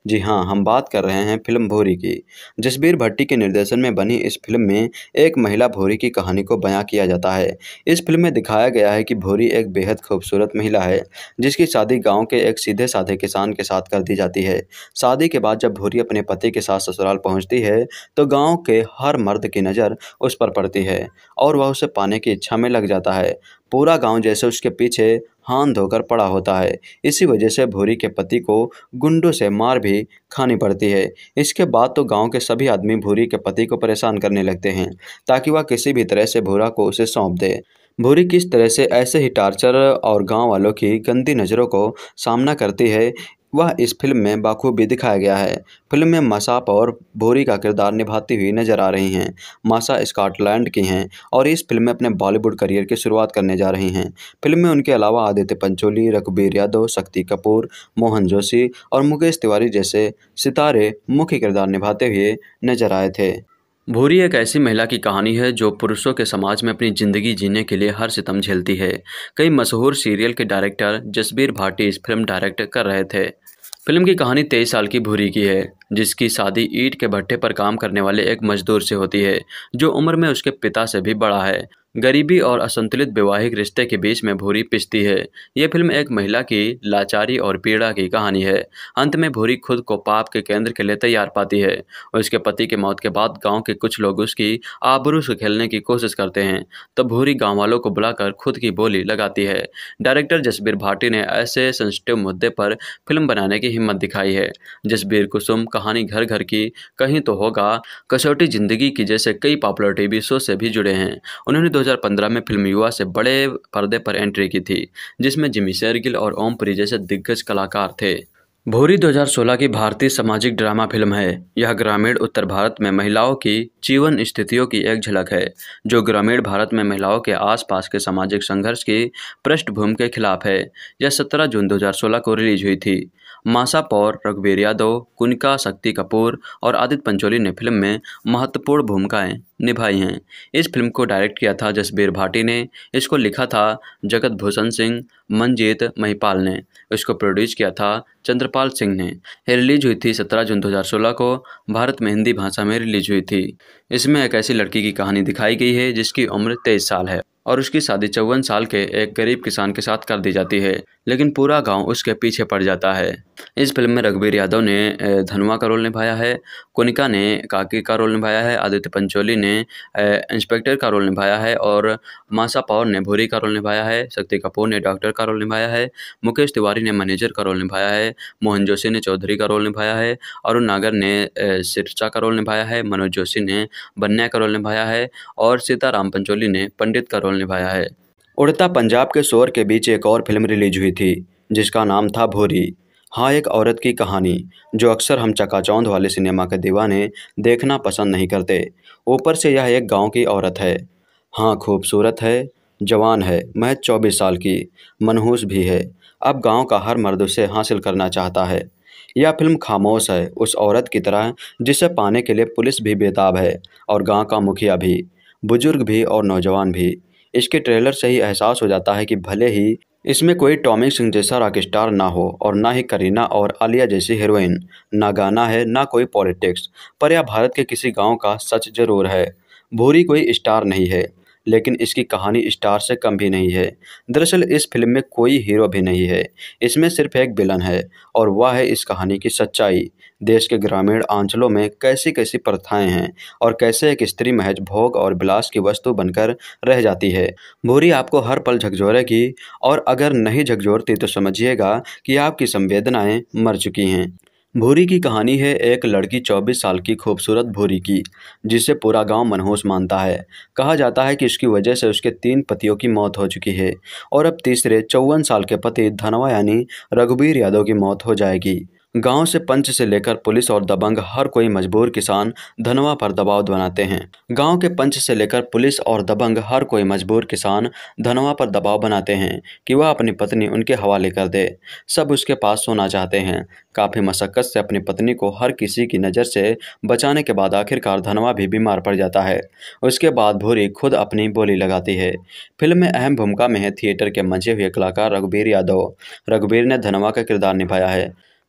जी हाँ, हम बात कर रहे हैं फिल्म भूरी की। जसबीर भट्टी के निर्देशन में बनी इस फिल्म में एक महिला भूरी की कहानी को बयां किया जाता है। इस फिल्म में दिखाया गया है कि भूरी एक बेहद खूबसूरत महिला है जिसकी शादी गांव के एक सीधे साधे किसान के साथ कर दी जाती है। शादी के बाद जब भूरी अपने पति के साथ ससुराल पहुंचती है तो गाँव के हर मर्द की नज़र उस पर पड़ती है और वह उसे पाने की इच्छा में लग जाता है। पूरा गांव जैसे उसके पीछे हाथ धोकर पड़ा होता है। इसी वजह से भूरी के पति को गुंडों से मार भी खानी पड़ती है। इसके बाद तो गांव के सभी आदमी भूरी के पति को परेशान करने लगते हैं ताकि वह किसी भी तरह से भूरा को उसे सौंप दे। भूरी किस तरह से ऐसे ही टार्चर और गांव वालों की गंदी नज़रों को सामना करती है वह इस फिल्म में बाखूबी दिखाया गया है। फिल्म में माशा और भूरी का किरदार निभाती हुई नजर आ रही हैं। माशा स्कॉटलैंड की हैं और इस फिल्म में अपने बॉलीवुड करियर की शुरुआत करने जा रही हैं। फिल्म में उनके अलावा आदित्य पंचोली, रघुबीर यादव, शक्ति कपूर, मोहन जोशी और मुकेश तिवारी जैसे सितारे मुख्य किरदार निभाते हुए नजर आए थे। भूरी एक ऐसी महिला की कहानी है जो पुरुषों के समाज में अपनी ज़िंदगी जीने के लिए हर सितम झेलती है। कई मशहूर सीरियल के डायरेक्टर जसबीर भाटी इस फिल्म डायरेक्ट कर रहे थे। फिल्म की कहानी 23 साल की भूरी की है जिसकी शादी ईंट के भट्टे पर काम करने वाले एक मजदूर से होती है जो उम्र में उसके पिता से भी बड़ा है। गरीबी और असंतुलित वैवाहिक रिश्ते के बीच में भूरी पिसती है। यह फिल्म एक महिला की लाचारी और पीड़ा की कहानी है। अंत में भूरी खुद को पाप के केंद्र के लिए तैयार पाती है। उसके पति के मौत के बाद गांव के कुछ लोग उसकी आबरू से खेलने की कोशिश करते हैं तब भूरी गांव वालों को बुलाकर खुद की बोली लगाती है। डायरेक्टर जसबीर भाटी ने ऐसे सेंसिटिव मुद्दे पर फिल्म बनाने की हिम्मत दिखाई है। जसबीर कुसुम, कहानी घर घर की, कहीं तो होगा, कसौटी जिंदगी की जैसे कई पॉपुलर टीवी शो से भी जुड़े हैं। उन्होंने 2015 में फिल्म युवा से बड़े पर्दे पर एंट्री की थी जिसमें जिमी शेरगिल और ओम पुरी जैसे दिग्गज कलाकार थे। भूरी 2016 की भारतीय सामाजिक ड्रामा फिल्म है। यह ग्रामीण उत्तर भारत में महिलाओं की जीवन स्थितियों की एक झलक है जो ग्रामीण भारत में महिलाओं के आसपास के सामाजिक संघर्ष की पृष्ठभूमि के खिलाफ है। यह 17 जून 2016 को रिलीज हुई थी। माशा पौर, रघुबीर यादव, कुनिका, शक्ति कपूर और आदित्य पंचोली ने फिल्म में महत्वपूर्ण भूमिकाएं निभाई हैं। इस फिल्म को डायरेक्ट किया था जसबीर भाटी ने। इसको लिखा था जगत भूषण सिंह, मंजीत महिपाल ने। इसको प्रोड्यूस किया था चंद्रपाल सिंह ने। ये रिलीज हुई थी 17 जून 2016 को। भारत में हिंदी भाषा में रिलीज हुई थी। इसमें एक ऐसी लड़की की कहानी दिखाई गई है जिसकी उम्र 23 साल है और उसकी शादी 54 साल के एक गरीब किसान के साथ कर दी जाती है लेकिन पूरा गांव उसके पीछे पड़ जाता है। इस फिल्म में रघुबीर यादव ने धनुआ का रोल निभाया है, कुनिका ने काकी का रोल निभाया है, आदित्य पंचोली ने इंस्पेक्टर का रोल निभाया है और माशा पौर ने भूरी का रोल निभाया है, शक्ति कपूर ने डॉक्टर का रोल निभाया है, मुकेश तिवारी ने मैनेजर का रोल निभाया है, मोहन जोशी ने चौधरी का रोल निभाया है, अरुण नागर ने सिरसा का रोल निभाया है, मनोज जोशी ने बन्या का रोल निभाया है और सीताराम पंचोली ने पंडित का रोल निभाया है। उड़ता पंजाब के शोर के बीच एक और फिल्म रिलीज हुई थी जिसका नाम था भूरी। हाँ, एक औरत की कहानी जो अक्सर हम चकाचौंध वाले सिनेमा के दीवाने देखना पसंद नहीं करते। ऊपर से यह एक गांव की औरत है। हाँ, खूबसूरत है, जवान है, महज 24 साल की, मनहूस भी है। अब गांव का हर मर्द उसे हासिल करना चाहता है। यह फिल्म खामोश है उस औरत की तरह जिसे पाने के लिए पुलिस भी बेताब है और गांव का मुखिया भी, बुजुर्ग भी और नौजवान भी। इसके ट्रेलर से ही एहसास हो जाता है कि भले ही इसमें कोई टॉमी सिंह जैसा रॉक स्टार ना हो और ना ही करीना और आलिया जैसी हीरोइन, ना गाना है ना कोई पॉलिटिक्स, पर यह भारत के किसी गांव का सच जरूर है। भूरी कोई स्टार नहीं है लेकिन इसकी कहानी स्टार से कम भी नहीं है। दरअसल इस फिल्म में कोई हीरो भी नहीं है, इसमें सिर्फ एक विलन है और वह है इस कहानी की सच्चाई। देश के ग्रामीण अंचलों में कैसी कैसी प्रथाएं हैं और कैसे एक स्त्री महज भोग और विलास की वस्तु बनकर रह जाती है। भूरी आपको हर पल झकझोरेगी और अगर नहीं झकझोरती तो समझिएगा कि आपकी संवेदनाएं मर चुकी हैं। भूरी की कहानी है एक लड़की 24 साल की खूबसूरत भूरी की जिसे पूरा गांव मनहूस मानता है। कहा जाता है कि इसकी वजह से उसके 3 पतियों की मौत हो चुकी है और अब तीसरे 54 साल के पति धनवा यानी रघुबीर यादव की मौत हो जाएगी। गांव से पंच से लेकर पुलिस और दबंग हर कोई मजबूर किसान धनवा पर दबाव बनाते हैं। गांव के पंच से लेकर पुलिस और दबंग हर कोई मजबूर किसान धनवा पर दबाव बनाते हैं कि वह अपनी पत्नी उनके हवाले कर दे। सब उसके पास सोना चाहते हैं। काफ़ी मशक्क़त से अपनी पत्नी को हर किसी की नज़र से बचाने के बाद आखिरकार धनवा भी बीमार पड़ जाता है। उसके बाद भूरी खुद अपनी बोली लगाती है। फिल्म में अहम भूमिका में है थिएटर के मंझे हुए कलाकार रघुबीर यादव। रघुबीर ने धनवा का किरदार निभाया है।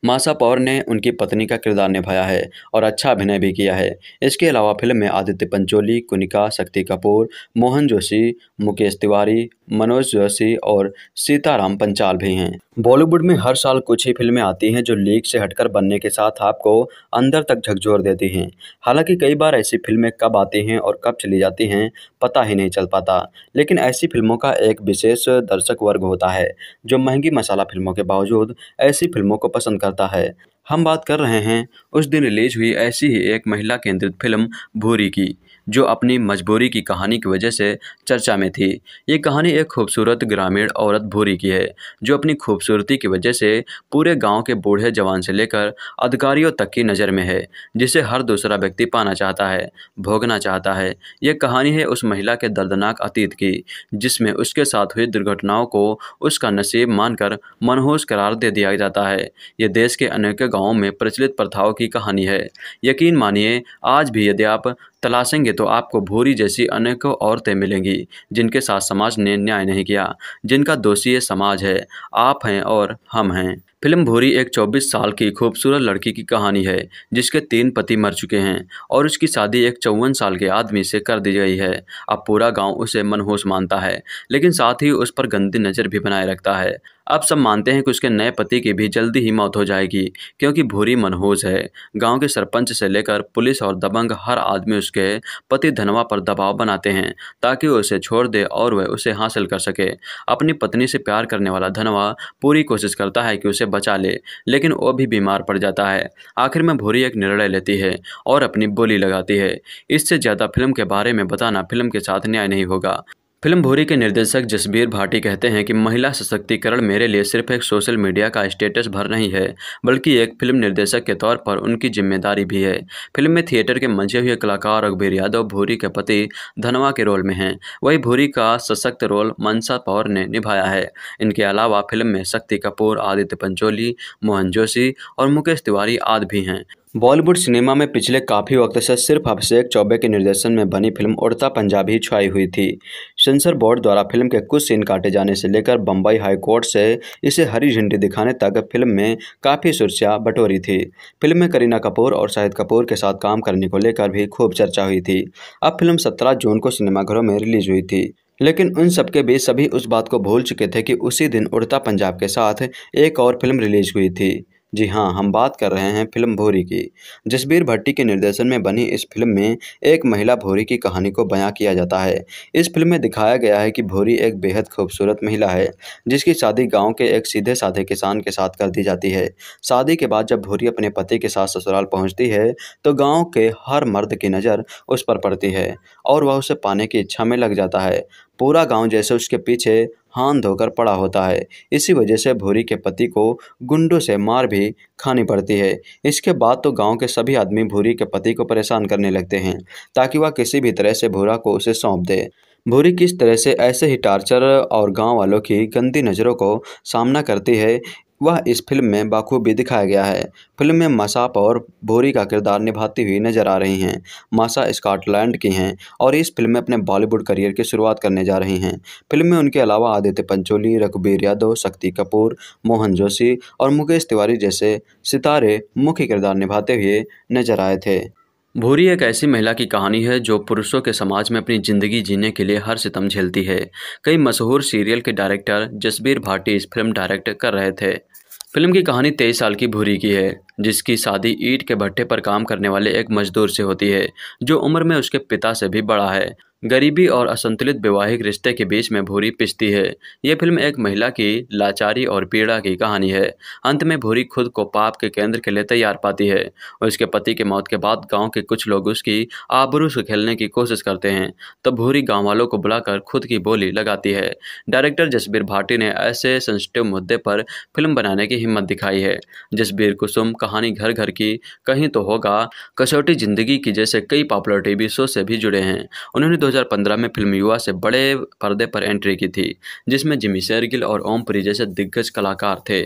माशा पौर ने उनकी पत्नी का किरदार निभाया है और अच्छा अभिनय भी किया है। इसके अलावा फिल्म में आदित्य पंचोली, कुनिका, शक्ति कपूर, मोहन जोशी, मुकेश तिवारी, मनोज जोशी और सीताराम पंचाल भी हैं। बॉलीवुड में हर साल कुछ ही फिल्में आती हैं जो लीक से हटकर बनने के साथ आपको अंदर तक झकझोर देती हैं। हालांकि कई बार ऐसी फिल्में कब आती हैं और कब चली जाती हैं पता ही नहीं चल पाता, लेकिन ऐसी फिल्मों का एक विशेष दर्शक वर्ग होता है जो महंगी मसाला फिल्मों के बावजूद ऐसी फिल्मों को पसंद करता है। हम बात कर रहे हैं उस दिन रिलीज हुई ऐसी ही एक महिला केंद्रित फिल्म भूरी की, जो अपनी मजबूरी की कहानी की वजह से चर्चा में थी। ये कहानी एक खूबसूरत ग्रामीण औरत भूरी की है, जो अपनी खूबसूरती की वजह से पूरे गांव के बूढ़े जवान से लेकर अधिकारियों तक की नज़र में है, जिसे हर दूसरा व्यक्ति पाना चाहता है, भोगना चाहता है। यह कहानी है उस महिला के दर्दनाक अतीत की, जिसमें उसके साथ हुई दुर्घटनाओं को उसका नसीब मानकर मनहूस करार दे दिया जाता है। ये देश के अनेक गाँवों में प्रचलित प्रथाओं की कहानी है। यकीन मानिए, आज भी यदि आप तलाशेंगे तो आपको भूरी जैसी अनेकों औरतें मिलेंगी जिनके साथ समाज ने न्याय नहीं किया, जिनका दोषी ये समाज है, आप हैं और हम हैं। फिल्म भूरी एक 24 साल की खूबसूरत लड़की की कहानी है जिसके 3 पति मर चुके हैं और उसकी शादी एक 54 साल के आदमी से कर दी गई है। अब पूरा गांव उसे मनहूस मानता है, लेकिन साथ ही उस पर गंदी नज़र भी बनाए रखता है। अब सब मानते हैं कि उसके नए पति की भी जल्दी ही मौत हो जाएगी, क्योंकि भूरी मनहूस है। गांव के सरपंच से लेकर पुलिस और दबंग हर आदमी उसके पति धनवा पर दबाव बनाते हैं ताकि वो उसे छोड़ दे और वह उसे हासिल कर सके। अपनी पत्नी से प्यार करने वाला धनवा पूरी कोशिश करता है कि उसे बचा ले, लेकिन वो भी बीमार पड़ जाता है। आखिर में भूरी एक निर्णय लेती है और अपनी बोली लगाती है। इससे ज़्यादा फिल्म के बारे में बताना फिल्म के साथ न्याय नहीं होगा। फिल्म भूरी के निर्देशक जसबीर भाटी कहते हैं कि महिला सशक्तिकरण मेरे लिए सिर्फ एक सोशल मीडिया का स्टेटस भर नहीं है, बल्कि एक फिल्म निर्देशक के तौर पर उनकी जिम्मेदारी भी है। फिल्म में थिएटर के मंचे हुए कलाकार रघुबीर यादव भूरी के पति धनवा के रोल में हैं। वही भूरी का सशक्त रोल माशा पौर ने निभाया है। इनके अलावा फिल्म में शक्ति कपूर, आदित्य पंचोली, मोहन जोशी और मुकेश तिवारी आदि भी हैं। बॉलीवुड सिनेमा में पिछले काफ़ी वक्त से सिर्फ अभिषेक चौबे के निर्देशन में बनी फिल्म उड़ता पंजाब ही छाई हुई थी। सेंसर बोर्ड द्वारा फिल्म के कुछ सीन काटे जाने से लेकर बम्बई हाई कोर्ट से इसे हरी झंडी दिखाने तक फिल्म में काफ़ी सुर्खियां बटोरी थी। फिल्म में करीना कपूर और शाहिद कपूर के साथ काम करने को लेकर भी खूब चर्चा हुई थी। अब फिल्म 17 जून को सिनेमाघरों में रिलीज हुई थी, लेकिन उन सबके बीच सभी उस बात को भूल चुके थे कि उसी दिन उड़ता पंजाब के साथ एक और फिल्म रिलीज हुई थी। जी हाँ, हम बात कर रहे हैं फिल्म भूरी की। जसबीर भट्टी के निर्देशन में बनी इस फिल्म में एक महिला भूरी की कहानी को बयां किया जाता है। इस फिल्म में दिखाया गया है कि भूरी एक बेहद खूबसूरत महिला है जिसकी शादी गांव के एक सीधे साधे किसान के साथ कर दी जाती है। शादी के बाद जब भूरी अपने पति के साथ ससुराल पहुंचती है तो गाँव के हर मर्द की नज़र उस पर पड़ती है और वह उसे पाने की इच्छा में लग जाता है। पूरा गांव जैसे उसके पीछे हाथ धोकर पड़ा होता है। इसी वजह से भूरी के पति को गुंडों से मार भी खानी पड़ती है। इसके बाद तो गांव के सभी आदमी भूरी के पति को परेशान करने लगते हैं ताकि वह किसी भी तरह से भूरा को उसे सौंप दे। भूरी किस तरह से ऐसे ही टार्चर और गांव वालों की गंदी नज़रों को सामना करती है, वह इस फिल्म में बाखूबी दिखाया गया है। फिल्म में माशा पौर भूरी का किरदार निभाती हुई नजर आ रही हैं। माशा स्कॉटलैंड की हैं और इस फिल्म में अपने बॉलीवुड करियर की शुरुआत करने जा रही हैं। फिल्म में उनके अलावा आदित्य पंचोली, रघुबीर यादव, शक्ति कपूर, मोहन जोशी और मुकेश तिवारी जैसे सितारे मुख्य किरदार निभाते हुए नजर आए थे। भूरी एक ऐसी महिला की कहानी है जो पुरुषों के समाज में अपनी ज़िंदगी जीने के लिए हर सितम झेलती है। कई मशहूर सीरियल के डायरेक्टर जसबीर भाटी इस फिल्म डायरेक्ट कर रहे थे। फिल्म की कहानी 23 साल की भूरी की है, जिसकी शादी ईंट के भट्टे पर काम करने वाले एक मजदूर से होती है जो उम्र में उसके पिता से भी बड़ा है। गरीबी और असंतुलित वैवाहिक रिश्ते के बीच में भूरी पिसती है। यह फिल्म एक महिला की लाचारी और पीड़ा की कहानी है। अंत में भूरी खुद को पाप के केंद्र के लिए तैयार पाती है और उसके पति के मौत के बाद गांव के कुछ लोग उसकी आबरू से खेलने की कोशिश करते हैं, तो भूरी गांव वालों को बुलाकर खुद की बोली लगाती है। डायरेक्टर जसबीर भाटी ने ऐसे सेंसिटिव मुद्दे पर फिल्म बनाने की हिम्मत दिखाई है। जसबीर कुसुम, कहानी घर घर की, कहीं तो होगा, कसौटी जिंदगी की जैसे कई पॉपुलर टीवी शो से भी जुड़े हैं। उन्होंने 2015 में फिल्म युवा से बड़े पर्दे पर एंट्री की थी, जिसमें जिमी शेरगिल और ओमपुरी जैसे दिग्गज कलाकार थे।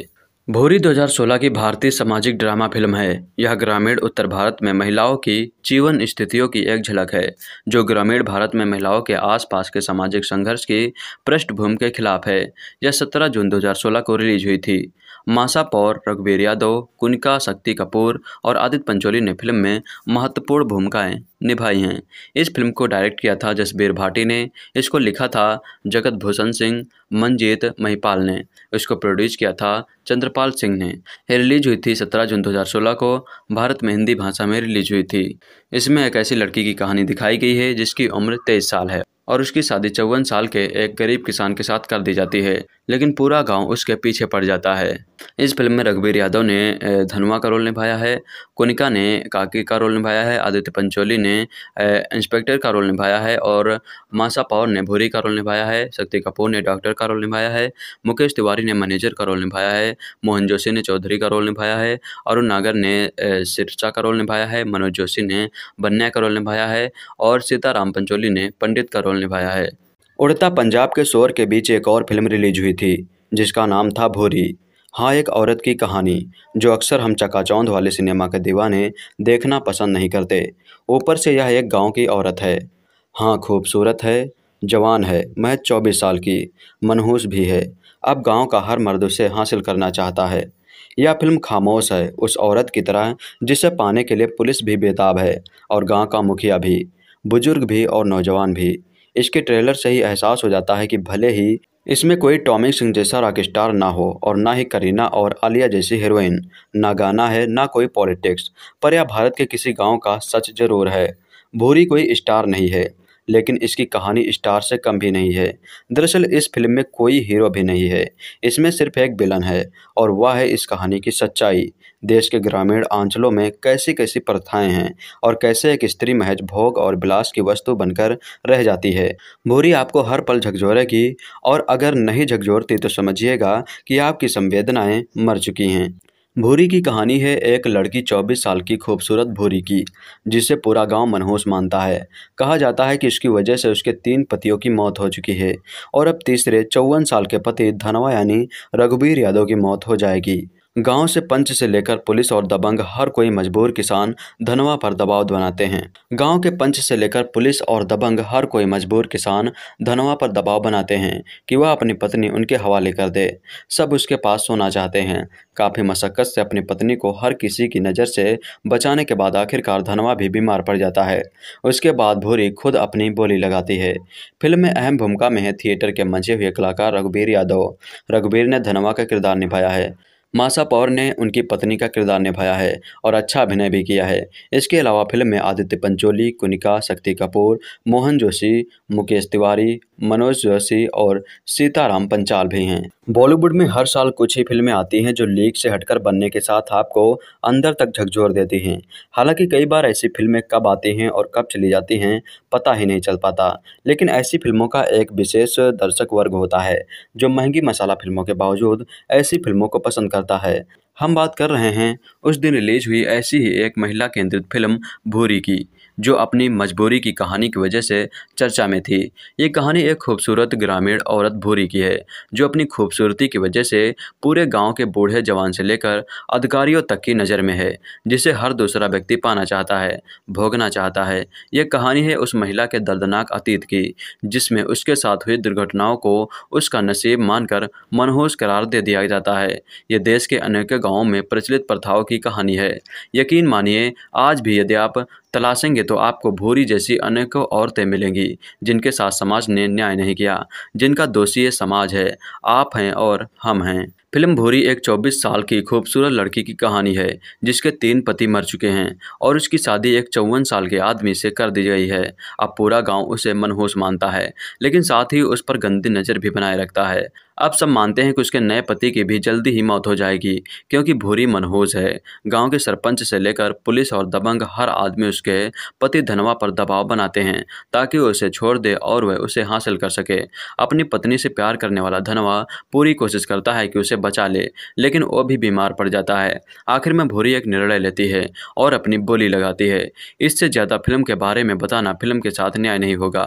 भूरी 2016 की भारतीय सामाजिक ड्रामा फिल्म है। यह ग्रामीण उत्तर भारत में महिलाओं की जीवन स्थितियों की एक झलक है, जो ग्रामीण भारत में महिलाओं के आसपास के सामाजिक संघर्ष की पृष्ठभूमि के खिलाफ है। यह 17 जून 2016 को रिलीज हुई थी। माशा पौर, रघुबीर यादव, कुनिका, शक्ति कपूर और आदित्य पंचोली ने फिल्म में महत्वपूर्ण भूमिकाएं निभाई हैं। इस फिल्म को डायरेक्ट किया था जसबीर भाटी ने। इसको लिखा था जगत भूषण सिंह, मंजीत महिपाल ने। इसको प्रोड्यूस किया था चंद्रपाल सिंह ने। ये रिलीज हुई थी 17 जून 2016 को। भारत में हिंदी भाषा में रिलीज हुई थी। इसमें एक ऐसी लड़की की कहानी दिखाई गई है जिसकी उम्र 23 साल है और उसकी शादी 54 साल के एक गरीब किसान के साथ कर दी जाती है, लेकिन पूरा गांव उसके पीछे पड़ जाता है। इस फिल्म में रघुबीर यादव ने धनुआ का रोल निभाया है, कुनिका ने काकी का रोल निभाया है, आदित्य पंचोली ने इंस्पेक्टर का रोल निभाया है और माशा पौर ने भूरी का रोल निभाया है, शक्ति कपूर ने डॉक्टर का रोल निभाया है, मुकेश तिवारी ने मैनेजर का रोल निभाया है, मोहन जोशी ने चौधरी का रोल निभाया है, अरुण नागर ने सिरसा का रोल निभाया है, मनोज जोशी ने बन्या का रोल निभाया है और सीताराम पंचोली ने पंडित का रोल निभाया है। उड़ता पंजाब के शोर के बीच एक और फिल्म रिलीज हुई थी जिसका नाम था भूरी। हाँ, एक औरत की कहानी जो अक्सर हम चकाचौंध वाले सिनेमा के दीवाने देखना पसंद नहीं करते। ऊपर से यह एक गांव की औरत है। हाँ, खूबसूरत है, जवान है, महज 24 साल की, मनहूस भी है। अब गांव का हर मर्द उसे हासिल करना चाहता है। यह फिल्म खामोश है, उस औरत की तरह जिसे पाने के लिए पुलिस भी बेताब है और गांव का मुखिया भी, बुजुर्ग भी और नौजवान भी। इसके ट्रेलर से ही एहसास हो जाता है कि भले ही इसमें कोई टॉमी सिंह जैसा रॉक स्टार ना हो और ना ही करीना और आलिया जैसी हीरोइन, ना गाना है ना कोई पॉलिटिक्स, पर यह भारत के किसी गांव का सच जरूर है। भूरी कोई स्टार नहीं है, लेकिन इसकी कहानी स्टार से कम भी नहीं है। दरअसल इस फिल्म में कोई हीरो भी नहीं है, इसमें सिर्फ एक विलन है और वह है इस कहानी की सच्चाई। देश के ग्रामीण अंचलों में कैसी कैसी प्रथाएं हैं और कैसे एक स्त्री महज भोग और विलास की वस्तु बनकर रह जाती है। भूरी आपको हर पल झकझोरेगी और अगर नहीं झकझोरती तो समझिएगा कि आपकी संवेदनाएं मर चुकी हैं। भूरी की कहानी है एक लड़की 24 साल की खूबसूरत भूरी की, जिसे पूरा गांव मनहूस मानता है। कहा जाता है कि इसकी वजह से उसके 3 पतियों की मौत हो चुकी है और अब तीसरे 54 साल के पति धनवा यानी रघुबीर यादव की मौत हो जाएगी। गांव से पंच से लेकर पुलिस और दबंग हर कोई मजबूर किसान धनवा पर दबाव बनाते हैं। गांव के पंच से लेकर पुलिस और दबंग हर कोई मजबूर किसान धनवा पर दबाव बनाते हैं कि वह अपनी पत्नी उनके हवाले कर दे। सब उसके पास सोना चाहते हैं। काफ़ी मशक्क़त से अपनी पत्नी को हर किसी की नज़र से बचाने के बाद आखिरकार धनवा भी बीमार पड़ जाता है। उसके बाद भूरी खुद अपनी बोली लगाती है। फिल्म में अहम भूमिका में है थिएटर के मंचे हुए कलाकार रघुबीर यादव। रघुबीर ने धनवा का किरदार निभाया है। माशा पौर ने उनकी पत्नी का किरदार निभाया है और अच्छा अभिनय भी किया है। इसके अलावा फिल्म में आदित्य पंचोली, कुनिका, शक्ति कपूर, मोहन जोशी, मुकेश तिवारी, मनोज जोशी और सीताराम पंचाल भी हैं। बॉलीवुड में हर साल कुछ ही फिल्में आती हैं जो लीक से हटकर बनने के साथ आपको अंदर तक झकझोर देती हैं। हालांकि कई बार ऐसी फिल्में कब आती हैं और कब चली जाती हैं पता ही नहीं चल पाता, लेकिन ऐसी फिल्मों का एक विशेष दर्शक वर्ग होता है जो महंगी मसाला फिल्मों के बावजूद ऐसी फिल्मों को पसंद करता है। हम बात कर रहे हैं उस दिन रिलीज हुई ऐसी ही एक महिला केंद्रित फिल्म भूरी की, जो अपनी मजबूरी की कहानी की वजह से चर्चा में थी। ये कहानी एक खूबसूरत ग्रामीण औरत भूरी की है, जो अपनी खूबसूरती की वजह से पूरे गांव के बूढ़े जवान से लेकर अधिकारियों तक की नज़र में है, जिसे हर दूसरा व्यक्ति पाना चाहता है, भोगना चाहता है। ये कहानी है उस महिला के दर्दनाक अतीत की, जिसमें उसके साथ हुई दुर्घटनाओं को उसका नसीब मानकर मनहूस करार दे दिया जाता है। ये देश के अनेक गाँवों में प्रचलित प्रथाओं की कहानी है। यकीन मानिए, आज भी यदि आप तलाशेंगे तो आपको भूरी जैसी अनेकों औरतें मिलेंगी जिनके साथ समाज ने न्याय नहीं किया, जिनका दोषी ये समाज है, आप हैं और हम हैं। फिल्म भूरी एक 24 साल की खूबसूरत लड़की की कहानी है जिसके 3 पति मर चुके हैं और उसकी शादी एक 54 साल के आदमी से कर दी गई है। अब पूरा गांव उसे मनहूस मानता है, लेकिन साथ ही उस पर गंदी नज़र भी बनाए रखता है। अब सब मानते हैं कि उसके नए पति की भी जल्दी ही मौत हो जाएगी, क्योंकि भूरी मनहूस है। गांव के सरपंच से लेकर पुलिस और दबंग हर आदमी उसके पति धनवा पर दबाव बनाते हैं ताकि वो उसे छोड़ दे और वह उसे हासिल कर सके। अपनी पत्नी से प्यार करने वाला धनवा पूरी कोशिश करता है कि उसे बचा ले, लेकिन वो भी बीमार पड़ जाता है। आखिर में भूरी एक निर्णय लेती है और अपनी बोली लगाती है। इससे ज़्यादा फिल्म के बारे में बताना फिल्म के साथ न्याय नहीं होगा।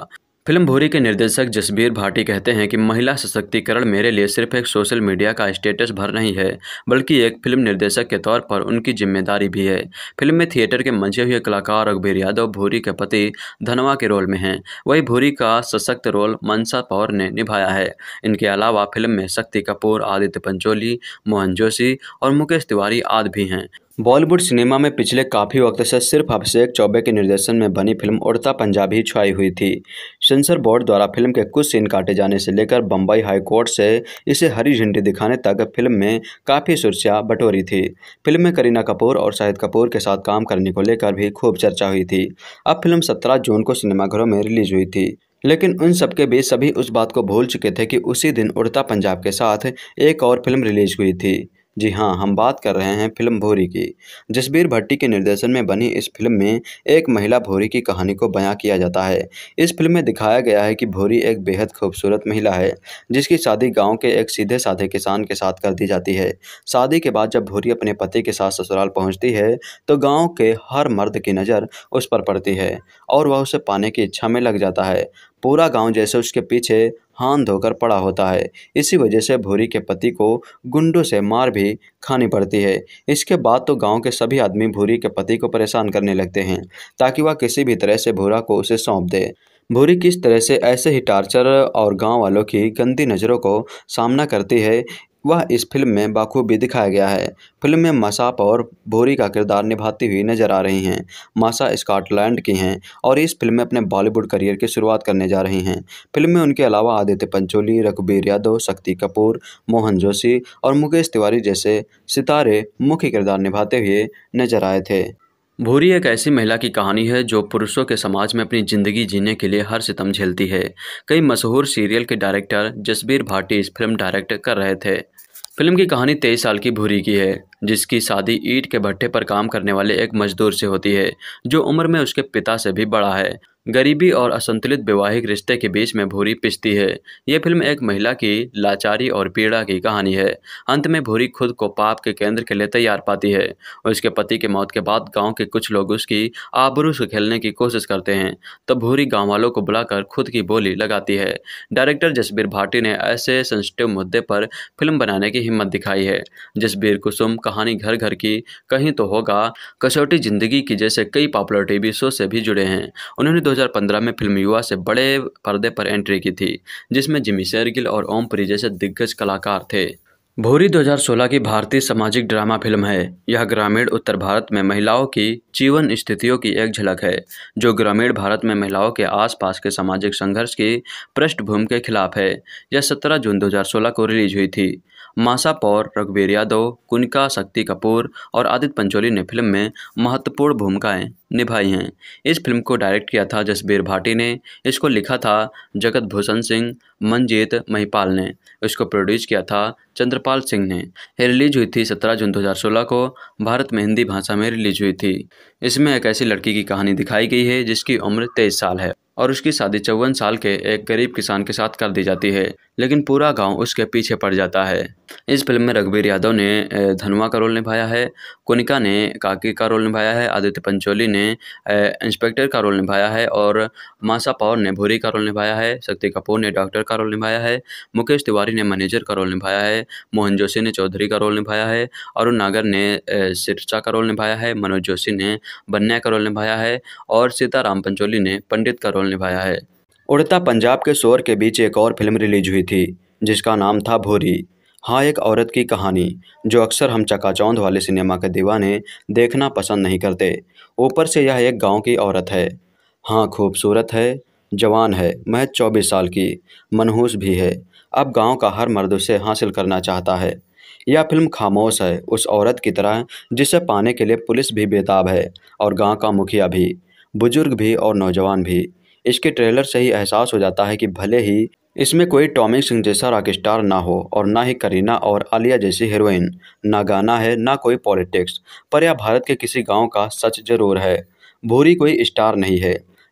फिल्म भूरी के निर्देशक जसबीर भाटी कहते हैं कि महिला सशक्तिकरण मेरे लिए सिर्फ एक सोशल मीडिया का स्टेटस भर नहीं है, बल्कि एक फिल्म निर्देशक के तौर पर उनकी जिम्मेदारी भी है। फिल्म में थिएटर के मंचे हुए कलाकार रघुबीर यादव भूरी के पति धनवा के रोल में हैं। वही भूरी का सशक्त रोल मनसा पौर ने निभाया है। इनके अलावा फिल्म में शक्ति कपूर, आदित्य पंचोली, मोहन जोशी और मुकेश तिवारी आदि भी हैं। बॉलीवुड सिनेमा में पिछले काफ़ी वक्त से सिर्फ अभिषेक चौबे के निर्देशन में बनी फिल्म उड़ता पंजाब ही छाई हुई थी। सेंसर बोर्ड द्वारा फिल्म के कुछ सीन काटे जाने से लेकर बम्बई हाई कोर्ट से इसे हरी झंडी दिखाने तक फिल्म में काफ़ी सुर्खियां बटोरी थी। फिल्म में करीना कपूर और शाहिद कपूर के साथ काम करने को लेकर भी खूब चर्चा हुई थी। अब फिल्म 17 जून को सिनेमाघरों में रिलीज हुई थी, लेकिन उन सबके बीच सभी उस बात को भूल चुके थे कि उसी दिन उड़ता पंजाब के साथ एक और फिल्म रिलीज हुई थी। जी हाँ, हम बात कर रहे हैं फिल्म भूरी की। जसबीर भट्टी के निर्देशन में बनी इस फिल्म में एक महिला भूरी की कहानी को बयां किया जाता है। इस फिल्म में दिखाया गया है कि भूरी एक बेहद खूबसूरत महिला है, जिसकी शादी गांव के एक सीधे साधे किसान के साथ कर दी जाती है। शादी के बाद जब भूरी अपने पति के साथ ससुराल पहुंचती है तो गाँव के हर मर्द की नज़र उस पर पड़ती है और वह उसे पाने की इच्छा में लग जाता है। पूरा गांव जैसे उसके पीछे हाथ धोकर पड़ा होता है। इसी वजह से भूरी के पति को गुंडों से मार भी खानी पड़ती है। इसके बाद तो गांव के सभी आदमी भूरी के पति को परेशान करने लगते हैं ताकि वह किसी भी तरह से भूरा को उसे सौंप दे। भूरी किस तरह से ऐसे ही टार्चर और गांव वालों की गंदी नज़रों को सामना करती है, वह इस फिल्म में बाखूबी दिखाया गया है। फिल्म में माशा और भूरी का किरदार निभाती हुई नजर आ रही हैं। माशा स्कॉटलैंड की हैं और इस फिल्म में अपने बॉलीवुड करियर की शुरुआत करने जा रही हैं। फिल्म में उनके अलावा आदित्य पंचोली, रघुबीर यादव, शक्ति कपूर, मोहन जोशी और मुकेश तिवारी जैसे सितारे मुख्य किरदार निभाते हुए नजर आए थे। भूरी एक ऐसी महिला की कहानी है जो पुरुषों के समाज में अपनी ज़िंदगी जीने के लिए हर सितम झेलती है। कई मशहूर सीरियल के डायरेक्टर जसबीर भाटी इस फिल्म डायरेक्ट कर रहे थे। फिल्म की कहानी 23 साल की भूरी की है, जिसकी शादी ईंट के भट्टे पर काम करने वाले एक मजदूर से होती है, जो उम्र में उसके पिता से भी बड़ा है। गरीबी और असंतुलित वैवाहिक रिश्ते के बीच में भूरी पिसती है। ये फिल्म एक महिला की लाचारी और पीड़ा की कहानी है। अंत में भूरी खुद को पाप के केंद्र के लिए तैयार पाती है। उसके पति के मौत के बाद गांव के कुछ लोग उसकी आबरू से खेलने की कोशिश करते हैं, तब भूरी गांव वालों को बुलाकर खुद की बोली लगाती है। डायरेक्टर जसबीर भाटी ने ऐसे सेंसिटिव मुद्दे पर फिल्म बनाने की हिम्मत दिखाई है। जसबीर कुसुम, कहानी घर घर की, कहीं तो होगा, कसौटी जिंदगी की जैसे कई पॉपुलर टीवी शो से भी जुड़े हैं। उन्होंने 2015 में फिल्म युवा से बड़े पर्दे पर एंट्री की थी, जिसमें जिमी शेरगिल और ओमपुरी जैसे दिग्गज कलाकार थे। भूरी 2016 की भारतीय सामाजिक ड्रामा फिल्म है। यह ग्रामीण उत्तर भारत में महिलाओं की जीवन स्थितियों की एक झलक है, जो ग्रामीण भारत में महिलाओं के आसपास के सामाजिक संघर्ष की पृष्ठभूमि के खिलाफ है। यह 17 जून 2016 को रिलीज हुई थी। माशा पौर, रघुबीर यादव, कुनिका, शक्ति कपूर और आदित्य पंचोली ने फिल्म में महत्वपूर्ण भूमिकाएं निभाई हैं। इस फिल्म को डायरेक्ट किया था जसबीर भाटी ने। इसको लिखा था जगत भूषण सिंह, मंजीत महिपाल ने। इसको प्रोड्यूस किया था चंद्रपाल सिंह ने। ये रिलीज हुई थी 17 जून 2016 को। भारत में हिंदी भाषा में रिलीज हुई थी। इसमें एक ऐसी लड़की की कहानी दिखाई गई है जिसकी उम्र 23 साल है और उसकी शादी 54 साल के एक गरीब किसान के साथ कर दी जाती है, लेकिन पूरा गांव उसके पीछे पड़ जाता है। इस फिल्म में रघुबीर यादव ने धनुआ का रोल निभाया है, कुनिका ने काकी का रोल निभाया है, आदित्य पंचोली ने इंस्पेक्टर का रोल निभाया है और माशा पौर ने भूरी का रोल निभाया है। शक्ति कपूर ने डॉक्टर का रोल निभाया है। मुकेश तिवारी ने मैनेजर का रोल निभाया है। मोहन जोशी ने चौधरी का रोल निभाया है। अरुण नागर ने सिरसा का रोल निभाया है। मनोज जोशी ने बन्या का रोल निभाया है और सीताराम पंचोली ने पंडित का रोल निभाया है। उड़ता पंजाब के शोर के बीच एक और फिल्म रिलीज हुई थी, जिसका नाम था भूरी। हाँ, एक औरत की कहानी जो अक्सर हम चकाचौंध वाले सिनेमा के दीवाने देखना पसंद नहीं करते। ऊपर से यह एक गांव की औरत है। हाँ, खूबसूरत है, जवान है, महज 24 साल की, मनहूस भी है। अब गांव का हर मर्द उसे हासिल करना चाहता है। यह फिल्म खामोश है, उस औरत की तरह जिसे पाने के लिए पुलिस भी बेताब है और गांव का मुखिया भी, बुजुर्ग भी और नौजवान भी। इसके ट्रेलर से ही एहसास हो जाता है कि भले ही इसमें कोई टॉमी सिंह जैसा रॉक स्टार ना हो और ना ही करीना और आलिया जैसी हीरोइन, ना गाना है ना कोई पॉलिटिक्स, पर यह भारत के किसी गांव का सच जरूर है। भूरी कोई स्टार नहीं है,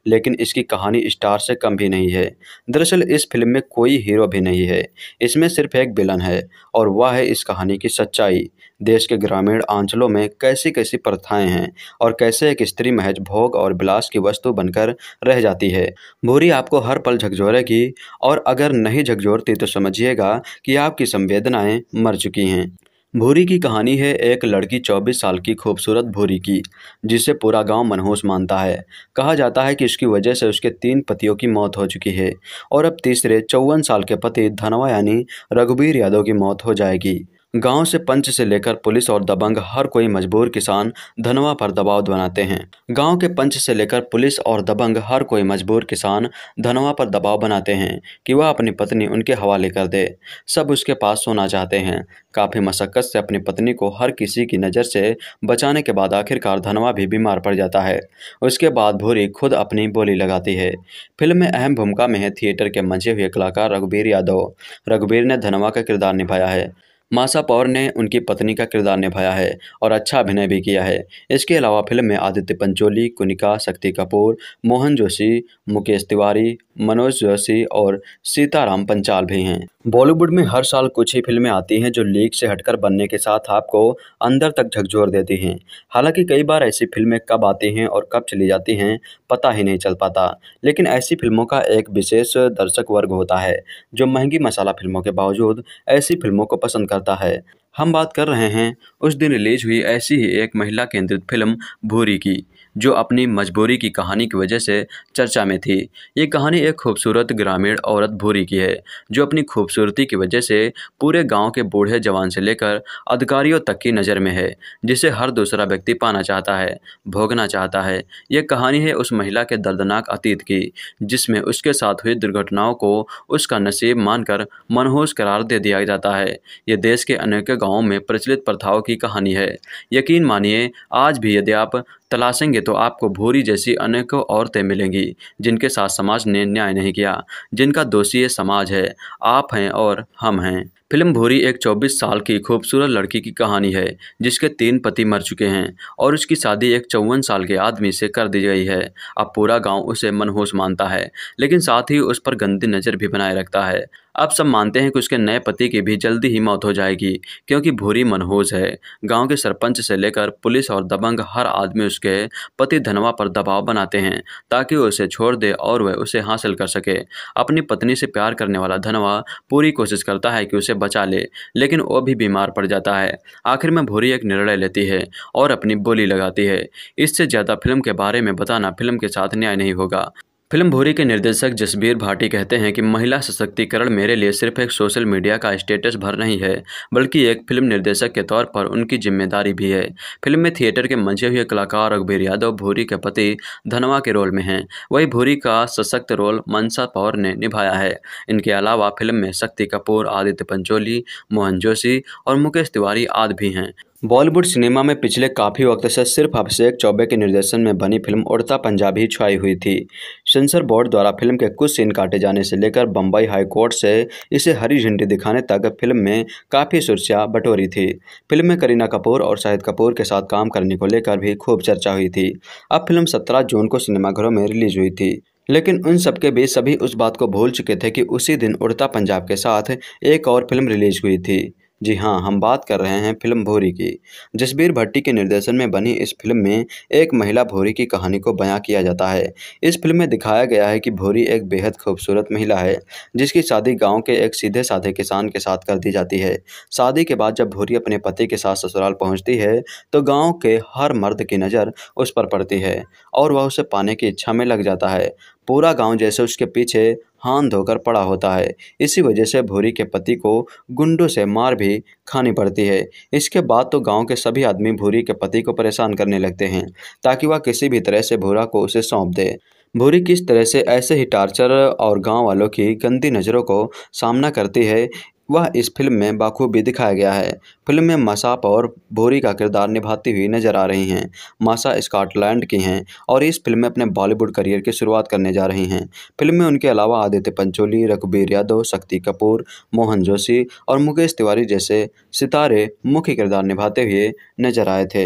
लेकिन इसकी कहानी स्टार से कम भी नहीं है। दरअसल इस फिल्म में कोई हीरो भी नहीं है, इसमें सिर्फ एक विलन है और वह है इस कहानी की सच्चाई। देश के ग्रामीण अंचलों में कैसी कैसी प्रथाएं हैं और कैसे एक स्त्री महज भोग और विलास की वस्तु बनकर रह जाती है। भूरी आपको हर पल झकझोरेगी और अगर नहीं झकझोरती तो समझिएगा कि आपकी संवेदनाएं मर चुकी हैं। भूरी की कहानी है एक लड़की 24 साल की खूबसूरत भूरी की, जिसे पूरा गांव मनहूस मानता है। कहा जाता है कि इसकी वजह से उसके 3 पतियों की मौत हो चुकी है और अब तीसरे 54 साल के पति धनवा यानी रघुबीर यादव की मौत हो जाएगी। गांव से पंच से लेकर पुलिस और दबंग हर कोई मजबूर किसान धनवा पर दबाव बनाते हैं। गांव के पंच से लेकर पुलिस और दबंग हर कोई मजबूर किसान धनवा पर दबाव बनाते हैं कि वह अपनी पत्नी उनके हवाले कर दे। सब उसके पास सोना चाहते हैं। काफ़ी मशक्क़त से अपनी पत्नी को हर किसी की नज़र से बचाने के बाद आखिरकार धनवा भी बीमार पड़ जाता है। उसके बाद भूरी खुद अपनी बोली लगाती है। फिल्म में अहम भूमिका में है थिएटर के मंचे हुए कलाकार रघुबीर यादव। रघुबीर ने धनवा का किरदार निभाया है। माशा पौर ने उनकी पत्नी का किरदार निभाया है और अच्छा अभिनय भी किया है। इसके अलावा फिल्म में आदित्य पंचोली, कुनिका, शक्ति कपूर, मोहन जोशी, मुकेश तिवारी, मनोज जोशी और सीताराम पंचाल भी हैं। बॉलीवुड में हर साल कुछ ही फिल्में आती हैं जो लीक से हटकर बनने के साथ आपको अंदर तक झकझोर देती हैं। हालांकि कई बार ऐसी फिल्में कब आती हैं और कब चली जाती हैं पता ही नहीं चल पाता। लेकिन ऐसी फिल्मों का एक विशेष दर्शक वर्ग होता है जो महंगी मसाला फिल्मों के बावजूद ऐसी फिल्मों को पसंद करता है। हम बात कर रहे हैं उस दिन रिलीज हुई ऐसी ही एक महिला केंद्रित फिल्म भूरी की, जो अपनी मजबूरी की कहानी की वजह से चर्चा में थी। ये कहानी एक खूबसूरत ग्रामीण औरत भूरी की है, जो अपनी खूबसूरती की वजह से पूरे गांव के बूढ़े जवान से लेकर अधिकारियों तक की नज़र में है, जिसे हर दूसरा व्यक्ति पाना चाहता है, भोगना चाहता है। यह कहानी है उस महिला के दर्दनाक अतीत की, जिसमें उसके साथ हुई दुर्घटनाओं को उसका नसीब मानकर मनहूस करार दे दिया जाता है। ये देश के अनेकों गाँवों में प्रचलित प्रथाओं की कहानी है। यकीन मानिए, आज भी यदि आप तलाशेंगे तो आपको भूरी जैसी अनेकों औरतें मिलेंगी जिनके साथ समाज ने न्याय नहीं किया, जिनका दोषी ये समाज है, आप हैं और हम हैं। फिल्म भूरी एक 24 साल की खूबसूरत लड़की की कहानी है जिसके 3 पति मर चुके हैं और उसकी शादी एक 54 साल के आदमी से कर दी गई है। अब पूरा गांव उसे मनहूस मानता है, लेकिन साथ ही उस पर गंदी नज़र भी बनाए रखता है। अब सब मानते हैं कि उसके नए पति की भी जल्दी ही मौत हो जाएगी, क्योंकि भूरी मनहूस है। गांव के सरपंच से लेकर पुलिस और दबंग हर आदमी उसके पति धनवा पर दबाव बनाते हैं ताकि वो उसे छोड़ दे और वह उसे हासिल कर सके। अपनी पत्नी से प्यार करने वाला धनवा पूरी कोशिश करता है कि उसे बचा ले, लेकिन वो भी बीमार पड़ जाता है। आखिर में भूरी एक निर्णय लेती है और अपनी बोली लगाती है। इससे ज़्यादा फिल्म के बारे में बताना फिल्म के साथ न्याय नहीं होगा। फिल्म भूरी के निर्देशक जसबीर भाटी कहते हैं कि महिला सशक्तिकरण मेरे लिए सिर्फ एक सोशल मीडिया का स्टेटस भर नहीं है, बल्कि एक फिल्म निर्देशक के तौर पर उनकी जिम्मेदारी भी है। फिल्म में थिएटर के मंचे हुए कलाकार रघुबीर यादव भूरी के पति धनवा के रोल में हैं। वहीं भूरी का सशक्त रोल माशा पौर ने निभाया है। इनके अलावा फिल्म में शक्ति कपूर, आदित्य पंचोली, मोहन जोशी और मुकेश तिवारी आदि भी हैं। बॉलीवुड सिनेमा में पिछले काफ़ी वक्त से सिर्फ अभिषेक चौबे के निर्देशन में बनी फिल्म उड़ता पंजाब ही छाई हुई थी। सेंसर बोर्ड द्वारा फिल्म के कुछ सीन काटे जाने से लेकर बम्बई हाई कोर्ट से इसे हरी झंडी दिखाने तक फिल्म में काफ़ी सुर्खियां बटोरी थी। फिल्म में करीना कपूर और शाहिद कपूर के साथ काम करने को लेकर भी खूब चर्चा हुई थी। अब फिल्म 17 जून को सिनेमाघरों में रिलीज हुई थी, लेकिन उन सबके बीच सभी उस बात को भूल चुके थे कि उसी दिन उड़ता पंजाब के साथ एक और फिल्म रिलीज हुई थी। जी हाँ, हम बात कर रहे हैं फिल्म भूरी की। जसबीर भट्टी के निर्देशन में बनी इस फिल्म में एक महिला भूरी की कहानी को बयां किया जाता है। इस फिल्म में दिखाया गया है कि भूरी एक बेहद खूबसूरत महिला है जिसकी शादी गांव के एक सीधे साधे किसान के साथ कर दी जाती है। शादी के बाद जब भूरी अपने पति के साथ ससुराल पहुंचती है तो गाँव के हर मर्द की नज़र उस पर पड़ती है और वह उसे पाने की इच्छा में लग जाता है। पूरा गांव जैसे उसके पीछे हाथ धोकर पड़ा होता है। इसी वजह से भूरी के पति को गुंडों से मार भी खानी पड़ती है। इसके बाद तो गांव के सभी आदमी भूरी के पति को परेशान करने लगते हैं ताकि वह किसी भी तरह से भूरा को उसे सौंप दे। भूरी किस तरह से ऐसे ही टार्चर और गांव वालों की गंदी नज़रों को सामना करती है, वह इस फिल्म में बाखूबी दिखाया गया है। फिल्म में माशा और भूरी का किरदार निभाती हुई नजर आ रही हैं। माशा स्कॉटलैंड की हैं और इस फिल्म में अपने बॉलीवुड करियर की शुरुआत करने जा रही हैं। फिल्म में उनके अलावा आदित्य पंचोली, रघुबीर यादव, शक्ति कपूर, मोहन जोशी और मुकेश तिवारी जैसे सितारे मुख्य किरदार निभाते हुए नजर आए थे।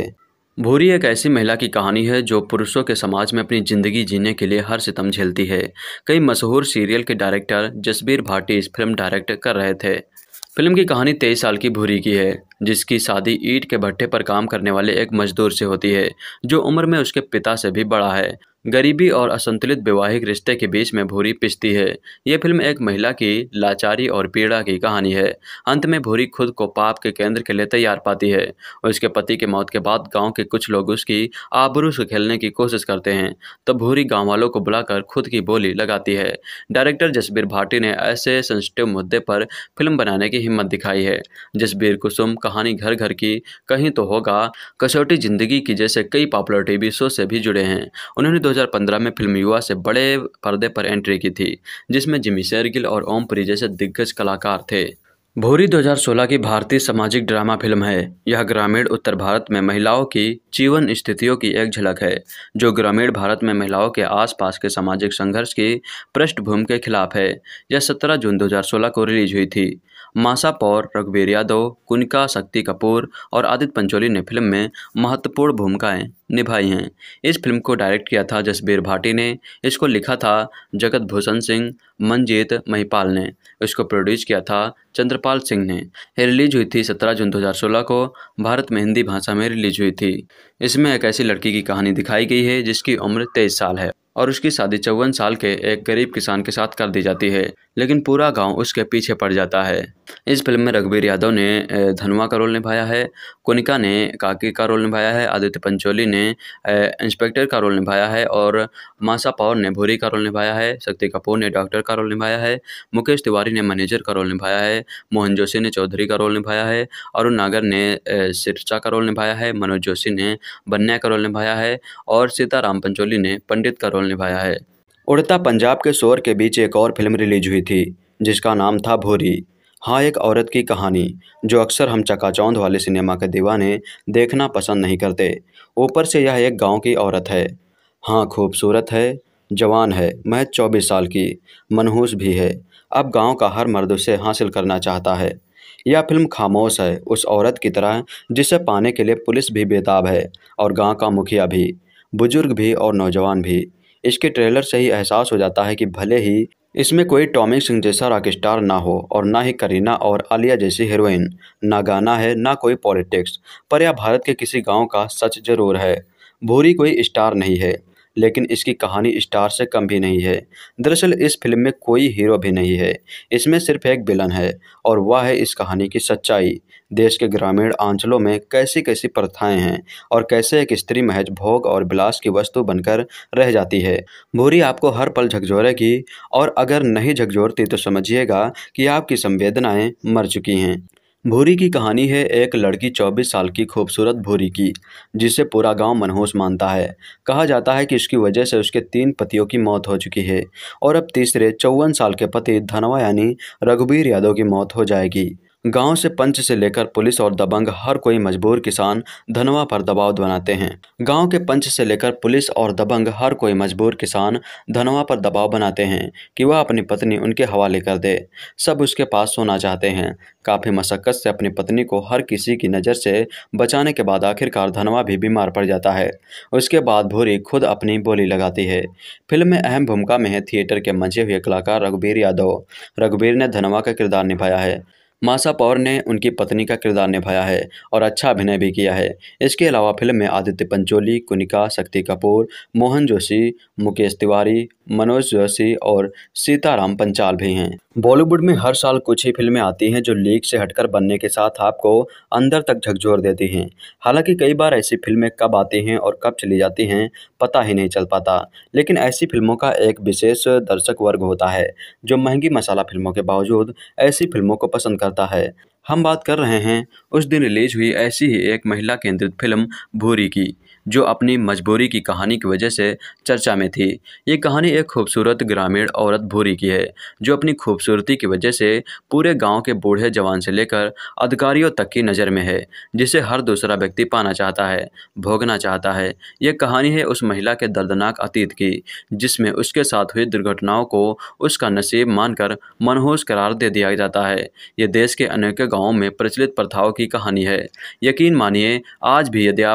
भूरी एक ऐसी महिला की कहानी है जो पुरुषों के समाज में अपनी जिंदगी जीने के लिए हर सितम झेलती है। कई मशहूर सीरियल के डायरेक्टर जसबीर भाटी इस फिल्म डायरेक्ट कर रहे थे। फिल्म की कहानी 23 साल की भूरी की है, जिसकी शादी ईंट के भट्टे पर काम करने वाले एक मजदूर से होती है, जो उम्र में उसके पिता से भी बड़ा है। गरीबी और असंतुलित वैवाहिक रिश्ते के बीच में भूरी पिसती है। यह फिल्म एक महिला की लाचारी और पीड़ा की कहानी है। अंत में भूरी खुद को पाप के केंद्र के लिए तैयार पाती है। उसके पति की मौत के बाद गांव के कुछ लोग उसकी आबरू से खेलने की कोशिश करते हैं। तब भूरी गांव वालों को बुलाकर खुद की बोली लगाती है। डायरेक्टर जसबीर भाटी ने ऐसे सेंसिटिव मुद्दे पर फिल्म बनाने की हिम्मत दिखाई है। जसबीर कुसुम कहानी घर घर की, कहीं तो होगा, कसौटी जिंदगी की जैसे कई पॉपुलर टीवी शो से भी जुड़े हैं। उन्होंने 2015 में फिल्म युवा से बड़े पर्दे पर एंट्री की थी, जिसमें जिमी शेरगिल और ओम पुरी जैसे दिग्गज कलाकार थे। भूरी 2016 की भारतीय सामाजिक ड्रामा फिल्म है। यह ग्रामीण उत्तर भारत में महिलाओं की जीवन स्थितियों की एक झलक है, जो ग्रामीण भारत में महिलाओं के आसपास के सामाजिक संघर्ष की पृष्ठभूमि के खिलाफ है। यह 17 जून 2016 को रिलीज हुई थी। माशा पौर, रघुबीर यादव, कुनिका, शक्ति कपूर और आदित्य पंचोली ने फिल्म में महत्वपूर्ण भूमिकाएं निभाई हैं। इस फिल्म को डायरेक्ट किया था जसबीर भाटी ने। इसको लिखा था जगत भूषण सिंह, मंजीत महिपाल ने। इसको प्रोड्यूस किया था चंद्रपाल सिंह ने। ये रिलीज हुई थी 17 जून 2016 को। भारत में हिंदी भाषा में रिलीज हुई थी। इसमें एक ऐसी लड़की की कहानी दिखाई गई है जिसकी उम्र 23 साल है और उसकी शादी 54 साल के एक गरीब किसान के साथ कर दी जाती है, लेकिन पूरा गांव उसके पीछे पड़ जाता है। इस फिल्म में रघुबीर यादव ने धनुआ का रोल निभाया है, कुनिका ने काकी का रोल निभाया है, आदित्य पंचोली ने इंस्पेक्टर का रोल निभाया है और माशा पौर ने भूरी का रोल निभाया है, शक्ति कपूर ने डॉक्टर का रोल निभाया है, मुकेश तिवारी ने मैनेजर का रोल निभाया है, मोहन जोशी ने चौधरी का रोल निभाया है, अरुण नागर ने सिरसा का रोल निभाया है, मनोज जोशी ने बन्या का रोल निभाया है और सीताराम पंचोली ने पंडित का रोल निभाया है। उड़ता पंजाब के शोर के बीच एक और फिल्म रिलीज हुई थी, जिसका नाम था भूरी। हाँ, एक औरत की कहानी जो अक्सर हम चकाचौंध वाले सिनेमा के दीवाने देखना पसंद नहीं करते। ऊपर से यह एक गांव की औरत है। हाँ, खूबसूरत है, जवान है, महज 24 साल की, मनहूस भी है। अब गांव का हर मर्द उसे हासिल करना चाहता है। यह फिल्म खामोश है, उस औरत की तरह जिसे पाने के लिए पुलिस भी बेताब है और गांव का मुखिया भी, बुजुर्ग भी और नौजवान भी। इसके ट्रेलर से ही एहसास हो जाता है कि भले ही इसमें कोई टॉमी सिंह जैसा रॉक स्टार ना हो और ना ही करीना और आलिया जैसी हीरोइन, ना गाना है ना कोई पॉलिटिक्स, पर यह भारत के किसी गांव का सच जरूर है। भूरी कोई स्टार नहीं है, लेकिन इसकी कहानी स्टार से कम भी नहीं है। दरअसल इस फिल्म में कोई हीरो भी नहीं है, इसमें सिर्फ एक विलन है और वह है इस कहानी की सच्चाई। देश के ग्रामीण अंचलों में कैसी कैसी प्रथाएं हैं और कैसे एक स्त्री महज भोग और विलास की वस्तु बनकर रह जाती है। भूरी आपको हर पल झकझोरेगी और अगर नहीं झकझोरती तो समझिएगा कि आपकी संवेदनाएं मर चुकी हैं। भूरी की कहानी है एक लड़की 24 साल की खूबसूरत भूरी की, जिसे पूरा गांव मनहूस मानता है। कहा जाता है कि इसकी वजह से उसके 3 पतियों की मौत हो चुकी है और अब तीसरे 54 साल के पति धनवा यानी रघुबीर यादव की मौत हो जाएगी। गांव से पंच से लेकर पुलिस और दबंग हर कोई मजबूर किसान धनवा पर दबाव बनाते हैं। गांव के पंच से लेकर पुलिस और दबंग हर कोई मजबूर किसान धनवा पर दबाव बनाते हैं कि वह अपनी पत्नी उनके हवाले कर दे। सब उसके पास सोना चाहते हैं। काफ़ी मशक्क़त से अपनी पत्नी को हर किसी की नज़र से बचाने के बाद आखिरकार धनवा भी बीमार पड़ जाता है। उसके बाद भूरी खुद अपनी बोली लगाती है। फिल्म में अहम भूमिका में है थिएटर के मंचे हुए कलाकार रघुबीर यादव। रघुबीर ने धनवा का किरदार निभाया है। माशा पौर ने उनकी पत्नी का किरदार निभाया है और अच्छा अभिनय भी किया है। इसके अलावा फिल्म में आदित्य पंचोली, कुनिका, शक्ति कपूर, मोहन जोशी, मुकेश तिवारी, मनोज जोशी और सीताराम पंचाल भी हैं। बॉलीवुड में हर साल कुछ ही फिल्में आती हैं जो लीक से हटकर बनने के साथ आपको अंदर तक झकझोर देती हैं। हालांकि कई बार ऐसी फिल्में कब आती हैं और कब चली जाती हैं पता ही नहीं चल पाता, लेकिन ऐसी फिल्मों का एक विशेष दर्शक वर्ग होता है जो महंगी मसाला फिल्मों के बावजूद ऐसी फिल्मों को पसंद करता है। हम बात कर रहे हैं उस दिन रिलीज हुई ऐसी ही एक महिला केंद्रित फिल्म भूरी की, जो अपनी मजबूरी की कहानी की वजह से चर्चा में थी। ये कहानी एक खूबसूरत ग्रामीण औरत भूरी की है, जो अपनी खूबसूरती की वजह से पूरे गांव के बूढ़े जवान से लेकर अधिकारियों तक की नज़र में है, जिसे हर दूसरा व्यक्ति पाना चाहता है, भोगना चाहता है। यह कहानी है उस महिला के दर्दनाक अतीत की, जिसमें उसके साथ हुई दुर्घटनाओं को उसका नसीब मानकर मनहूस करार दे दिया जाता है। ये देश के अनेक गाँवों में प्रचलित प्रथाओं की कहानी है। यकीन मानिए, आज भी यदि आप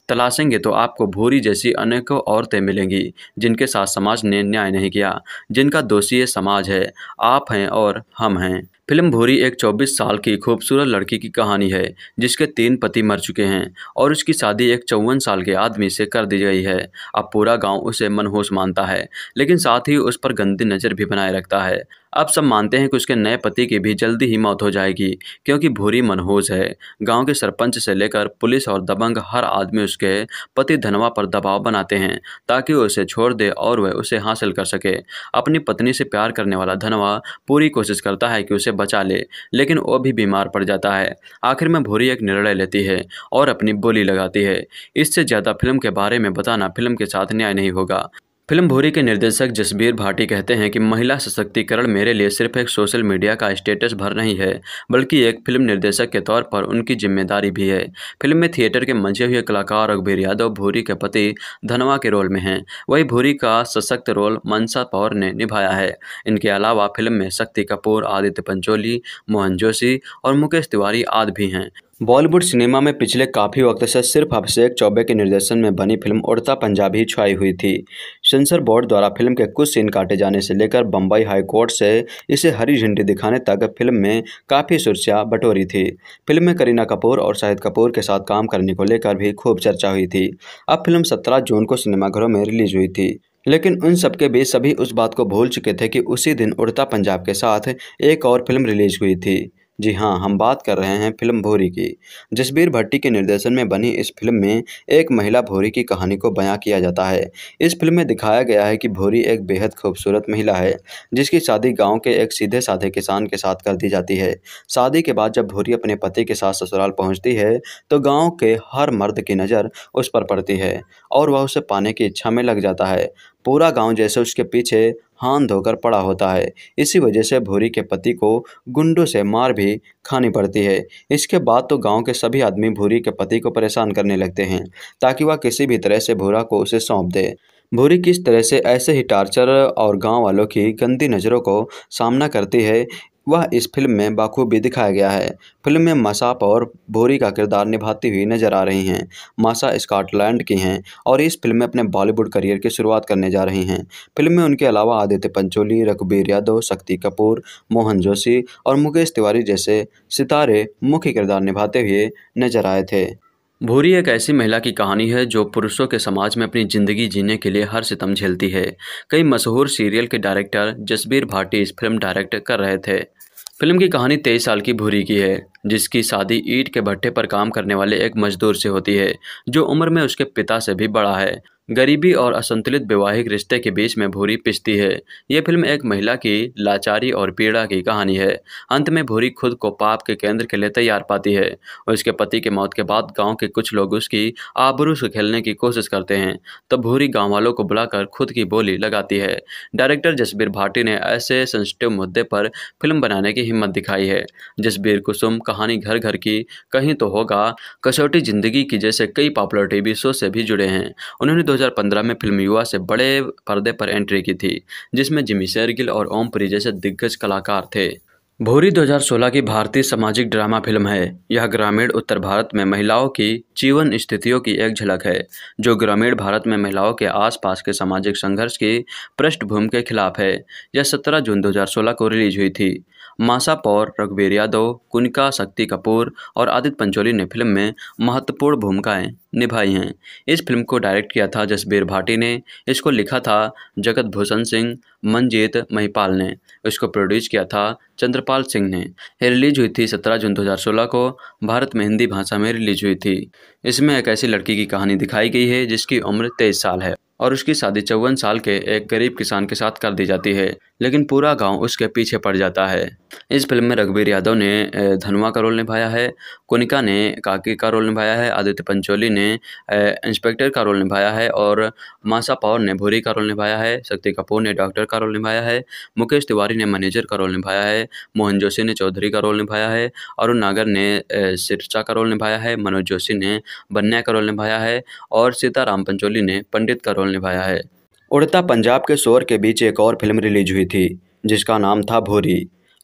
तलाशेंगे तो आपको भूरी जैसी अनेकों औरतें मिलेंगी जिनके साथ समाज ने न्याय नहीं किया, जिनका दोषी ये समाज है, आप हैं और हम हैं। फिल्म भूरी एक 24 साल की खूबसूरत लड़की की कहानी है जिसके 3 पति मर चुके हैं और उसकी शादी एक 54 साल के आदमी से कर दी गई है। अब पूरा गांव उसे मनहूस मानता है, लेकिन साथ ही उस पर गंदी नज़र भी बनाए रखता है। अब सब मानते हैं कि उसके नए पति की भी जल्दी ही मौत हो जाएगी, क्योंकि भूरी मनहूस है। गांव के सरपंच से लेकर पुलिस और दबंग हर आदमी उसके पति धनवा पर दबाव बनाते हैं ताकि वो उसे छोड़ दे और वह उसे हासिल कर सके। अपनी पत्नी से प्यार करने वाला धनवा पूरी कोशिश करता है कि उसे बचा ले, लेकिन वो भी बीमार पड़ जाता है। आखिर में भूरी एक निर्णय लेती है और अपनी बोली लगाती है। इससे ज़्यादा फिल्म के बारे में बताना फिल्म के साथ न्याय नहीं होगा। फिल्म भूरी के निर्देशक जसबीर भाटी कहते हैं कि महिला सशक्तिकरण मेरे लिए सिर्फ एक सोशल मीडिया का स्टेटस भर नहीं है, बल्कि एक फिल्म निर्देशक के तौर पर उनकी जिम्मेदारी भी है। फिल्म में थिएटर के मंचे हुए कलाकार रघुबीर यादव भूरी के पति धनवा के रोल में हैं। वही भूरी का सशक्त रोल मनसा पौर ने निभाया है। इनके अलावा फिल्म में शक्ति कपूर, आदित्य पंचोली, मोहन जोशी और मुकेश तिवारी आदि भी हैं। बॉलीवुड सिनेमा में पिछले काफ़ी वक्त से सिर्फ अभिषेक चौबे के निर्देशन में बनी फिल्म उड़ता पंजाब ही छाई हुई थी। सेंसर बोर्ड द्वारा फिल्म के कुछ सीन काटे जाने से लेकर बम्बई हाई कोर्ट से इसे हरी झंडी दिखाने तक फिल्म में काफ़ी सुर्खियां बटोरी थी। फिल्म में करीना कपूर और शाहिद कपूर के साथ काम करने को लेकर भी खूब चर्चा हुई थी। अब फिल्म 17 जून को सिनेमाघरों में रिलीज हुई थी, लेकिन उन सबके बीच सभी उस बात को भूल चुके थे कि उसी दिन उड़ता पंजाब के साथ एक और फिल्म रिलीज हुई थी। जी हाँ, हम बात कर रहे हैं फिल्म भूरी की। जसबीर भट्टी के निर्देशन में बनी इस फिल्म में एक महिला भूरी की कहानी को बयां किया जाता है। इस फिल्म में दिखाया गया है कि भूरी एक बेहद खूबसूरत महिला है जिसकी शादी गांव के एक सीधे साधे किसान के साथ कर दी जाती है। शादी के बाद जब भूरी अपने पति के साथ ससुराल पहुंचती है तो गाँव के हर मर्द की नज़र उस पर पड़ती है और वह उसे पाने की इच्छा में लग जाता है। पूरा गांव जैसे उसके पीछे हाथ धोकर पड़ा होता है। इसी वजह से भूरी के पति को गुंडों से मार भी खानी पड़ती है। इसके बाद तो गांव के सभी आदमी भूरी के पति को परेशान करने लगते हैं ताकि वह किसी भी तरह से भूरा को उसे सौंप दे। भूरी किस तरह से ऐसे ही टार्चर और गांव वालों की गंदी नज़रों को सामना करती है वह इस फिल्म में बाखूबी दिखाया गया है। फिल्म में माशा और भूरी का किरदार निभाती हुई नजर आ रही हैं। माशा स्कॉटलैंड की हैं और इस फिल्म में अपने बॉलीवुड करियर की शुरुआत करने जा रही हैं। फिल्म में उनके अलावा आदित्य पंचोली, रघुबीर यादव, शक्ति कपूर, मोहन जोशी और मुकेश तिवारी जैसे सितारे मुख्य किरदार निभाते हुए नजर आए थे। भूरी एक ऐसी महिला की कहानी है जो पुरुषों के समाज में अपनी ज़िंदगी जीने के लिए हर सितम झेलती है। कई मशहूर सीरियल के डायरेक्टर जसबीर भाटी इस फिल्म डायरेक्ट कर रहे थे। फिल्म की कहानी 23 साल की भूरी की है जिसकी शादी ईंट के भट्टे पर काम करने वाले एक मजदूर से होती है जो उम्र में उसके पिता से भी बड़ा है। गरीबी और असंतुलित वैवाहिक रिश्ते के बीच में भूरी पिसती है। ये फिल्म एक महिला की लाचारी और पीड़ा की कहानी है। अंत में भूरी खुद को पाप के केंद्र के लिए तैयार पाती है और उसके पति के मौत के बाद गांव के कुछ लोग उसकी आबरू से खेलने की कोशिश करते हैं, तब भूरी गांव वालों को बुलाकर खुद की बोली लगाती है। डायरेक्टर जसबीर भाटी ने ऐसे सेंसिटिव मुद्दे पर फिल्म बनाने की हिम्मत दिखाई है। जसबीर कुसुम, कहानी घर घर की, कहीं तो होगा, कसौटी जिंदगी की जैसे कई पॉपुलर टीवी शो से भी जुड़े हैं। उन्होंने 2015 में फिल्म युवा से बड़े पर्दे पर एंट्री की थी जिसमें जिमी शेरगिल और ओमपुरी जैसे दिग्गज कलाकार थे। भूरी 2016 की भारतीय सामाजिक ड्रामा फिल्म है। यह ग्रामीण उत्तर भारत में महिलाओं की जीवन स्थितियों की एक झलक है जो ग्रामीण भारत में महिलाओं के आसपास के सामाजिक संघर्ष की पृष्ठभूमि के खिलाफ है। यह 17 जून 2016 को रिलीज हुई थी। माशा पौर, रघुबीर यादव, कुनिका, शक्ति कपूर और आदित्य पंचोली ने फिल्म में महत्वपूर्ण भूमिकाएं निभाई हैं। इस फिल्म को डायरेक्ट किया था जसबीर भाटी ने। इसको लिखा था जगत भूषण सिंह, मंजीत महिपाल ने। इसको प्रोड्यूस किया था चंद्रपाल सिंह ने। ये रिलीज हुई थी 17 जून 2016 को। भारत में हिंदी भाषा में रिलीज हुई थी। इसमें एक ऐसी लड़की की कहानी दिखाई गई है जिसकी उम्र 23 साल है और उसकी शादी 54 साल के एक गरीब किसान के साथ कर दी जाती है, लेकिन पूरा गांव उसके पीछे पड़ जाता है। इस फिल्म में रघुबीर यादव ने धनवा का रोल निभाया है, कुनिका ने काकी का रोल निभाया है, आदित्य पंचोली ने इंस्पेक्टर का रोल निभाया है और माशा पौर ने भूरी का रोल निभाया है, शक्ति कपूर ने डॉक्टर का रोल निभाया है, मुकेश तिवारी ने मैनेजर का रोल निभाया है, मोहन जोशी ने चौधरी का रोल निभाया है, अरुण नागर ने सिरसा का रोल निभाया है, मनोज जोशी ने बन्या का रोल निभाया है और सीताराम पंचोली ने पंडित का रोल निभाया है। उड़ता पंजाब के शोर के बीच एक और फिल्म रिलीज हुई थी जिसका नाम था भूरी।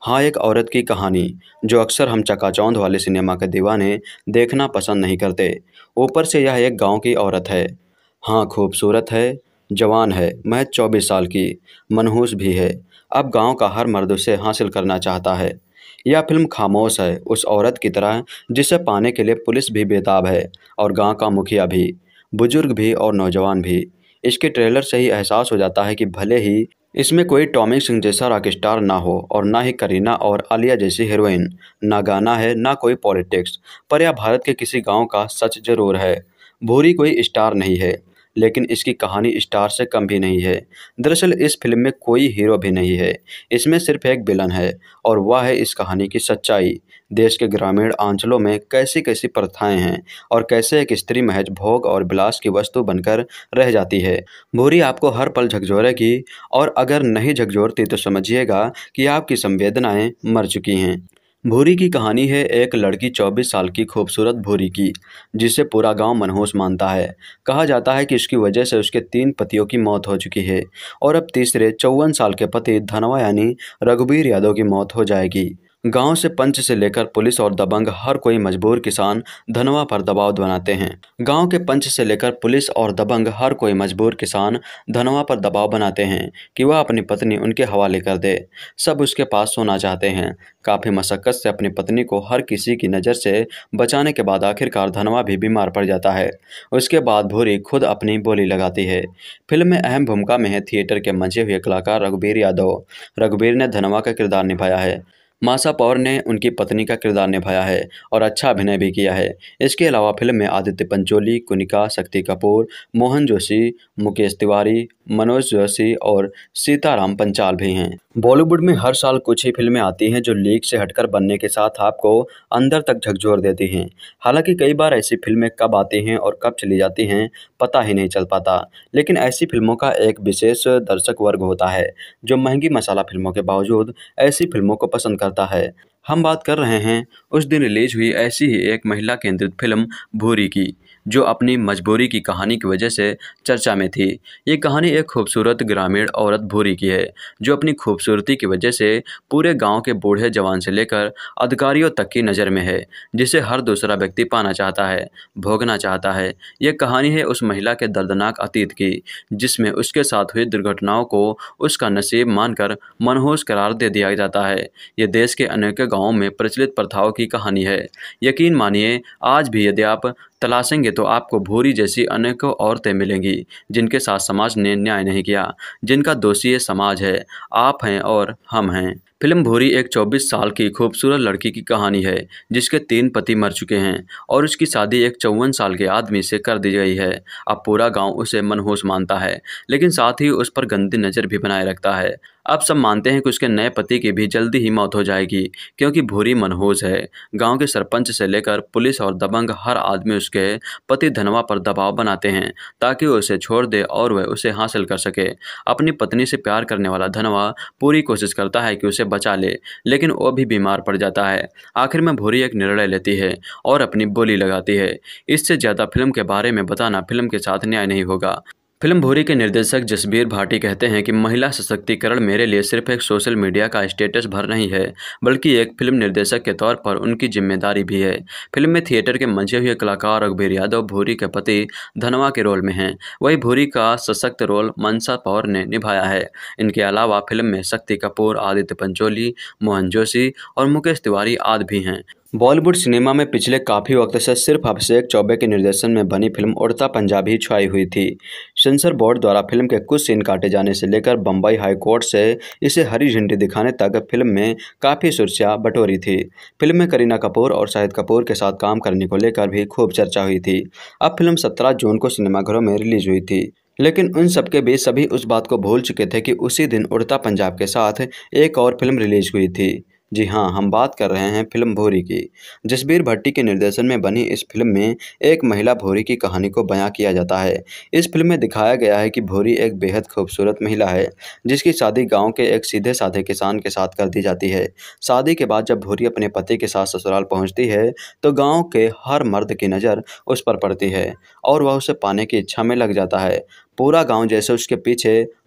हाँ, एक औरत की कहानी जो अक्सर हम चकाचौंध वाले सिनेमा के दीवाने देखना पसंद नहीं करते। ऊपर से यह एक गांव की औरत है। हाँ, खूबसूरत है, जवान है, महज 24 साल की, मनहूस भी है। अब गांव का हर मर्द उसे हासिल करना चाहता है। यह फिल्म खामोश है उस औरत की तरह जिसे पाने के लिए पुलिस भी बेताब है और गांव का मुखिया भी, बुजुर्ग भी और नौजवान भी। इसके ट्रेलर से ही एहसास हो जाता है कि भले ही इसमें कोई टॉमी सिंह जैसा रॉक स्टार ना हो और ना ही करीना और आलिया जैसी हीरोइन, ना गाना है ना कोई पॉलिटिक्स, पर यह भारत के किसी गांव का सच जरूर है। भूरी कोई स्टार नहीं है, लेकिन इसकी कहानी स्टार से कम भी नहीं है। दरअसल इस फिल्म में कोई हीरो भी नहीं है, इसमें सिर्फ एक विलन है और वह है इस कहानी की सच्चाई। देश के ग्रामीण अंचलों में कैसी कैसी प्रथाएं हैं और कैसे एक स्त्री महज भोग और विलास की वस्तु बनकर रह जाती है। भूरी आपको हर पल झकझोरेगी और अगर नहीं झकझोरती तो समझिएगा कि आपकी संवेदनाएं मर चुकी हैं। भूरी की कहानी है एक लड़की 24 साल की खूबसूरत भूरी की, जिसे पूरा गांव मनहूस मानता है। कहा जाता है कि इसकी वजह से उसके 3 पतियों की मौत हो चुकी है और अब तीसरे 54 साल के पति धनवा यानी रघुबीर यादव की मौत हो जाएगी। गांव से पंच से लेकर पुलिस और दबंग हर कोई मजबूर किसान धनवा पर दबाव बनाते हैं। गांव के पंच से लेकर पुलिस और दबंग हर कोई मजबूर किसान धनवा पर दबाव बनाते हैं कि वह अपनी पत्नी उनके हवाले कर दे। सब उसके पास सोना चाहते हैं। काफ़ी मशक्क़त से अपनी पत्नी को हर किसी की नज़र से बचाने के बाद आखिरकार धनवा भी बीमार पड़ जाता है। उसके बाद भूरी खुद अपनी बोली लगाती है। फिल्म में अहम भूमिका में है थिएटर के मंचे हुए कलाकार रघुबीर यादव। रघुबीर ने धनवा का किरदार निभाया है। माशा पौर ने उनकी पत्नी का किरदार निभाया है और अच्छा अभिनय भी किया है। इसके अलावा फिल्म में आदित्य पंचोली, कुनिका, शक्ति कपूर, मोहन जोशी, मुकेश तिवारी, मनोज जोशी और सीताराम पंचाल भी हैं। बॉलीवुड में हर साल कुछ ही फिल्में आती हैं जो लीक से हटकर बनने के साथ आपको अंदर तक झकझोर देती हैं। हालांकि कई बार ऐसी फिल्में कब आती हैं और कब चली जाती हैं पता ही नहीं चल पाता, लेकिन ऐसी फिल्मों का एक विशेष दर्शक वर्ग होता है जो महंगी मसाला फिल्मों के बावजूद ऐसी फिल्मों को पसंद करता है। हम बात कर रहे हैं उस दिन रिलीज हुई ऐसी ही एक महिला केंद्रित फिल्म भूरी की, जो अपनी मजबूरी की कहानी की वजह से चर्चा में थी। ये कहानी एक खूबसूरत ग्रामीण औरत भूरी की है, जो अपनी खूबसूरती की वजह से पूरे गांव के बूढ़े जवान से लेकर अधिकारियों तक की नज़र में है, जिसे हर दूसरा व्यक्ति पाना चाहता है, भोगना चाहता है। ये कहानी है उस महिला के दर्दनाक अतीत की, जिसमें उसके साथ हुई दुर्घटनाओं को उसका नसीब मानकर मनहूस करार दे दिया जाता है। ये देश के अनेक गाँवों में प्रचलित प्रथाओं की कहानी है। यकीन मानिए, आज भी यदि आप तलाशेंगे तो आपको भूरी जैसी अनेकों औरतें मिलेंगी जिनके साथ समाज ने न्याय नहीं किया, जिनका दोषी ये समाज है, आप हैं और हम हैं। फिल्म भूरी एक 24 साल की खूबसूरत लड़की की कहानी है जिसके 3 पति मर चुके हैं और उसकी शादी एक 54 साल के आदमी से कर दी गई है। अब पूरा गांव उसे मनहूस मानता है, लेकिन साथ ही उस पर गंदी नज़र भी बनाए रखता है। अब सब मानते हैं कि उसके नए पति की भी जल्दी ही मौत हो जाएगी, क्योंकि भूरी मनहूस है। गांव के सरपंच से लेकर पुलिस और दबंग हर आदमी उसके पति धनवा पर दबाव बनाते हैं ताकि वो उसे छोड़ दे और वह उसे हासिल कर सके। अपनी पत्नी से प्यार करने वाला धनवा पूरी कोशिश करता है कि उसे बचा ले, लेकिन वो भी बीमार पड़ जाता है। आखिर में भूरी एक निर्णय लेती है और अपनी बोली लगाती है। इससे ज़्यादा फिल्म के बारे में बताना फिल्म के साथ न्याय नहीं होगा। फिल्म भूरी के निर्देशक जसबीर भाटी कहते हैं कि महिला सशक्तिकरण मेरे लिए सिर्फ एक सोशल मीडिया का स्टेटस भर नहीं है, बल्कि एक फिल्म निर्देशक के तौर पर उनकी जिम्मेदारी भी है। फिल्म में थिएटर के मंचे हुए कलाकार रघुबीर यादव भूरी के पति धनवा के रोल में हैं, वही भूरी का सशक्त रोल माशा पौर ने निभाया है। इनके अलावा फिल्म में शक्ति कपूर, आदित्य पंचोली, मोहन जोशी और मुकेश तिवारी आदि भी हैं। बॉलीवुड सिनेमा में पिछले काफ़ी वक्त से सिर्फ अभिषेक चौबे के निर्देशन में बनी फिल्म उड़ता पंजाब ही छाई हुई थी। सेंसर बोर्ड द्वारा फिल्म के कुछ सीन काटे जाने से लेकर बम्बई हाई कोर्ट से इसे हरी झंडी दिखाने तक फिल्म में काफ़ी सुर्खियां बटोरी थी। फिल्म में करीना कपूर और शाहिद कपूर के साथ काम करने को लेकर भी खूब चर्चा हुई थी। अब फिल्म 17 जून को सिनेमाघरों में रिलीज हुई थी, लेकिन उन सबके बीच सभी उस बात को भूल चुके थे कि उसी दिन उड़ता पंजाब के साथ एक और फिल्म रिलीज हुई थी। जी हाँ, हम बात कर रहे हैं फिल्म भूरी की। जसबीर भट्टी के निर्देशन में बनी इस फिल्म में एक महिला भूरी की कहानी को बयां किया जाता है। इस फिल्म में दिखाया गया है कि भूरी एक बेहद खूबसूरत महिला है जिसकी शादी गांव के एक सीधे साधे किसान के साथ कर दी जाती है। शादी के बाद जब भूरी अपने पति के साथ ससुराल पहुंचती है तो गाँव के हर मर्द की नज़र उस पर पड़ती है और वह उसे पाने की इच्छा में लग जाता है। पूरा गाँव जैसे उसके पीछे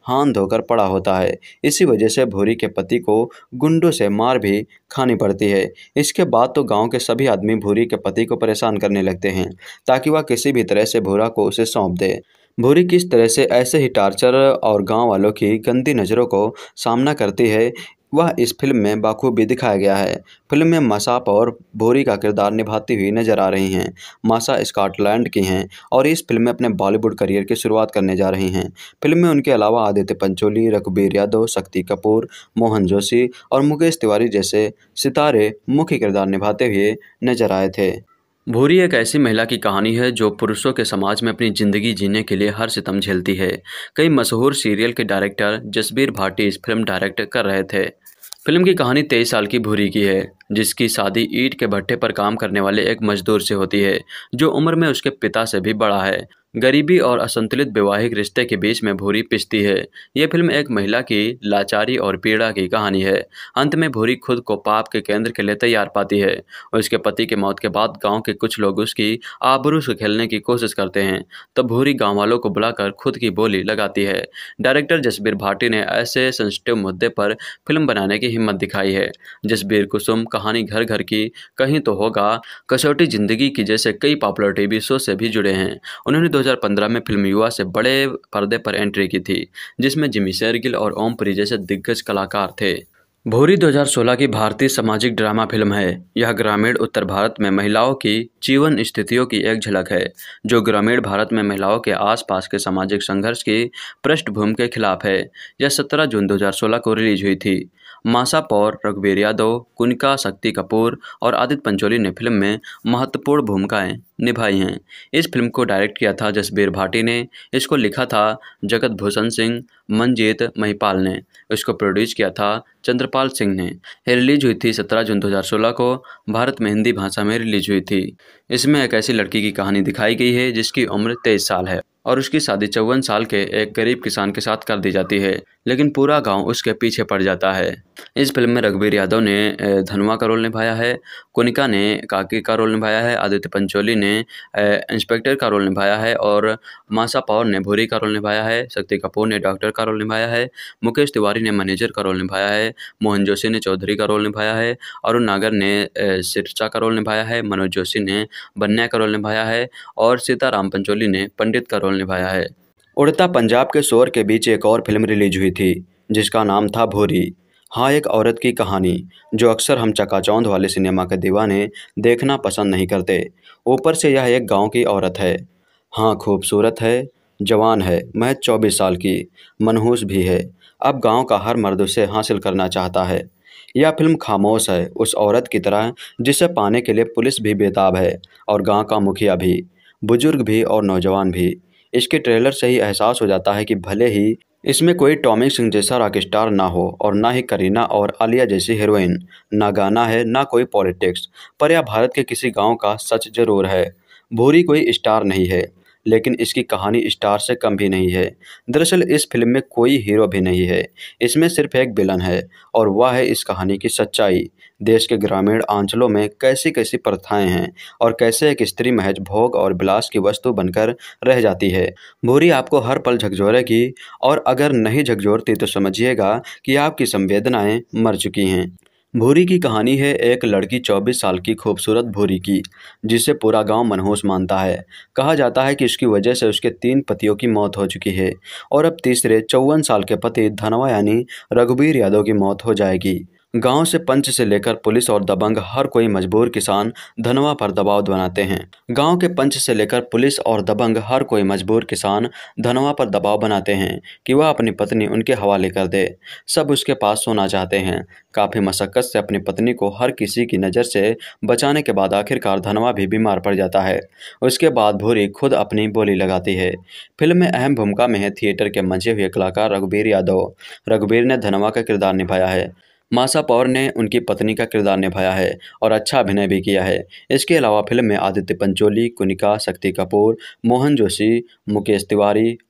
हाथ धोकर पड़ा होता है। इसी वजह से भूरी के पति को गुंडों से मार भी खानी पड़ती है। इसके बाद तो गांव के सभी आदमी भूरी के पति को परेशान करने लगते हैं ताकि वह किसी भी तरह से भूरा को उसे सौंप दे। भूरी किस तरह से ऐसे ही टार्चर और गांव वालों की गंदी नज़रों को सामना करती है, वह इस फिल्म में बखूबी दिखाया गया है। फिल्म में माशा और भूरी का किरदार निभाती हुई नजर आ रही हैं। माशा स्कॉटलैंड की हैं और इस फिल्म में अपने बॉलीवुड करियर की शुरुआत करने जा रही हैं। फिल्म में उनके अलावा आदित्य पंचोली, रघुबीर यादव, शक्ति कपूर, मोहन जोशी और मुकेश तिवारी जैसे सितारे मुख्य किरदार निभाते हुए नजर आए थे। भूरी एक ऐसी महिला की कहानी है जो पुरुषों के समाज में अपनी ज़िंदगी जीने के लिए हर सितम झेलती है। कई मशहूर सीरियल के डायरेक्टर जसबीर भाटी इस फिल्म डायरेक्ट कर रहे थे। फिल्म की कहानी 23 साल की भूरी की है, जिसकी शादी ईंट के भट्टे पर काम करने वाले एक मजदूर से होती है, जो उम्र में उसके पिता से भी बड़ा है। गरीबी और असंतुलित वैवाहिक रिश्ते के बीच में भूरी पिसती है। ये फिल्म एक महिला की लाचारी और पीड़ा की कहानी है। अंत में भूरी खुद को पाप के केंद्र के लिए तैयार पाती है। उसके पति की मौत के बाद गांव के कुछ लोग उसकी आबरू से खेलने की कोशिश करते हैं, तब भूरी गांव वालों को बुलाकर खुद की बोली लगाती है। डायरेक्टर जसबीर भाटी ने ऐसे सेंसिटिव मुद्दे पर फिल्म बनाने की हिम्मत दिखाई है। जसबीर कुसुम, कहानी घर घर की, कहीं तो होगा, कसौटी जिंदगी की जैसे कई पॉपुलर टीवी शो से भी जुड़े हैं। उन्होंने 2015 में फिल्म युवा से बड़े पर्दे पर एंट्री की थी, जिसमें जिमी शेरगिल और ओमपुरी जैसे दिग्गज कलाकार थे। भूरी 2016 की भारतीय सामाजिक ड्रामा फिल्म है। यह ग्रामीण उत्तर भारत में महिलाओं की जीवन स्थितियों की एक झलक है, जो ग्रामीण भारत में महिलाओं के आसपास के सामाजिक संघर्ष की पृष्ठभूमि के खिलाफ है। यह 17 जून 2016 को रिलीज हुई थी। माशा पौर, रघुबीर यादव, कुनिका, शक्ति कपूर और आदित्य पंचोली ने फिल्म में महत्वपूर्ण भूमिकाएं निभाई हैं। इस फिल्म को डायरेक्ट किया था जसबीर भाटी ने। इसको लिखा था जगत भूषण सिंह, मंजीत महिपाल ने। इसको प्रोड्यूस किया था चंद्रपाल सिंह ने। ये रिलीज हुई थी 17 जून 2016 को। भारत में हिंदी भाषा में रिलीज हुई थी। इसमें एक ऐसी लड़की की कहानी दिखाई गई है जिसकी उम्र 23 साल है और उसकी शादी 54 साल के एक गरीब किसान के साथ कर दी जाती है, लेकिन पूरा गांव उसके पीछे पड़ जाता है। इस फिल्म में रघुबीर यादव ने धनुआ का रोल निभाया है, कुनिका ने काकी का रोल निभाया है, आदित्य पंचोली ने इंस्पेक्टर का रोल निभाया है और माशा पौर ने भूरी का रोल निभाया है, शक्ति कपूर ने डॉक्टर का रोल निभाया है, मुकेश तिवारी ने मैनेजर का रोल निभाया है, मोहन जोशी ने चौधरी का रोल निभाया है, अरुण नागर ने सिरसा का रोल निभाया है, मनोज जोशी ने बन्या का रोल निभाया है और सीताराम पंचोली ने पंडित का रोल निभाया है। उड़ता पंजाब के शोर के बीच एक और फिल्म रिलीज हुई थी जिसका नाम था भूरी। हाँ, एक औरत की कहानी जो अक्सर हम चकाचौंध वाले सिनेमा के दीवाने देखना पसंद नहीं करते। ऊपर से यह एक गांव की औरत है। हाँ, खूबसूरत है, जवान है, महज 24 साल की, मनहूस भी है। अब गांव का हर मर्द उसे हासिल करना चाहता है। यह फिल्म खामोश है, उस औरत की तरह जिसे पाने के लिए पुलिस भी बेताब है और गांव का मुखिया भी, बुजुर्ग भी और नौजवान भी। इसके ट्रेलर से ही एहसास हो जाता है कि भले ही इसमें कोई टॉमी सिंह जैसा रॉक स्टार ना हो और ना ही करीना और आलिया जैसी हीरोइन, ना गाना है ना कोई पॉलिटिक्स, पर यह भारत के किसी गांव का सच जरूर है। भूरी कोई स्टार नहीं है, लेकिन इसकी कहानी स्टार से कम भी नहीं है। दरअसल इस फिल्म में कोई हीरो भी नहीं है, इसमें सिर्फ एक विलन है और वह है इस कहानी की सच्चाई। देश के ग्रामीण अंचलों में कैसी कैसी प्रथाएं हैं और कैसे एक स्त्री महज भोग और विलास की वस्तु बनकर रह जाती है। भूरी आपको हर पल झकझोरेगी और अगर नहीं झकझोरती तो समझिएगा कि आपकी संवेदनाएं मर चुकी हैं। भूरी की कहानी है एक लड़की 24 साल की खूबसूरत भूरी की, जिसे पूरा गांव मनहूस मानता है। कहा जाता है कि इसकी वजह से उसके 3 पतियों की मौत हो चुकी है और अब तीसरे 54 साल के पति धनवा यानी रघुबीर यादव की मौत हो जाएगी। गांव से पंच से लेकर पुलिस और दबंग हर कोई मजबूर किसान धनवा पर दबाव बनाते हैं। गांव के पंच से लेकर पुलिस और दबंग हर कोई मजबूर किसान धनवा पर दबाव बनाते हैं कि वह अपनी पत्नी उनके हवाले कर दे। सब उसके पास सोना चाहते हैं। काफ़ी मशक्क़त से अपनी पत्नी को हर किसी की नज़र से बचाने के बाद आखिरकार धनवा भी बीमार पड़ जाता है। उसके बाद भूरी खुद अपनी बोली लगाती है। फिल्म में अहम भूमिका में है थिएटर के मंचे हुए कलाकार रघुबीर यादव। रघुबीर ने धनवा का किरदार निभाया है। माशा पौर ने उनकी पत्नी का किरदार निभाया है और अच्छा अभिनय भी किया है। इसके अलावा फिल्म में आदित्य पंचोली, कुनिका, शक्ति कपूर, मोहन जोशी, मुकेश तिवारी,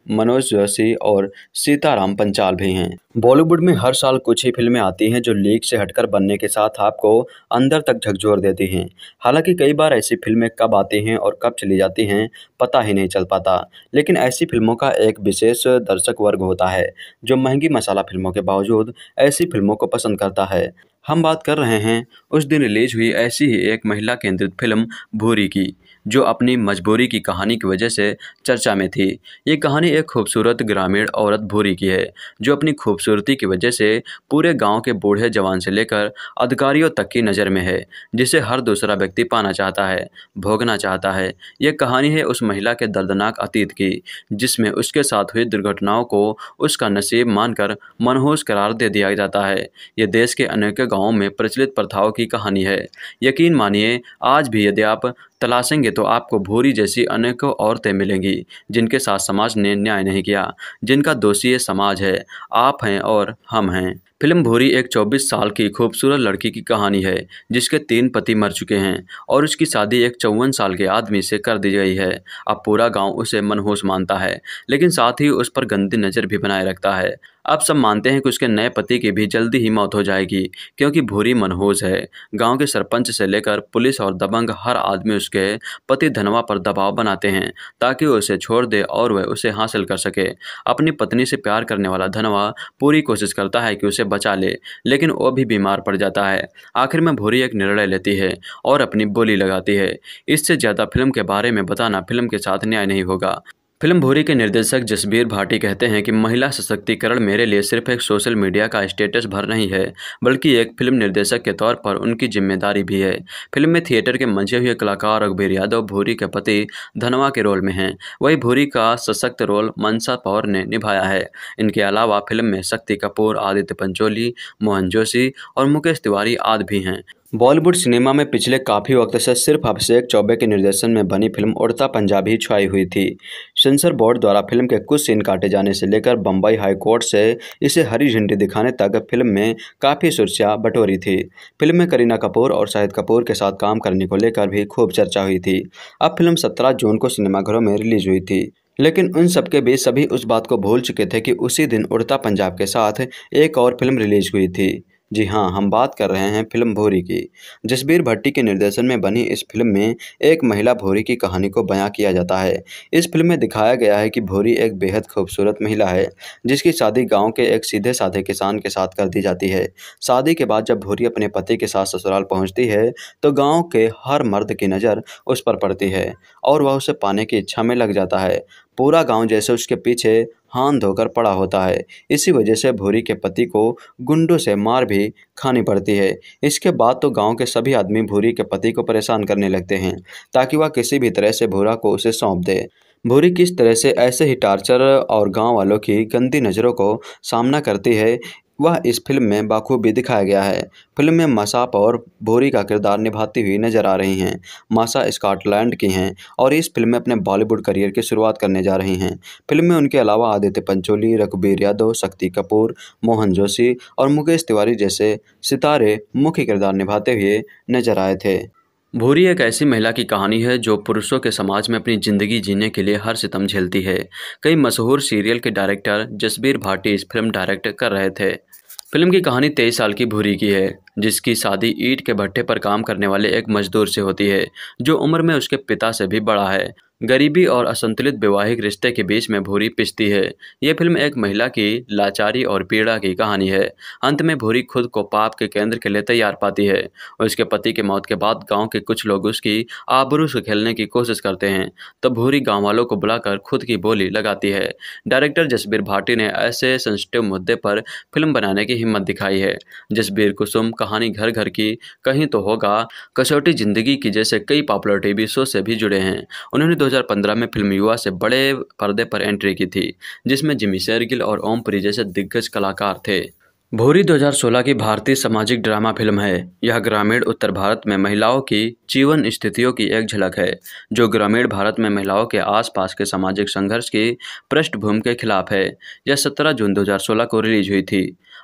मनोज जोशी और सीताराम पंचाल भी हैं। बॉलीवुड में हर साल कुछ ही फिल्में आती हैं जो लीक से हटकर बनने के साथ आपको अंदर तक झकझोर देती हैं। हालांकि कई बार ऐसी फिल्में कब आती हैं और कब चली जाती हैं पता ही नहीं चल पाता, लेकिन ऐसी फिल्मों का एक विशेष दर्शक वर्ग होता है जो महंगी मसाला फिल्मों के बावजूद ऐसी फिल्मों को पसंद करता है। हम बात कर रहे हैं उस दिन रिलीज हुई ऐसी ही एक महिला केंद्रित फिल्म भूरी की, जो अपनी मजबूरी की कहानी की वजह से चर्चा में थी। ये कहानी एक खूबसूरत ग्रामीण औरत भूरी की है, जो अपनी खूबसूरती की वजह से पूरे गांव के बूढ़े जवान से लेकर अधिकारियों तक की नज़र में है, जिसे हर दूसरा व्यक्ति पाना चाहता है, भोगना चाहता है। यह कहानी है उस महिला के दर्दनाक अतीत की, जिसमें उसके साथ हुई दुर्घटनाओं को उसका नसीब मानकर मनहूस करार दे दिया जाता है। ये देश के अनेकों गाँवों में प्रचलित प्रथाओं की कहानी है। यकीन मानिए, आज भी यदि आप तलाशेंगे तो आपको भूरी जैसी अनेकों औरतें मिलेंगी जिनके साथ समाज ने न्याय नहीं किया, जिनका दोषी ये समाज है, आप हैं और हम हैं। फिल्म भूरी एक 24 साल की खूबसूरत लड़की की कहानी है जिसके 3 पति मर चुके हैं और उसकी शादी एक 54 साल के आदमी से कर दी गई है। अब पूरा गांव उसे मनहूस मानता है, लेकिन साथ ही उस पर गंदी नज़र भी बनाए रखता है। अब सब मानते हैं कि उसके नए पति की भी जल्दी ही मौत हो जाएगी, क्योंकि भूरी मनहूस है। गांव के सरपंच से लेकर पुलिस और दबंग हर आदमी उसके पति धनवा पर दबाव बनाते हैं ताकि वो उसे छोड़ दे और वह उसे हासिल कर सके। अपनी पत्नी से प्यार करने वाला धनवा पूरी कोशिश करता है कि उसे बचा ले, लेकिन वो भी बीमार पड़ जाता है। आखिर में भूरी एक निर्णय लेती है और अपनी बोली लगाती है। इससे ज़्यादा फिल्म के बारे में बताना फिल्म के साथ न्याय नहीं होगा। फिल्म भूरी के निर्देशक जसबीर भाटी कहते हैं कि महिला सशक्तिकरण मेरे लिए सिर्फ एक सोशल मीडिया का स्टेटस भर नहीं है, बल्कि एक फिल्म निर्देशक के तौर पर उनकी जिम्मेदारी भी है। फिल्म में थिएटर के मंचे हुए कलाकार रघुबीर यादव भूरी के पति धनवा के रोल में हैं। वहीं भूरी का सशक्त रोल मनसा पौर ने निभाया है। इनके अलावा फिल्म में शक्ति कपूर, आदित्य पंचोली, मोहन जोशी और मुकेश तिवारी आदि भी हैं। बॉलीवुड सिनेमा में पिछले काफ़ी वक्त से सिर्फ अभिषेक चौबे के निर्देशन में बनी फिल्म उड़ता पंजाब ही छाई हुई थी। सेंसर बोर्ड द्वारा फिल्म के कुछ सीन काटे जाने से लेकर बम्बई हाई कोर्ट से इसे हरी झंडी दिखाने तक फिल्म में काफ़ी सुर्खियां बटोरी थी। फिल्म में करीना कपूर और शाहिद कपूर के साथ काम करने को लेकर भी खूब चर्चा हुई थी। अब फिल्म 17 जून को सिनेमाघरों में रिलीज हुई थी, लेकिन उन सबके बीच सभी उस बात को भूल चुके थे कि उसी दिन उड़ता पंजाब के साथ एक और फिल्म रिलीज हुई थी। जी हाँ, हम बात कर रहे हैं फिल्म भूरी की। जसबीर भट्टी के निर्देशन में बनी इस फिल्म में एक महिला भूरी की कहानी को बयां किया जाता है। इस फिल्म में दिखाया गया है कि भूरी एक बेहद खूबसूरत महिला है जिसकी शादी गांव के एक सीधे साधे किसान के साथ कर दी जाती है। शादी के बाद जब भूरी अपने पति के साथ ससुराल पहुंचती है तो गाँव के हर मर्द की नज़र उस पर पड़ती है और वह उसे पाने की इच्छा में लग जाता है। पूरा गांव जैसे उसके पीछे हाथ धोकर पड़ा होता है। इसी वजह से भूरी के पति को गुंडों से मार भी खानी पड़ती है। इसके बाद तो गांव के सभी आदमी भूरी के पति को परेशान करने लगते हैं ताकि वह किसी भी तरह से भूरा को उसे सौंप दे। भूरी किस तरह से ऐसे ही टार्चर और गांव वालों की गंदी नज़रों को सामना करती है, वह इस फिल्म में बाखूबी दिखाया गया है। फिल्म में माशा और भूरी का किरदार निभाती हुई नजर आ रही हैं। माशा स्कॉटलैंड की हैं और इस फिल्म में अपने बॉलीवुड करियर की शुरुआत करने जा रही हैं। फिल्म में उनके अलावा आदित्य पंचोली, रघुबीर यादव, शक्ति कपूर, मोहन जोशी और मुकेश तिवारी जैसे सितारे मुख्य किरदार निभाते हुए नजर आए थे। भूरी एक ऐसी महिला की कहानी है जो पुरुषों के समाज में अपनी ज़िंदगी जीने के लिए हर सितम झेलती है। कई मशहूर सीरियल के डायरेक्टर जसबीर भाटी इस फिल्म डायरेक्ट कर रहे थे। फिल्म की कहानी 23 साल की भूरी की है, जिसकी शादी ईंट के भट्टे पर काम करने वाले एक मजदूर से होती है जो उम्र में उसके पिता से भी बड़ा है। गरीबी और असंतुलित वैवाहिक रिश्ते के बीच में भूरी पिसती है। यह फिल्म एक महिला की लाचारी और पीड़ा की कहानी है। अंत में भूरी खुद को पाप के केंद्र के लिए तैयार पाती है। उसके पति की मौत के बाद गांव के कुछ लोग उसकी आबरू से खेलने की कोशिश करते हैं, तब भूरी गांव वालों को बुलाकर खुद की बोली लगाती है। डायरेक्टर जसबीर भाटी ने ऐसे सेंसिटिव मुद्दे पर फिल्म बनाने की हिम्मत दिखाई है। जसबीर कुसुम, कहानी घर घर की, कहीं तो होगा, कसौटी जिंदगी की जैसे कई पॉपुलर टीवी शो से भी जुड़े हैं। उन्होंने 2015 में फिल्म युवा से बड़े पर्दे पर एंट्री की थी, जिसमें जिमी शेरगिल और ओम पुरी जैसे दिग्गज कलाकार थे। भूरी 2016 की भारतीय सामाजिक ड्रामा फिल्म है। यह ग्रामीण उत्तर भारत में महिलाओं की जीवन स्थितियों की एक झलक है, जो ग्रामीण भारत में महिलाओं के आसपास के सामाजिक संघर्ष की पृष्ठभूमि के खिलाफ है। यह 17 जून 2016 को रिलीज हुई थी।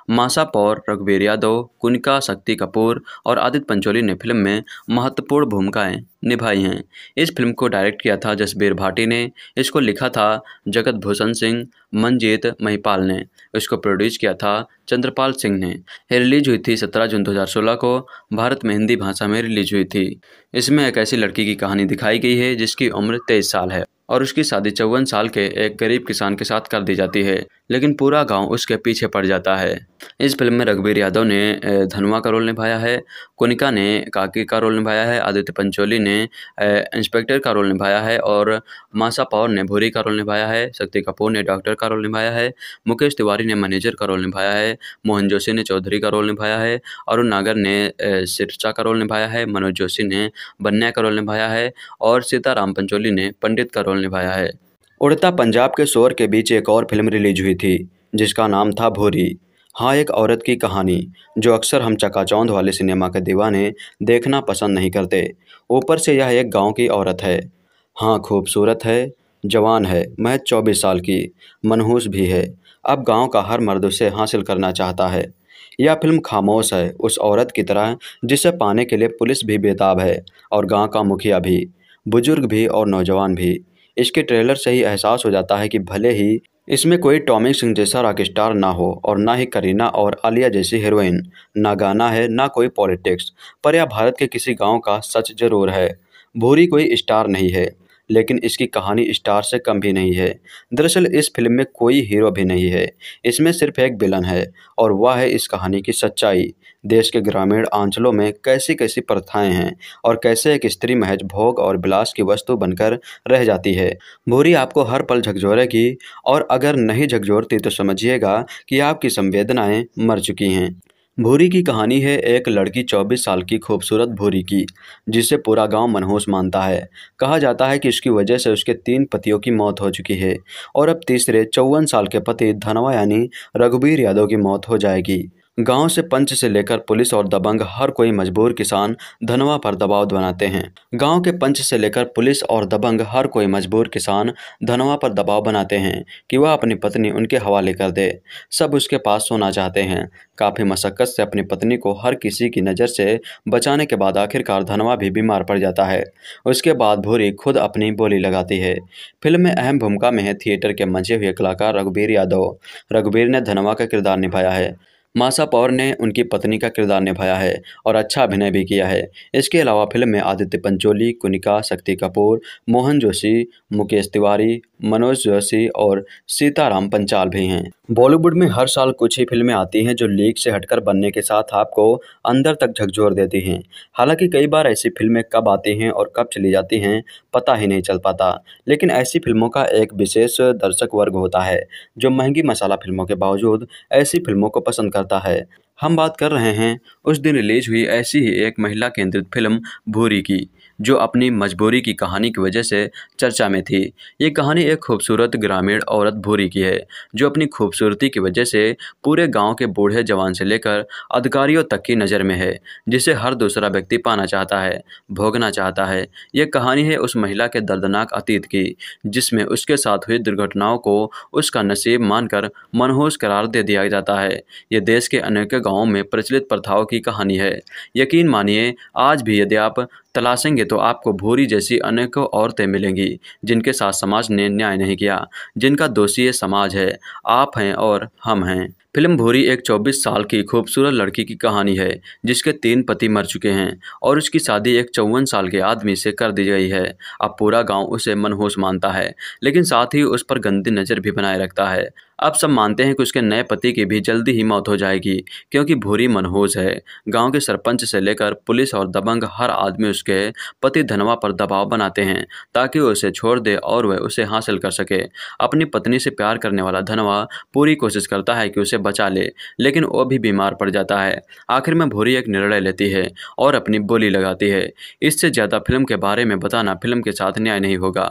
माशा पौर, रघुवीर यादव, कुनिका, शक्ति कपूर और आदित्य पंचोली ने फिल्म में महत्वपूर्ण भूमिकाएं निभाई हैं। इस फिल्म को डायरेक्ट किया था जसबीर भाटी ने। इसको लिखा था जगत भूषण सिंह, मंजीत महिपाल ने। इसको प्रोड्यूस किया था चंद्रपाल सिंह ने। ये रिलीज हुई थी 17 जून 2016 को। भारत में हिंदी भाषा में रिलीज हुई थी। इसमें एक ऐसी लड़की की कहानी दिखाई गई है जिसकी उम्र 23 साल है और उसकी शादी 54 साल के एक गरीब किसान के साथ कर दी जाती है, लेकिन पूरा गांव उसके पीछे पड़ जाता है। इस फिल्म में रघुबीर यादव ने धनुआ का रोल निभाया है, कुनिका ने काकी का रोल निभाया है, आदित्य पंचोली ने इंस्पेक्टर का रोल निभाया है और माशा पौर ने भूरी का रोल निभाया है, शक्ति कपूर ने डॉक्टर का रोल निभाया है, मुकेश तिवारी ने मैनेजर का रोल निभाया है, मोहन जोशी ने चौधरी का रोल निभाया है, अरुण नागर ने सिरसा का रोल निभाया है, मनोज जोशी ने बन्या का रोल निभाया है और सीताराम पंचोली ने पंडित का रोल निभाया है। उड़ता पंजाब के शोर के बीच एक और फिल्म रिलीज हुई थी जिसका नाम था भूरी। हाँ, एक औरत की कहानी जो अक्सर हम चकाचौंध वाले सिनेमा के दीवाने देखना पसंद नहीं करते। ऊपर से यह एक गांव की औरत है। हाँ, खूबसूरत है, जवान है, महज 24 साल की, मनहूस भी है। अब गांव का हर मर्द उसे हासिल करना चाहता है। यह फिल्म खामोश है उस औरत की तरह जिसे पाने के लिए पुलिस भी बेताब है और गांव का मुखिया भी, बुजुर्ग भी और नौजवान भी। इसके ट्रेलर से ही एहसास हो जाता है कि भले ही इसमें कोई टॉमी सिंह जैसा रॉक स्टार ना हो और ना ही करीना और आलिया जैसी हीरोइन, ना गाना है ना कोई पॉलिटिक्स, पर यह भारत के किसी गांव का सच जरूर है। भूरी कोई स्टार नहीं है, लेकिन इसकी कहानी स्टार से कम भी नहीं है। दरअसल इस फिल्म में कोई हीरो भी नहीं है, इसमें सिर्फ एक विलन है और वह है इस कहानी की सच्चाई। देश के ग्रामीण अंचलों में कैसी कैसी प्रथाएं हैं और कैसे एक स्त्री महज भोग और विलास की वस्तु बनकर रह जाती है। भूरी आपको हर पल झकझोरेगी और अगर नहीं झकझोरती तो समझिएगा कि आपकी संवेदनाएं मर चुकी हैं। भूरी की कहानी है एक लड़की 24 साल की खूबसूरत भूरी की, जिसे पूरा गांव मनहूस मानता है। कहा जाता है कि इसकी वजह से उसके 3 पतियों की मौत हो चुकी है और अब तीसरे 54 साल के पति धनवा यानी रघुबीर यादव की मौत हो जाएगी। गांव से पंच से लेकर पुलिस और दबंग हर कोई मजबूर किसान धनवा पर दबाव बनाते हैं। गांव के पंच से लेकर पुलिस और दबंग हर कोई मजबूर किसान धनवा पर दबाव बनाते हैं कि वह अपनी पत्नी उनके हवाले कर दे। सब उसके पास सोना चाहते हैं। काफ़ी मशक्क़त से अपनी पत्नी को हर किसी की नज़र से बचाने के बाद आखिरकार धनवा भी बीमार पड़ जाता है। उसके बाद भूरी खुद अपनी बोली लगाती है। फिल्म में अहम भूमिका में है थिएटर के मंचे हुए कलाकार रघुबीर यादव। रघुबीर ने धनवा का किरदार निभाया है। माशा पौर ने उनकी पत्नी का किरदार निभाया है और अच्छा अभिनय भी किया है। इसके अलावा फिल्म में आदित्य पंचोली, कुनिका, शक्ति कपूर, मोहन जोशी, मुकेश तिवारी, मनोज जोशी और सीताराम पंचाल भी हैं। बॉलीवुड में हर साल कुछ ही फिल्में आती हैं जो लीक से हटकर बनने के साथ आपको अंदर तक झकझोर देती हैं। हालांकि कई बार ऐसी फिल्में कब आती हैं और कब चली जाती हैं पता ही नहीं चल पाता, लेकिन ऐसी फिल्मों का एक विशेष दर्शक वर्ग होता है जो महंगी मसाला फिल्मों के बावजूद ऐसी फिल्मों को पसंद करता है। हम बात कर रहे हैं उस दिन रिलीज हुई ऐसी ही एक महिला केंद्रित फिल्म भूरी की, जो अपनी मजबूरी की कहानी की वजह से चर्चा में थी। ये कहानी एक खूबसूरत ग्रामीण औरत भूरी की है जो अपनी खूबसूरती की वजह से पूरे गांव के बूढ़े जवान से लेकर अधिकारियों तक की नज़र में है, जिसे हर दूसरा व्यक्ति पाना चाहता है, भोगना चाहता है। ये कहानी है उस महिला के दर्दनाक अतीत की, जिसमें उसके साथ हुई दुर्घटनाओं को उसका नसीब मानकर मनहूस करार दे दिया जाता है। ये देश के अनेक गाँवों में प्रचलित प्रथाओं की कहानी है। यकीन मानिए, आज भी यदि आप तलाशेंगे तो आपको भूरी जैसी अनेकों औरतें मिलेंगी जिनके साथ समाज ने न्याय नहीं किया, जिनका दोषी ये समाज है, आप हैं और हम हैं। फिल्म भूरी एक 24 साल की खूबसूरत लड़की की कहानी है जिसके 3 पति मर चुके हैं और उसकी शादी एक 54 साल के आदमी से कर दी गई है। अब पूरा गांव उसे मनहूस मानता है, लेकिन साथ ही उस पर गंदी नज़र भी बनाए रखता है। अब सब मानते हैं कि उसके नए पति की भी जल्दी ही मौत हो जाएगी, क्योंकि भूरी मनहूस है। गांव के सरपंच से लेकर पुलिस और दबंग हर आदमी उसके पति धनवा पर दबाव बनाते हैं ताकि वो उसे छोड़ दे और वह उसे हासिल कर सके। अपनी पत्नी से प्यार करने वाला धनवा पूरी कोशिश करता है कि उसे बचा ले, लेकिन वो भी बीमार पड़ जाता है। आखिर में भूरी एक निर्णय लेती है और अपनी बोली लगाती है। इससे ज़्यादा फिल्म के बारे में बताना फिल्म के साथ न्याय नहीं होगा।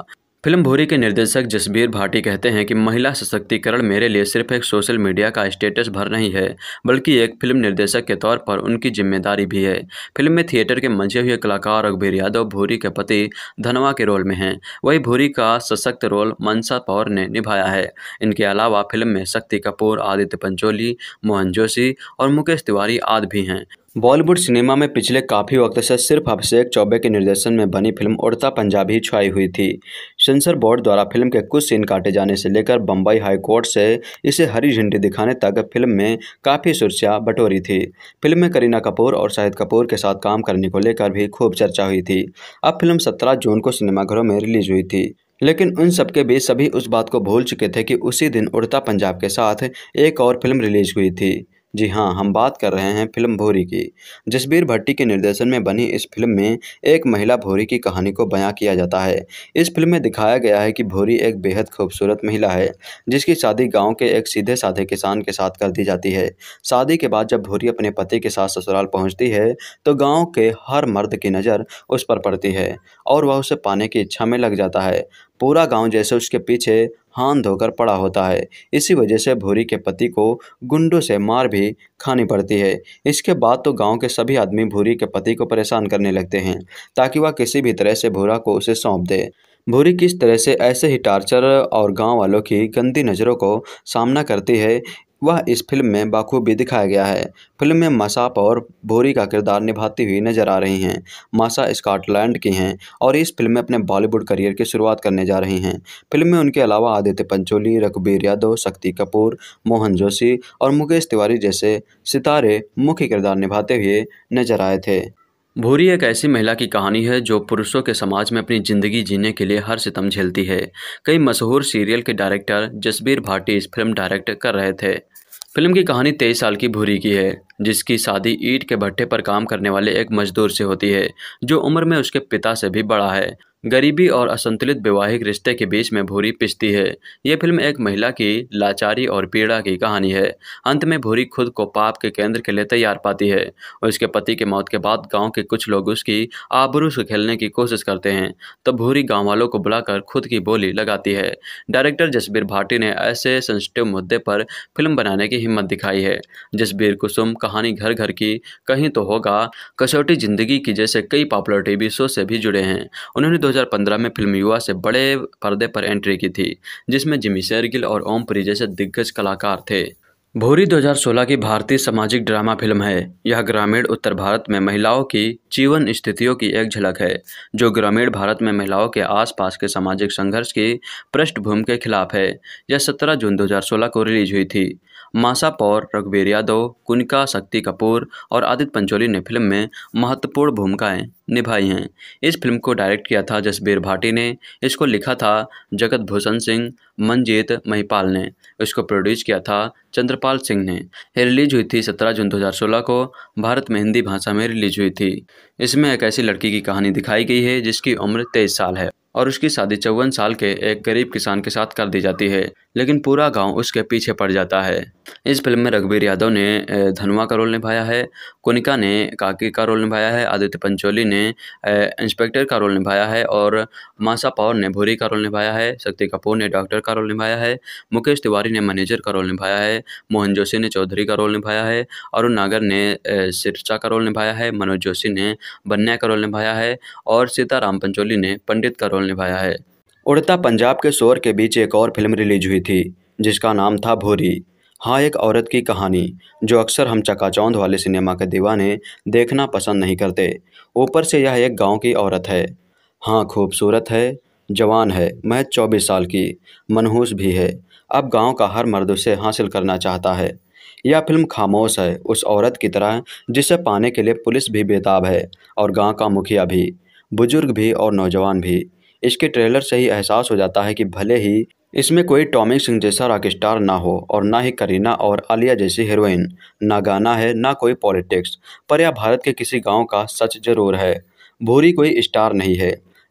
फिल्म भूरी के निर्देशक जसबीर भाटी कहते हैं कि महिला सशक्तिकरण मेरे लिए सिर्फ एक सोशल मीडिया का स्टेटस भर नहीं है, बल्कि एक फिल्म निर्देशक के तौर पर उनकी जिम्मेदारी भी है। फिल्म में थिएटर के मंचे हुए कलाकार रघुबीर यादव भूरी के पति धनवा के रोल में हैं। वहीं भूरी का सशक्त रोल मनसा पौर ने निभाया है। इनके अलावा फिल्म में शक्ति कपूर, आदित्य पंचोली, मोहन जोशी और मुकेश तिवारी आदि भी हैं। बॉलीवुड सिनेमा में पिछले काफ़ी वक्त से सिर्फ अभिषेक चौबे के निर्देशन में बनी फिल्म उड़ता पंजाब ही छाई हुई थी। सेंसर बोर्ड द्वारा फिल्म के कुछ सीन काटे जाने से लेकर बम्बई हाई कोर्ट से इसे हरी झंडी दिखाने तक फिल्म में काफ़ी सुर्खियां बटोरी थी। फिल्म में करीना कपूर और शाहिद कपूर के साथ काम करने को लेकर भी खूब चर्चा हुई थी। अब फिल्म 17 जून को सिनेमाघरों में रिलीज हुई थी, लेकिन उन सबके बीच सभी उस बात को भूल चुके थे कि उसी दिन उड़ता पंजाब के साथ एक और फिल्म रिलीज हुई थी। जी हाँ, हम बात कर रहे हैं फिल्म भूरी की। जसबीर भट्टी के निर्देशन में बनी इस फिल्म में एक महिला भूरी की कहानी को बयां किया जाता है। इस फिल्म में दिखाया गया है कि भूरी एक बेहद खूबसूरत महिला है, जिसकी शादी गांव के एक सीधे साधे किसान के साथ कर दी जाती है। शादी के बाद जब भूरी अपने पति के साथ ससुराल पहुंचती है तो गाँव के हर मर्द की नज़र उस पर पड़ती है और वह उसे पाने की इच्छा में लग जाता है। पूरा गांव जैसे उसके पीछे हाथ धोकर पड़ा होता है। इसी वजह से भूरी के पति को गुंडों से मार भी खानी पड़ती है। इसके बाद तो गांव के सभी आदमी भूरी के पति को परेशान करने लगते हैं ताकि वह किसी भी तरह से भूरा को उसे सौंप दे। भूरी किस तरह से ऐसे ही टार्चर और गांव वालों की गंदी नज़रों को सामना करती है, वह इस फिल्म में बाखूबी दिखाया गया है। फिल्म में माशा और भूरी का किरदार निभाती हुई नजर आ रही हैं। माशा स्कॉटलैंड की हैं और इस फिल्म में अपने बॉलीवुड करियर की शुरुआत करने जा रही हैं। फिल्म में उनके अलावा आदित्य पंचोली, रघुबीर यादव, शक्ति कपूर, मोहन जोशी और मुकेश तिवारी जैसे सितारे मुख्य किरदार निभाते हुए नजर आए थे। भूरी एक ऐसी महिला की कहानी है जो पुरुषों के समाज में अपनी ज़िंदगी जीने के लिए हर सितम झेलती है। कई मशहूर सीरियल के डायरेक्टर जसबीर भाटी इस फिल्म डायरेक्ट कर रहे थे। फिल्म की कहानी 23 साल की भूरी की है, जिसकी शादी ईंट के भट्टे पर काम करने वाले एक मजदूर से होती है, जो उम्र में उसके पिता से भी बड़ा है। गरीबी और असंतुलित वैवाहिक रिश्ते के बीच में भूरी पिसती है। ये फिल्म एक महिला की लाचारी और पीड़ा की कहानी है। अंत में भूरी खुद को पाप के केंद्र के लिए तैयार पाती है और उसके पति के मौत के बाद गांव के कुछ लोग उसकी आबरू से खेलने की कोशिश करते हैं, तो भूरी गांव वालों को बुलाकर खुद की बोली लगाती है। डायरेक्टर जसबीर भाटी ने ऐसे सेंसिटिव मुद्दे पर फिल्म बनाने की हिम्मत दिखाई है। जसबीर कुसुम, कहानी घर घर की, कहीं तो होगा, कसौटी जिंदगी की जैसे कई पॉपुलर टीवी शो से भी जुड़े हैं। उन्होंने 2015 में फिल्म युवा से बड़े पर्दे पर एंट्री की थी, जिसमें जिमी शेरगिल और ओमपुरी जैसे दिग्गज कलाकार थे। भूरी 2016 की भारतीय सामाजिक ड्रामा फिल्म है। यह ग्रामीण उत्तर भारत में महिलाओं की जीवन स्थितियों की एक झलक है, जो ग्रामीण भारत में महिलाओं के आसपास के सामाजिक संघर्ष की पृष्ठभूमि के खिलाफ है। यह 17 जून 2016 को रिलीज हुई थी। माशा पौर, रघुबीर यादव, कुनिका, शक्ति कपूर और आदित्य पंचोली ने फिल्म में महत्वपूर्ण भूमिकाएं निभाई हैं। इस फिल्म को डायरेक्ट किया था जसबीर भाटी ने। इसको लिखा था जगत भूषण सिंह, मंजीत महिपाल ने। इसको प्रोड्यूस किया था चंद्रपाल सिंह ने। ये रिलीज हुई थी 17 जून 2016 को। भारत में हिंदी भाषा में रिलीज हुई थी। इसमें एक ऐसी लड़की की कहानी दिखाई गई है जिसकी उम्र 23 साल है और उसकी शादी 54 साल के एक गरीब किसान के साथ कर दी जाती है, लेकिन पूरा गांव उसके पीछे पड़ जाता है। इस फिल्म में रघुबीर यादव ने धनवा का रोल निभाया है, कुनिका ने काकी का रोल निभाया है, आदित्य पंचोली ने इंस्पेक्टर का रोल निभाया है और माशा पौर ने भूरी का रोल निभाया है, शक्ति कपूर ने डॉक्टर का रोल निभाया है, मुकेश तिवारी ने मैनेजर का रोल निभाया है, मोहन जोशी ने चौधरी का रोल निभाया है, अरुण नागर ने सिरसा का रोल निभाया है, मनोज जोशी ने बन्या का रोल निभाया है और सीताराम पंचोली ने पंडित का रोल निभाया है। उड़ता पंजाब के शोर के बीच एक और फिल्म रिलीज हुई थी, जिसका नाम था भूरी। हाँ, एक औरत की कहानी जो अक्सर हम चकाचौंध वाले सिनेमा के दीवाने देखना पसंद नहीं करते। ऊपर से यह एक गांव की औरत है। हाँ, खूबसूरत है, जवान है, महज 24 साल की, मनहूस भी है। अब गांव का हर मर्द उसे हासिल करना चाहता है। यह फिल्म खामोश है, उस औरत की तरह जिसे पाने के लिए पुलिस भी बेताब है और गांव का मुखिया भी, बुजुर्ग भी और नौजवान भी। इसके ट्रेलर से ही एहसास हो जाता है कि भले ही इसमें कोई टॉमी सिंह जैसा रॉक स्टार ना हो और ना ही करीना और आलिया जैसी हीरोइन, ना गाना है ना कोई पॉलिटिक्स, पर यह भारत के किसी गांव का सच जरूर है। भूरी कोई स्टार नहीं है,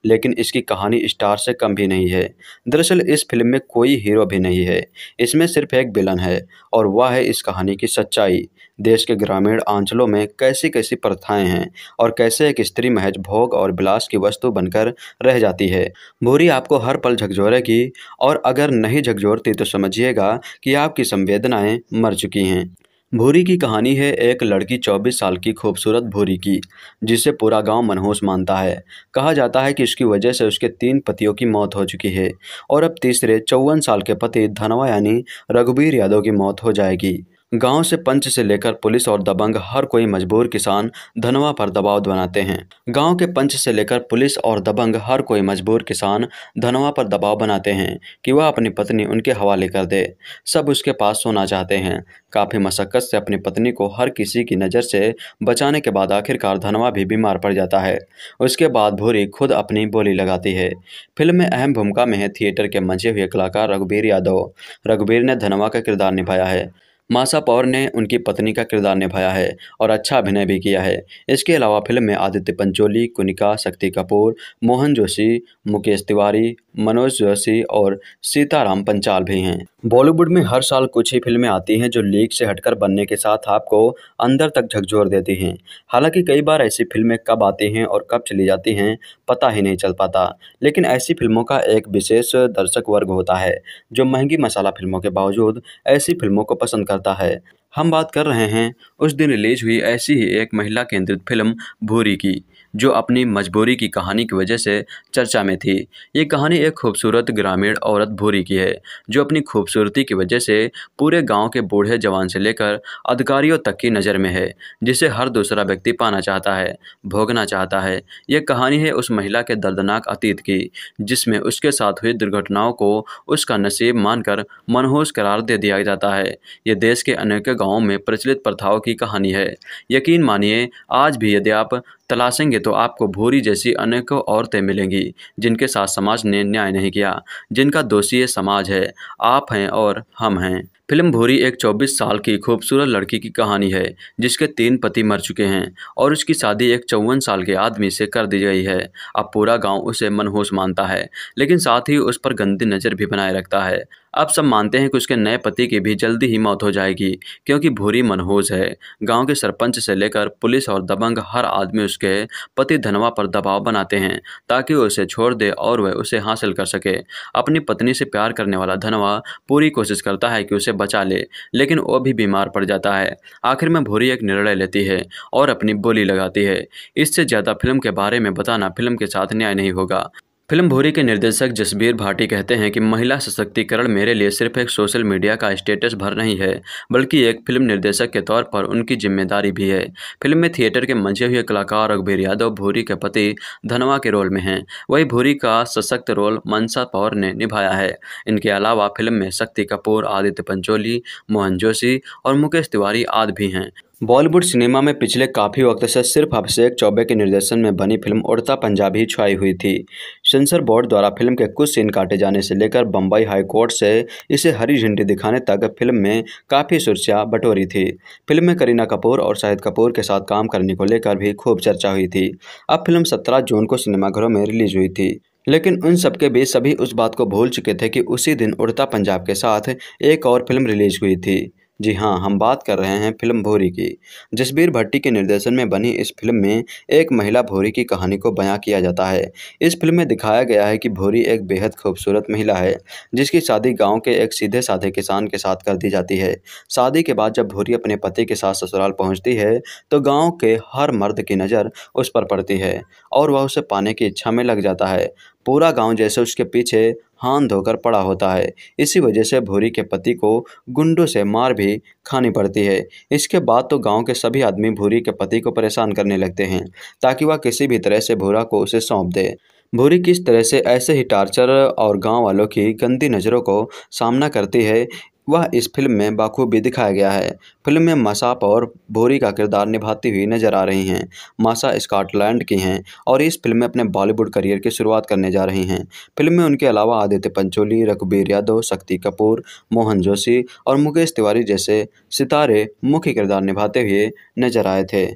लेकिन इसकी कहानी स्टार से कम भी नहीं है। दरअसल इस फिल्म में कोई हीरो भी नहीं है, इसमें सिर्फ एक विलन है, और वह है इस कहानी की सच्चाई। देश के ग्रामीण अंचलों में कैसी कैसी प्रथाएं हैं और कैसे एक स्त्री महज भोग और विलास की वस्तु बनकर रह जाती है। भूरी आपको हर पल झकझोरेगी, और अगर नहीं झकझोरती तो समझिएगा कि आपकी संवेदनाएं मर चुकी हैं। भूरी की कहानी है एक लड़की 24 साल की खूबसूरत भूरी की, जिसे पूरा गांव मनहूस मानता है। कहा जाता है कि इसकी वजह से उसके 3 पतियों की मौत हो चुकी है, और अब तीसरे 54 साल के पति धनवा यानी रघुबीर यादव की मौत हो जाएगी। गांव से पंच से लेकर पुलिस और दबंग हर कोई मजबूर किसान धनवा पर दबाव बनाते हैं। गांव के पंच से लेकर पुलिस और दबंग हर कोई मजबूर किसान धनवा पर दबाव बनाते हैं कि वह अपनी पत्नी उनके हवाले कर दे। सब उसके पास सोना चाहते हैं। काफ़ी मशक्क़त से अपनी पत्नी को हर किसी की नज़र से बचाने के बाद आखिरकार धनवा भी बीमार पड़ जाता है। उसके बाद भूरी खुद अपनी बोली लगाती है। फिल्म में अहम भूमिका में है थिएटर के मंचे हुए कलाकार रघुबीर यादव। रघुबीर ने धनवा का किरदार निभाया है। माशा पौर ने उनकी पत्नी का किरदार निभाया है और अच्छा अभिनय भी किया है। इसके अलावा फिल्म में आदित्य पंचोली, कुनिका, शक्ति कपूर, मोहन जोशी, मुकेश तिवारी, मनोज जोशी और सीताराम पंचाल भी हैं। बॉलीवुड में हर साल कुछ ही फिल्में आती हैं जो लीक से हटकर बनने के साथ आपको अंदर तक झकझोर देती हैं। हालांकि कई बार ऐसी फिल्में कब आती हैं और कब चली जाती हैं पता ही नहीं चल पाता, लेकिन ऐसी फिल्मों का एक विशेष दर्शक वर्ग होता है जो महंगी मसाला फिल्मों के बावजूद ऐसी फिल्मों को पसंद करता है। हम बात कर रहे हैं उस दिन रिलीज हुई ऐसी ही एक महिला केंद्रित फिल्म भूरी की, जो अपनी मजबूरी की कहानी की वजह से चर्चा में थी। ये कहानी एक खूबसूरत ग्रामीण औरत भूरी की है, जो अपनी खूबसूरती की वजह से पूरे गांव के बूढ़े जवान से लेकर अधिकारियों तक की नज़र में है, जिसे हर दूसरा व्यक्ति पाना चाहता है, भोगना चाहता है। ये कहानी है उस महिला के दर्दनाक अतीत की, जिसमें उसके साथ हुई दुर्घटनाओं को उसका नसीब मानकर मनहूस करार दे दिया जाता है। ये देश के अनेकों गाँवों में प्रचलित प्रथाओं की कहानी है। यकीन मानिए, आज भी यदि आप तलाशेंगे तो आपको भूरी जैसी अनेकों औरतें मिलेंगी जिनके साथ समाज ने न्याय नहीं किया, जिनका दोषी ये समाज है, आप हैं और हम हैं। फिल्म भूरी एक 24 साल की खूबसूरत लड़की की कहानी है जिसके 3 पति मर चुके हैं और उसकी शादी एक 54 साल के आदमी से कर दी गई है। अब पूरा गांव उसे मनहूस मानता है, लेकिन साथ ही उस पर गंदी नज़र भी बनाए रखता है। अब सब मानते हैं कि उसके नए पति की भी जल्दी ही मौत हो जाएगी, क्योंकि भूरी मनहूस है। गांव के सरपंच से लेकर पुलिस और दबंग हर आदमी उसके पति धनवा पर दबाव बनाते हैं ताकि वो उसे छोड़ दे और वह उसे हासिल कर सके। अपनी पत्नी से प्यार करने वाला धनवा पूरी कोशिश करता है कि उसे बचा ले, लेकिन वो भी बीमार पड़ जाता है। आखिर में भूरी एक निर्णय लेती है और अपनी बोली लगाती है। इससे ज़्यादा फिल्म के बारे में बताना फिल्म के साथ न्याय नहीं होगा। फिल्म भूरी के निर्देशक जसबीर भाटी कहते हैं कि महिला सशक्तिकरण मेरे लिए सिर्फ एक सोशल मीडिया का स्टेटस भर नहीं है, बल्कि एक फिल्म निर्देशक के तौर पर उनकी जिम्मेदारी भी है। फिल्म में थिएटर के मंचे हुए कलाकार रघुबीर यादव भूरी के पति धनवा के रोल में हैं, वही भूरी का सशक्त रोल माशा पौर ने निभाया है। इनके अलावा फिल्म में शक्ति कपूर, आदित्य पंचोली, मोहन जोशी और मुकेश तिवारी आदि भी हैं। बॉलीवुड सिनेमा में पिछले काफ़ी वक्त से सिर्फ अभिषेक चौबे के निर्देशन में बनी फिल्म उड़ता पंजाब ही छाई हुई थी। सेंसर बोर्ड द्वारा फिल्म के कुछ सीन काटे जाने से लेकर बम्बई हाई कोर्ट से इसे हरी झंडी दिखाने तक फिल्म में काफ़ी सुर्खियां बटोरी थी। फिल्म में करीना कपूर और शाहिद कपूर के साथ काम करने को लेकर भी खूब चर्चा हुई थी। अब फिल्म 17 जून को सिनेमाघरों में रिलीज हुई थी, लेकिन उन सबके बीच सभी उस बात को भूल चुके थे कि उसी दिन उड़ता पंजाब के साथ एक और फिल्म रिलीज हुई थी। जी हाँ, हम बात कर रहे हैं फिल्म भूरी की। जसबीर भट्टी के निर्देशन में बनी इस फिल्म में एक महिला भूरी की कहानी को बयां किया जाता है। इस फिल्म में दिखाया गया है कि भूरी एक बेहद खूबसूरत महिला है जिसकी शादी गांव के एक सीधे साधे किसान के साथ कर दी जाती है। शादी के बाद जब भूरी अपने पति के साथ ससुराल पहुंचती है तो गाँव के हर मर्द की नज़र उस पर पड़ती है और वह उसे पाने की इच्छा में लग जाता है। पूरा गांव जैसे उसके पीछे हाथ धोकर पड़ा होता है। इसी वजह से भूरी के पति को गुंडों से मार भी खानी पड़ती है। इसके बाद तो गांव के सभी आदमी भूरी के पति को परेशान करने लगते हैं ताकि वह किसी भी तरह से भूरा को उसे सौंप दे। भूरी किस तरह से ऐसे ही टार्चर और गांव वालों की गंदी नज़रों को सामना करती है, वह इस फिल्म में बाखूबी दिखाया गया है। फिल्म में माशा पौर भूरी का किरदार निभाती हुई नजर आ रही हैं। माशा स्कॉटलैंड की हैं और इस फिल्म में अपने बॉलीवुड करियर की शुरुआत करने जा रही हैं। फिल्म में उनके अलावा आदित्य पंचोली, रघुबीर यादव, शक्ति कपूर, मोहन जोशी और मुकेश तिवारी जैसे सितारे मुख्य किरदार निभाते हुए नजर आए थे।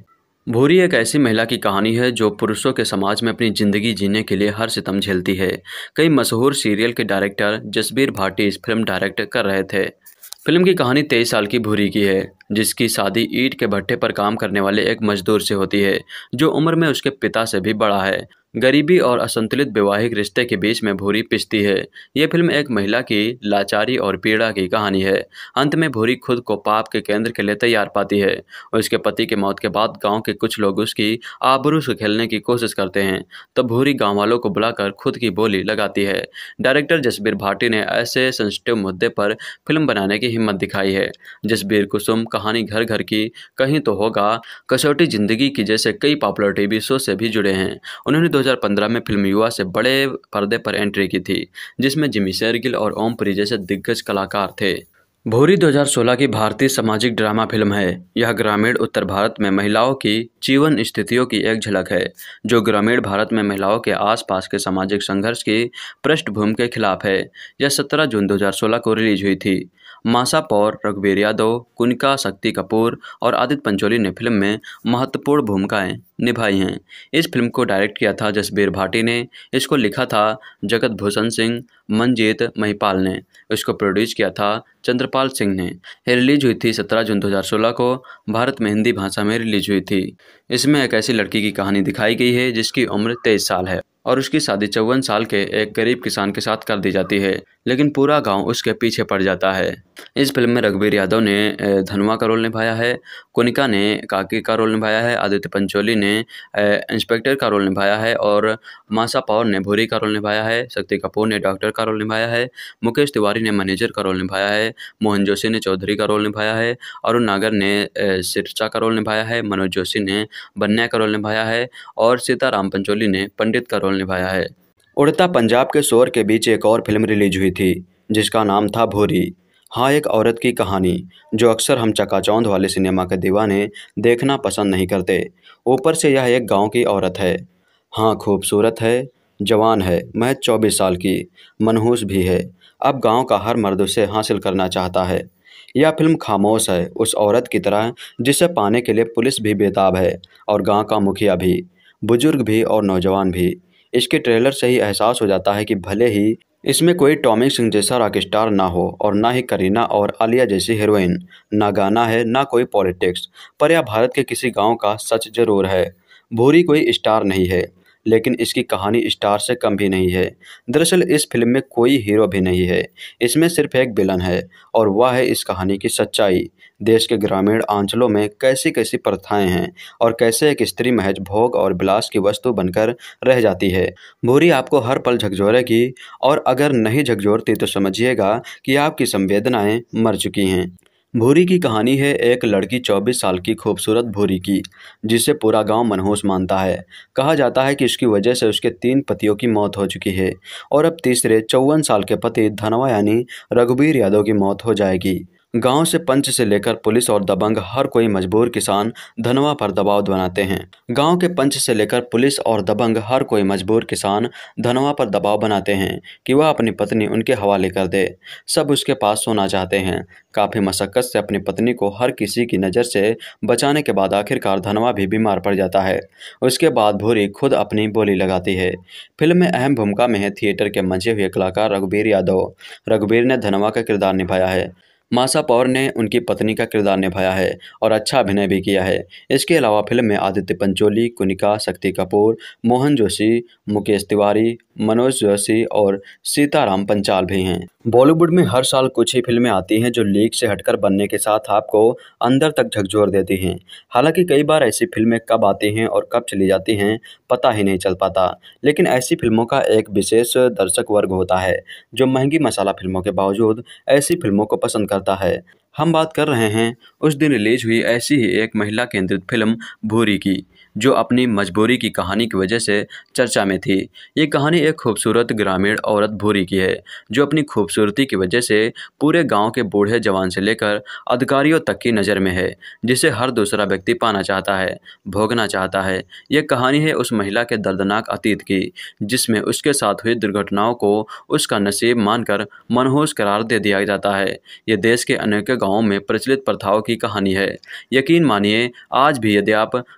भूरी एक ऐसी महिला की कहानी है जो पुरुषों के समाज में अपनी जिंदगी जीने के लिए हर सितम झेलती है। कई मशहूर सीरियल के डायरेक्टर जसबीर भाटी इस फिल्म डायरेक्ट कर रहे थे। फिल्म की कहानी 23 साल की भूरी की है, जिसकी शादी ईंट के भट्टे पर काम करने वाले एक मजदूर से होती है, जो उम्र में उसके पिता से भी बड़ा है। गरीबी और असंतुलित वैवाहिक रिश्ते के बीच में भूरी पिसती है। ये फिल्म एक महिला की लाचारी और पीड़ा की कहानी है। अंत में भूरी खुद को पाप के केंद्र के लिए तैयार पाती है। उसके पति की मौत के बाद गांव के कुछ लोग उसकी आबरू से खेलने की कोशिश करते हैं, तब भूरी गांव वालों को बुलाकर खुद की बोली लगाती है। डायरेक्टर जसबीर भाटी ने ऐसे सेंसिटिव मुद्दे पर फिल्म बनाने की हिम्मत दिखाई है। जसबीर कुसुम कहानी घर घर की, कहीं तो होगा, कसौटी जिंदगी की जैसे कई पॉपुलर टीवी शो से भी जुड़े हैं। उन्होंने 2015 में फिल्म युवा से बड़े पर्दे पर एंट्री की थी, जिसमें जिमी शेरगिल और ओमपुरी जैसे दिग्गज कलाकार थे। भूरी 2016 की भारतीय सामाजिक ड्रामा फिल्म है। यह ग्रामीण उत्तर भारत में महिलाओं की जीवन स्थितियों की एक झलक है, जो ग्रामीण भारत में महिलाओं के आसपास के सामाजिक संघर्ष की पृष्ठभूमि के खिलाफ है। यह 17 जून 2016 को रिलीज हुई थी। माशा पौर, रघुबीर यादव, कुनिका, शक्ति कपूर और आदित्य पंचोली ने फिल्म में महत्वपूर्ण भूमिकाएं निभाई हैं। इस फिल्म को डायरेक्ट किया था जसबीर भाटी ने। इसको लिखा था जगत भूषण सिंह, मंजीत महिपाल ने। इसको प्रोड्यूस किया था चंद्रपाल सिंह ने। ये रिलीज हुई थी 17 जून 2016 को। भारत में हिंदी भाषा में रिलीज हुई थी। इसमें एक ऐसी लड़की की कहानी दिखाई गई है जिसकी उम्र 23 साल है और उसकी शादी 54 साल के एक गरीब किसान के साथ कर दी जाती है, लेकिन पूरा गांव उसके पीछे पड़ जाता है। इस फिल्म में रघुबीर यादव ने धनुआ का रोल निभाया है, कुनिका ने काकी का रोल निभाया है, आदित्य पंचोली ने इंस्पेक्टर का रोल निभाया है और माशा पौर ने भूरी का रोल निभाया है। शक्ति कपूर ने डॉक्टर का रोल निभाया है, मुकेश तिवारी ने मैनेजर का रोल निभाया है, मोहन जोशी ने चौधरी का रोल निभाया है, अरुण नागर ने सिरसा का रोल निभाया है, मनोज जोशी ने बन्या का रोल निभाया है और सीताराम पंचोली ने पंडित का रोल निभाया है। उड़ता पंजाब के शोर के बीच एक और फिल्म रिलीज हुई थी, जिसका नाम था भूरी। हाँ, एक औरत की कहानी जो अक्सर हम चकाचौंध वाले सिनेमा के दीवाने देखना पसंद नहीं करते। ऊपर से यह एक गांव की औरत है। हाँ, खूबसूरत है, जवान है, महज 24 साल की, मनहूस भी है। अब गांव का हर मर्द उसे हासिल करना चाहता है। यह फिल्म खामोश है, उस औरत की तरह जिसे पाने के लिए पुलिस भी बेताब है और गांव का मुखिया भी, बुजुर्ग भी और नौजवान भी। इसके ट्रेलर से ही एहसास हो जाता है कि भले ही इसमें कोई टॉमी सिंह जैसा रॉक स्टार ना हो और ना ही करीना और आलिया जैसी हीरोइन, ना गाना है ना कोई पॉलिटिक्स, पर यह भारत के किसी गांव का सच जरूर है। भूरी कोई स्टार नहीं है, लेकिन इसकी कहानी स्टार से कम भी नहीं है। दरअसल इस फिल्म में कोई हीरो भी नहीं है, इसमें सिर्फ एक विलन है और वह है इस कहानी की सच्चाई। देश के ग्रामीण अंचलों में कैसी कैसी प्रथाएं हैं और कैसे एक स्त्री महज भोग और विलास की वस्तु बनकर रह जाती है। भूरी आपको हर पल झकझोरेगी और अगर नहीं झकझोरती तो समझिएगा कि आपकी संवेदनाएं मर चुकी हैं। भूरी की कहानी है एक लड़की 24 साल की खूबसूरत भूरी की, जिसे पूरा गांव मनहूस मानता है। कहा जाता है कि इसकी वजह से उसके 3 पतियों की मौत हो चुकी है और अब तीसरे 54 साल के पति धनवा यानी रघुबीर यादव की मौत हो जाएगी। गांव से पंच से लेकर पुलिस और दबंग हर कोई मजबूर किसान धनवा पर दबाव बनाते हैं। गांव के पंच से लेकर पुलिस और दबंग हर कोई मजबूर किसान धनवा पर दबाव बनाते हैं कि वह अपनी पत्नी उनके हवाले कर दे। सब उसके पास सोना चाहते हैं। काफ़ी मशक्क़त से अपनी पत्नी को हर किसी की नज़र से बचाने के बाद आखिरकार धनवा भी बीमार पड़ जाता है। उसके बाद भूरी खुद अपनी बोली लगाती है। फिल्म में अहम भूमिका में है थिएटर के मंचे हुए कलाकार रघुबीर यादव। रघुबीर ने धनवा का किरदार निभाया है, माशा पौर ने उनकी पत्नी का किरदार निभाया है और अच्छा अभिनय भी किया है। इसके अलावा फिल्म में आदित्य पंचोली, कुनिका, शक्ति कपूर, मोहन जोशी, मुकेश तिवारी, मनोज जोशी और सीताराम पंचाल भी हैं। बॉलीवुड में हर साल कुछ ही फिल्में आती हैं जो लीक से हटकर बनने के साथ आपको अंदर तक झकझोर देती हैं। हालांकि कई बार ऐसी फिल्में कब आती हैं और कब चली जाती हैं पता ही नहीं चल पाता, लेकिन ऐसी फिल्मों का एक विशेष दर्शक वर्ग होता है जो महंगी मसाला फिल्मों के बावजूद ऐसी फिल्मों को पसंद करता है। हम बात कर रहे हैं उस दिन रिलीज हुई ऐसी ही एक महिला केंद्रित फिल्म भूरी की, जो अपनी मजबूरी की कहानी की वजह से चर्चा में थी। ये कहानी एक खूबसूरत ग्रामीण औरत भूरी की है, जो अपनी खूबसूरती की वजह से पूरे गांव के बूढ़े जवान से लेकर अधिकारियों तक की नज़र में है, जिसे हर दूसरा व्यक्ति पाना चाहता है, भोगना चाहता है। यह कहानी है उस महिला के दर्दनाक अतीत की, जिसमें उसके साथ हुई दुर्घटनाओं को उसका नसीब मानकर मनहूस करार दे दिया जाता है। ये देश के अनेक गाँवों में प्रचलित प्रथाओं की कहानी है। यकीन मानिए, आज भी यदि आप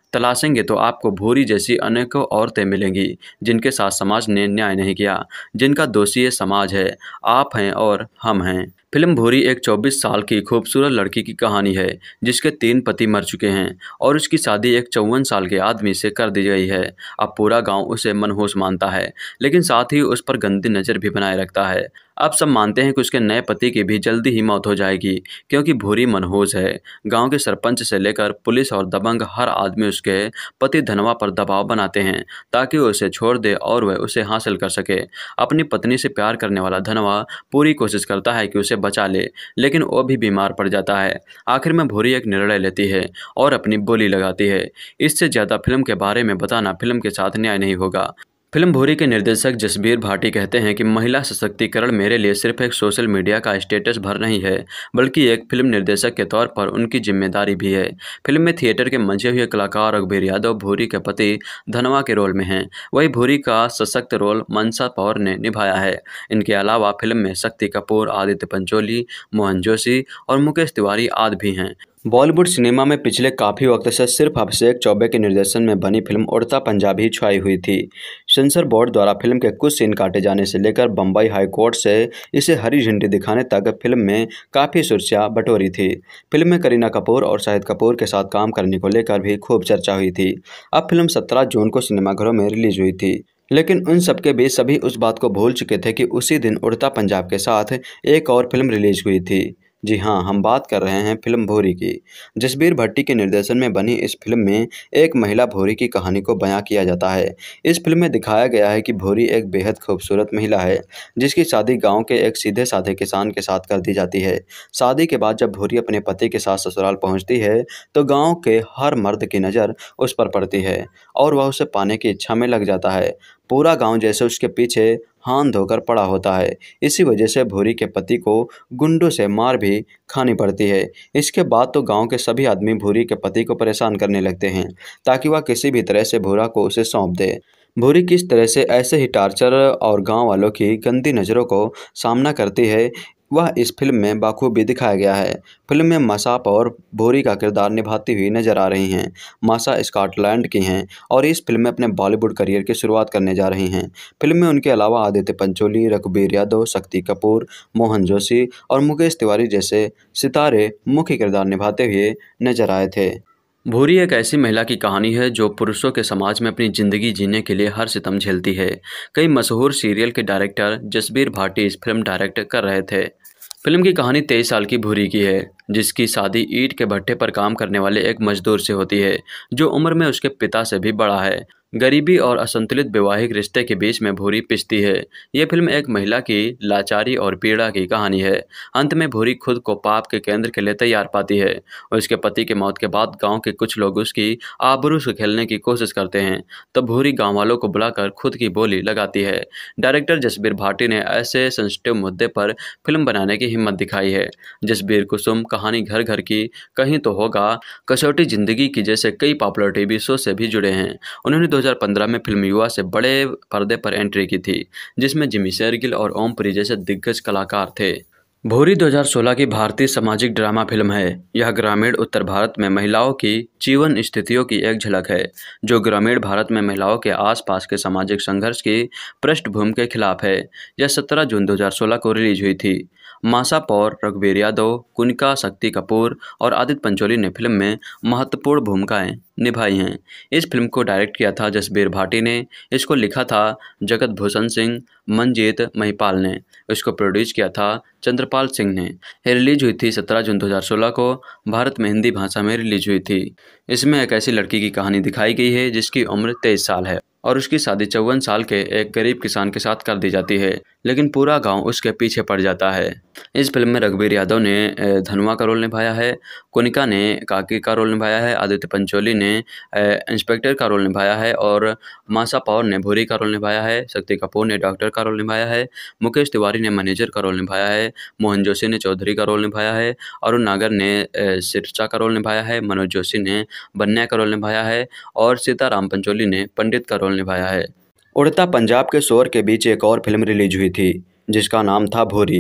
तलाशेंगे तो आपको भूरी जैसी अनेकों औरतें मिलेंगी जिनके साथ समाज ने न्याय नहीं किया, जिनका दोषी ये समाज है, आप हैं और हम हैं। फिल्म भूरी एक 24 साल की खूबसूरत लड़की की कहानी है जिसके 3 पति मर चुके हैं और उसकी शादी एक 54 साल के आदमी से कर दी गई है। अब पूरा गांव उसे मनहूस मानता है, लेकिन साथ ही उस पर गंदी नज़र भी बनाए रखता है। अब सब मानते हैं कि उसके नए पति की भी जल्दी ही मौत हो जाएगी क्योंकि भूरी मनहूस है। गांव के सरपंच से लेकर पुलिस और दबंग हर आदमी उसके पति धनवा पर दबाव बनाते हैं ताकि वो उसे छोड़ दे और वह उसे हासिल कर सके। अपनी पत्नी से प्यार करने वाला धनवा पूरी कोशिश करता है कि उसे बचा ले, लेकिन वो भी बीमार पड़ जाता है। आखिर में भूरी एक निर्णय लेती है और अपनी बोली लगाती है। इससे ज़्यादा फिल्म के बारे में बताना फिल्म के साथ न्याय नहीं होगा। फिल्म भूरी के निर्देशक जसबीर भाटी कहते हैं कि महिला सशक्तिकरण मेरे लिए सिर्फ एक सोशल मीडिया का स्टेटस भर नहीं है, बल्कि एक फिल्म निर्देशक के तौर पर उनकी जिम्मेदारी भी है। फिल्म में थिएटर के मंचे हुए कलाकार रघुबीर यादव भूरी के पति धनवा के रोल में हैं। वहीं भूरी का सशक्त रोल मशा पौर ने निभाया है। इनके अलावा फिल्म में शक्ति कपूर, आदित्य पंचोली, मोहन जोशी और मुकेश तिवारी आदि भी हैं। बॉलीवुड सिनेमा में पिछले काफ़ी वक्त से सिर्फ अभिषेक चौबे के निर्देशन में बनी फिल्म उड़ता पंजाब ही छाई हुई थी। सेंसर बोर्ड द्वारा फिल्म के कुछ सीन काटे जाने से लेकर बम्बई हाई कोर्ट से इसे हरी झंडी दिखाने तक फिल्म में काफ़ी सुर्खियां बटोरी थी। फिल्म में करीना कपूर और शाहिद कपूर के साथ काम करने को लेकर भी खूब चर्चा हुई थी। अब फिल्म 17 जून को सिनेमाघरों में रिलीज हुई थी, लेकिन उन सबके बीच सभी उस बात को भूल चुके थे कि उसी दिन उड़ता पंजाब के साथ एक और फिल्म रिलीज हुई थी। जी हाँ, हम बात कर रहे हैं फिल्म भूरी की। जसबीर भट्टी के निर्देशन में बनी इस फिल्म में एक महिला भूरी की कहानी को बयां किया जाता है। इस फिल्म में दिखाया गया है कि भूरी एक बेहद खूबसूरत महिला है जिसकी शादी गांव के एक सीधे साधे किसान के साथ कर दी जाती है। शादी के बाद जब भूरी अपने पति के साथ ससुराल पहुंचती है तो गाँव के हर मर्द की नज़र उस पर पड़ती है और वह उसे पाने की इच्छा में लग जाता है। पूरा गांव जैसे उसके पीछे हाथ धोकर पड़ा होता है। इसी वजह से भूरी के पति को गुंडों से मार भी खानी पड़ती है। इसके बाद तो गांव के सभी आदमी भूरी के पति को परेशान करने लगते हैं ताकि वह किसी भी तरह से भूरा को उसे सौंप दे। भूरी किस तरह से ऐसे ही टार्चर और गांव वालों की गंदी नज़रों को सामना करती है वह इस फिल्म में बाखूबी दिखाया गया है। फिल्म में मशा और भूरी का किरदार निभाती हुई नजर आ रही हैं। माशा स्कॉटलैंड की हैं और इस फिल्म में अपने बॉलीवुड करियर की शुरुआत करने जा रही हैं। फिल्म में उनके अलावा आदित्य पंचोली, रघुबीर यादव, शक्ति कपूर, मोहन जोशी और मुकेश तिवारी जैसे सितारे मुख्य किरदार निभाते हुए नजर आए थे। भूरी एक ऐसी महिला की कहानी है जो पुरुषों के समाज में अपनी ज़िंदगी जीने के लिए हर सितम झेलती है। कई मशहूर सीरियल के डायरेक्टर जसबीर भाटी इस फिल्म डायरेक्ट कर रहे थे। फिल्म की कहानी 23 साल की भूरी की है जिसकी शादी ईंट के भट्टे पर काम करने वाले एक मजदूर से होती है जो उम्र में उसके पिता से भी बड़ा है। गरीबी और असंतुलित वैवाहिक रिश्ते के बीच में भूरी पिसती है। यह फिल्म एक महिला की लाचारी और पीड़ा की कहानी है। अंत में भूरी खुद को पाप के केंद्र के लिए तैयार पाती है और उसके पति की मौत के बाद गांव के कुछ लोग उसकी आबरू से खेलने की कोशिश करते हैं। तब भूरी गांव वालों को बुलाकर खुद की बोली लगाती है। डायरेक्टर जसबीर भाटी ने ऐसे सेंसिटिव मुद्दे पर फिल्म बनाने की हिम्मत दिखाई है। जसबीर कुसुम, कहानी घर घर की, कहीं तो होगा, कसौटी जिंदगी की जैसे कई पॉपुलर टीवी शो से भी जुड़े हैं। उन्होंने 2015 में फिल्म युवा से बड़े पर्दे पर एंट्री की थी जिसमें जिमी शेरगिल और ओमपुरी जैसे दिग्गज कलाकार थे। भूरी 2016 की भारतीय सामाजिक ड्रामा फिल्म है। यह ग्रामीण उत्तर भारत में महिलाओं की जीवन स्थितियों की एक झलक है जो ग्रामीण भारत में महिलाओं के आसपास के सामाजिक संघर्ष की पृष्ठभूमि के खिलाफ है। यह 17 जून 2016 को रिलीज हुई थी। माशा पौर, रघुबीर यादव, कुनिका, शक्ति कपूर और आदित्य पंचोली ने फिल्म में महत्वपूर्ण भूमिकाएं निभाई हैं। इस फिल्म को डायरेक्ट किया था जसबीर भाटी ने। इसको लिखा था जगत भूषण सिंह, मंजीत महिपाल ने। इसको प्रोड्यूस किया था चंद्रपाल सिंह ने। ये रिलीज हुई थी 17 जून 2016 को। भारत में हिंदी भाषा में रिलीज हुई थी। इसमें एक ऐसी लड़की की कहानी दिखाई गई है जिसकी उम्र 23 साल है और उसकी शादी 54 साल के एक गरीब किसान के साथ कर दी जाती है, लेकिन पूरा गांव उसके पीछे पड़ जाता है। इस फिल्म में रघुबीर यादव ने धनुआ का रोल निभाया है, कुनिका ने काकी का रोल निभाया है, आदित्य पंचोली ने इंस्पेक्टर का रोल निभाया है और माशा पौर ने भूरी का रोल निभाया है, शक्ति कपूर ने डॉक्टर का रोल निभाया है, मुकेश तिवारी ने मैनेजर का रोल निभाया है, मोहन जोशी ने चौधरी का रोल निभाया है, अरुण नागर ने सिरसा का रोल निभाया है, मनोज जोशी ने बन्या का रोल निभाया है और सीताराम पंचोली ने पंडित का रोल निभाया है। उड़ता पंजाब के शोर के बीच एक और फिल्म रिलीज हुई थी जिसका नाम था भूरी।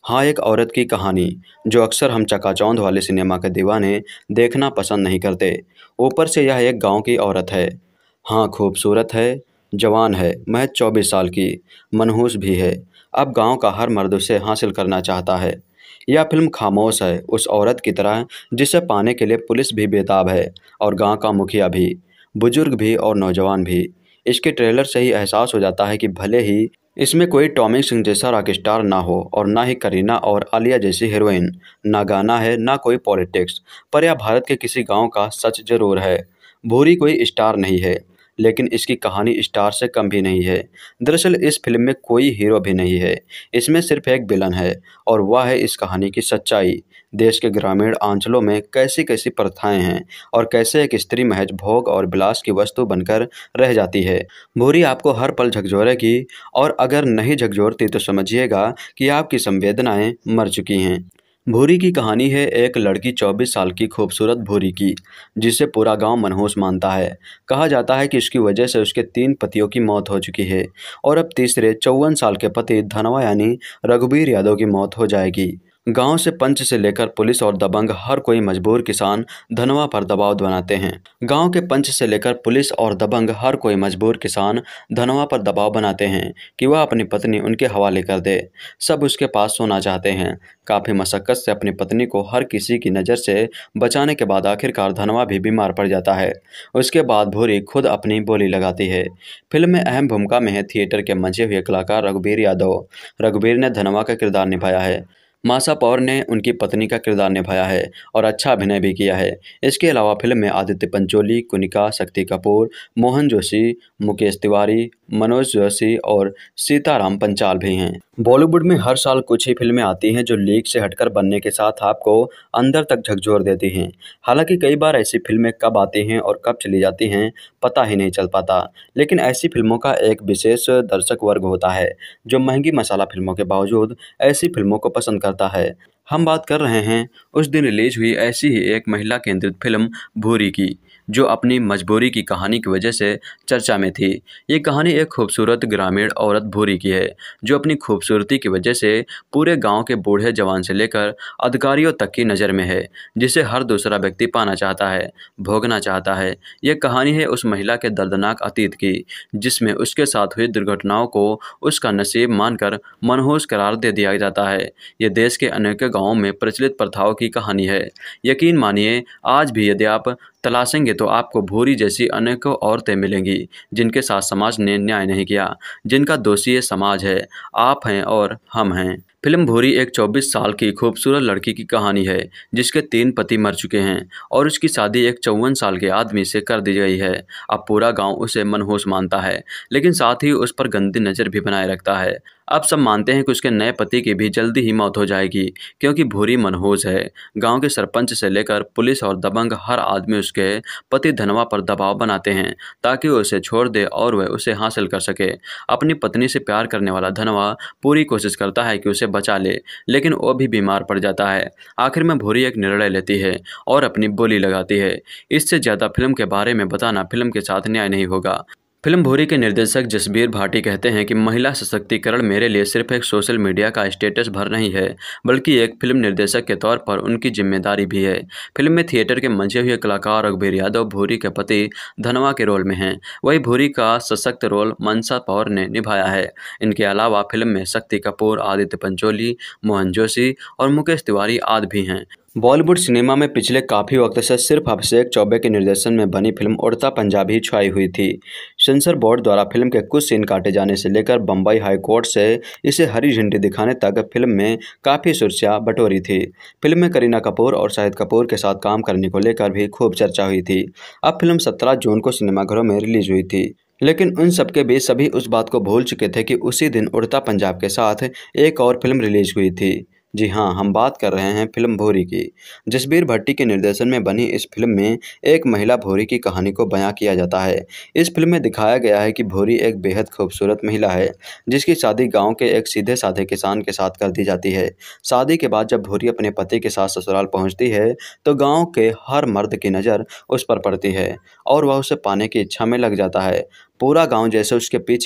हाँ, एक औरत की कहानी जो अक्सर हम चकाचौंध वाले सिनेमा के दीवाने देखना पसंद नहीं करते। ऊपर से यह एक गांव की औरत है। हाँ, खूबसूरत है, जवान है, महज 24 साल की, मनहूस भी है। अब गांव का हर मर्द उसे हासिल करना चाहता है। यह फिल्म खामोश है उस औरत की तरह जिसे पाने के लिए पुलिस भी बेताब है और गांव का मुखिया भी, बुजुर्ग भी और नौजवान भी। इसके ट्रेलर से ही एहसास हो जाता है कि भले ही इसमें कोई टॉमी सिंह जैसा रॉक स्टार ना हो और ना ही करीना और आलिया जैसी हीरोइन, ना गाना है ना कोई पॉलिटिक्स, पर यह भारत के किसी गांव का सच जरूर है। भूरी कोई स्टार नहीं है, लेकिन इसकी कहानी स्टार से कम भी नहीं है। दरअसल इस फिल्म में कोई हीरो भी नहीं है, इसमें सिर्फ एक विलन है और वह है इस कहानी की सच्चाई। देश के ग्रामीण अंचलों में कैसी कैसी प्रथाएं हैं और कैसे एक स्त्री महज भोग और विलास की वस्तु बनकर रह जाती है। भूरी आपको हर पल झकझोरेगी और अगर नहीं झकझोरती तो समझिएगा कि आपकी संवेदनाएं मर चुकी हैं। भूरी की कहानी है एक लड़की 24 साल की खूबसूरत भूरी की, जिसे पूरा गांव मनहूस मानता है। कहा जाता है कि इसकी वजह से उसके 3 पतियों की मौत हो चुकी है और अब तीसरे 54 साल के पति धनवा यानी रघुबीर यादव की मौत हो जाएगी। गांव से पंच से लेकर पुलिस और दबंग हर कोई मजबूर किसान धनवा पर दबाव बनाते हैं। गांव के पंच से लेकर पुलिस और दबंग हर कोई मजबूर किसान धनवा पर दबाव बनाते हैं कि वह अपनी पत्नी उनके हवाले कर दे। सब उसके पास सोना चाहते हैं। काफ़ी मशक्क़त से अपनी पत्नी को हर किसी की नज़र से बचाने के बाद आखिरकार धनवा भी बीमार पड़ जाता है। उसके बाद भूरी खुद अपनी बोली लगाती है। फिल्म में अहम भूमिका में है थिएटर के मंचे हुए कलाकार रघुबीर यादव। रघुबीर ने धनवा का किरदार निभाया है। माशा पौर ने उनकी पत्नी का किरदार निभाया है और अच्छा अभिनय भी किया है। इसके अलावा फिल्म में आदित्य पंचोली, कुनिका, शक्ति कपूर, मोहन जोशी, मुकेश तिवारी, मनोज जोशी और सीताराम पंचाल भी हैं। बॉलीवुड में हर साल कुछ ही फिल्में आती हैं जो लीक से हटकर बनने के साथ आपको अंदर तक झकझोर देती हैं। हालांकि कई बार ऐसी फिल्में कब आती हैं और कब चली जाती हैं पता ही नहीं चल पाता। लेकिन ऐसी फिल्मों का एक विशेष दर्शक वर्ग होता है जो महंगी मसाला फिल्मों के बावजूद ऐसी फिल्मों को पसंद करता है। हम बात कर रहे हैं उस दिन रिलीज हुई ऐसी ही एक महिला केंद्रित फिल्म भूरी की, जो अपनी मजबूरी की कहानी की वजह से चर्चा में थी। ये कहानी एक खूबसूरत ग्रामीण औरत भूरी की है जो अपनी खूबसूरती की वजह से पूरे गांव के बूढ़े जवान से लेकर अधिकारियों तक की नज़र में है, जिसे हर दूसरा व्यक्ति पाना चाहता है, भोगना चाहता है। यह कहानी है उस महिला के दर्दनाक अतीत की, जिसमें उसके साथ हुई दुर्घटनाओं को उसका नसीब मानकर मनहूस करार दे दिया जाता है। ये देश के अनेक गांवों में प्रचलित प्रथाओं की कहानी है। यकीन मानिए, आज भी यदि आप तलाशेंगे तो आपको भूरी जैसी अनेकों औरतें मिलेंगी जिनके साथ समाज ने न्याय नहीं किया, जिनका दोषी ये समाज है, आप हैं और हम हैं। फिल्म भूरी एक 24 साल की खूबसूरत लड़की की कहानी है जिसके 3 पति मर चुके हैं और उसकी शादी एक 54 साल के आदमी से कर दी गई है। अब पूरा गांव उसे मनहूस मानता है, लेकिन साथ ही उस पर गंदी नज़र भी बनाए रखता है। अब सब मानते हैं कि उसके नए पति की भी जल्दी ही मौत हो जाएगी, क्योंकि भूरी मनहूस है। गांव के सरपंच से लेकर पुलिस और दबंग हर आदमी उसके पति धनवा पर दबाव बनाते हैं ताकि वो उसे छोड़ दे और वह उसे हासिल कर सके। अपनी पत्नी से प्यार करने वाला धनवा पूरी कोशिश करता है कि उसे बचा ले, लेकिन वो भी बीमार पड़ जाता है। आखिर में भूरी एक निर्णय लेती है और अपनी बोली लगाती है। इससे ज़्यादा फिल्म के बारे में बताना फिल्म के साथ न्याय नहीं होगा। फिल्म भूरी के निर्देशक जसबीर भाटी कहते हैं कि महिला सशक्तिकरण मेरे लिए सिर्फ एक सोशल मीडिया का स्टेटस भर नहीं है, बल्कि एक फिल्म निर्देशक के तौर पर उनकी जिम्मेदारी भी है। फिल्म में थिएटर के मंचे हुए कलाकार रघुबीर यादव भूरी के पति धनवा के रोल में हैं। वही भूरी का सशक्त रोल माशा पौर ने निभाया है। इनके अलावा फिल्म में शक्ति कपूर, आदित्य पंचोली, मोहन जोशी और मुकेश तिवारी आदि भी हैं। बॉलीवुड सिनेमा में पिछले काफ़ी वक्त से सिर्फ अभिषेक चौबे के निर्देशन में बनी फिल्म उड़ता पंजाब ही छाई हुई थी। सेंसर बोर्ड द्वारा फिल्म के कुछ सीन काटे जाने से लेकर बम्बई हाई कोर्ट से इसे हरी झंडी दिखाने तक फिल्म में काफ़ी सुर्खियां बटोरी थी। फिल्म में करीना कपूर और शाहिद कपूर के साथ काम करने को लेकर भी खूब चर्चा हुई थी। अब फिल्म 17 जून को सिनेमाघरों में रिलीज हुई थी, लेकिन उन सबके बीच सभी उस बात को भूल चुके थे कि उसी दिन उड़ता पंजाब के साथ एक और फिल्म रिलीज हुई थी। जी हाँ, हम बात कर रहे हैं फिल्म भूरी की। जसबीर भट्टी के निर्देशन में बनी इस फिल्म में एक महिला भूरी की कहानी को बयां किया जाता है। इस फिल्म में दिखाया गया है कि भूरी एक बेहद खूबसूरत महिला है जिसकी शादी गांव के एक सीधे साधे किसान के साथ कर दी जाती है। शादी के बाद जब भूरी अपने पति के साथ ससुराल पहुंचती है तो गाँव के हर मर्द की नज़र उस पर पड़ती है और वह उसे पाने की इच्छा में लग जाता है। पूरा गाँव जैसे उसके पीछे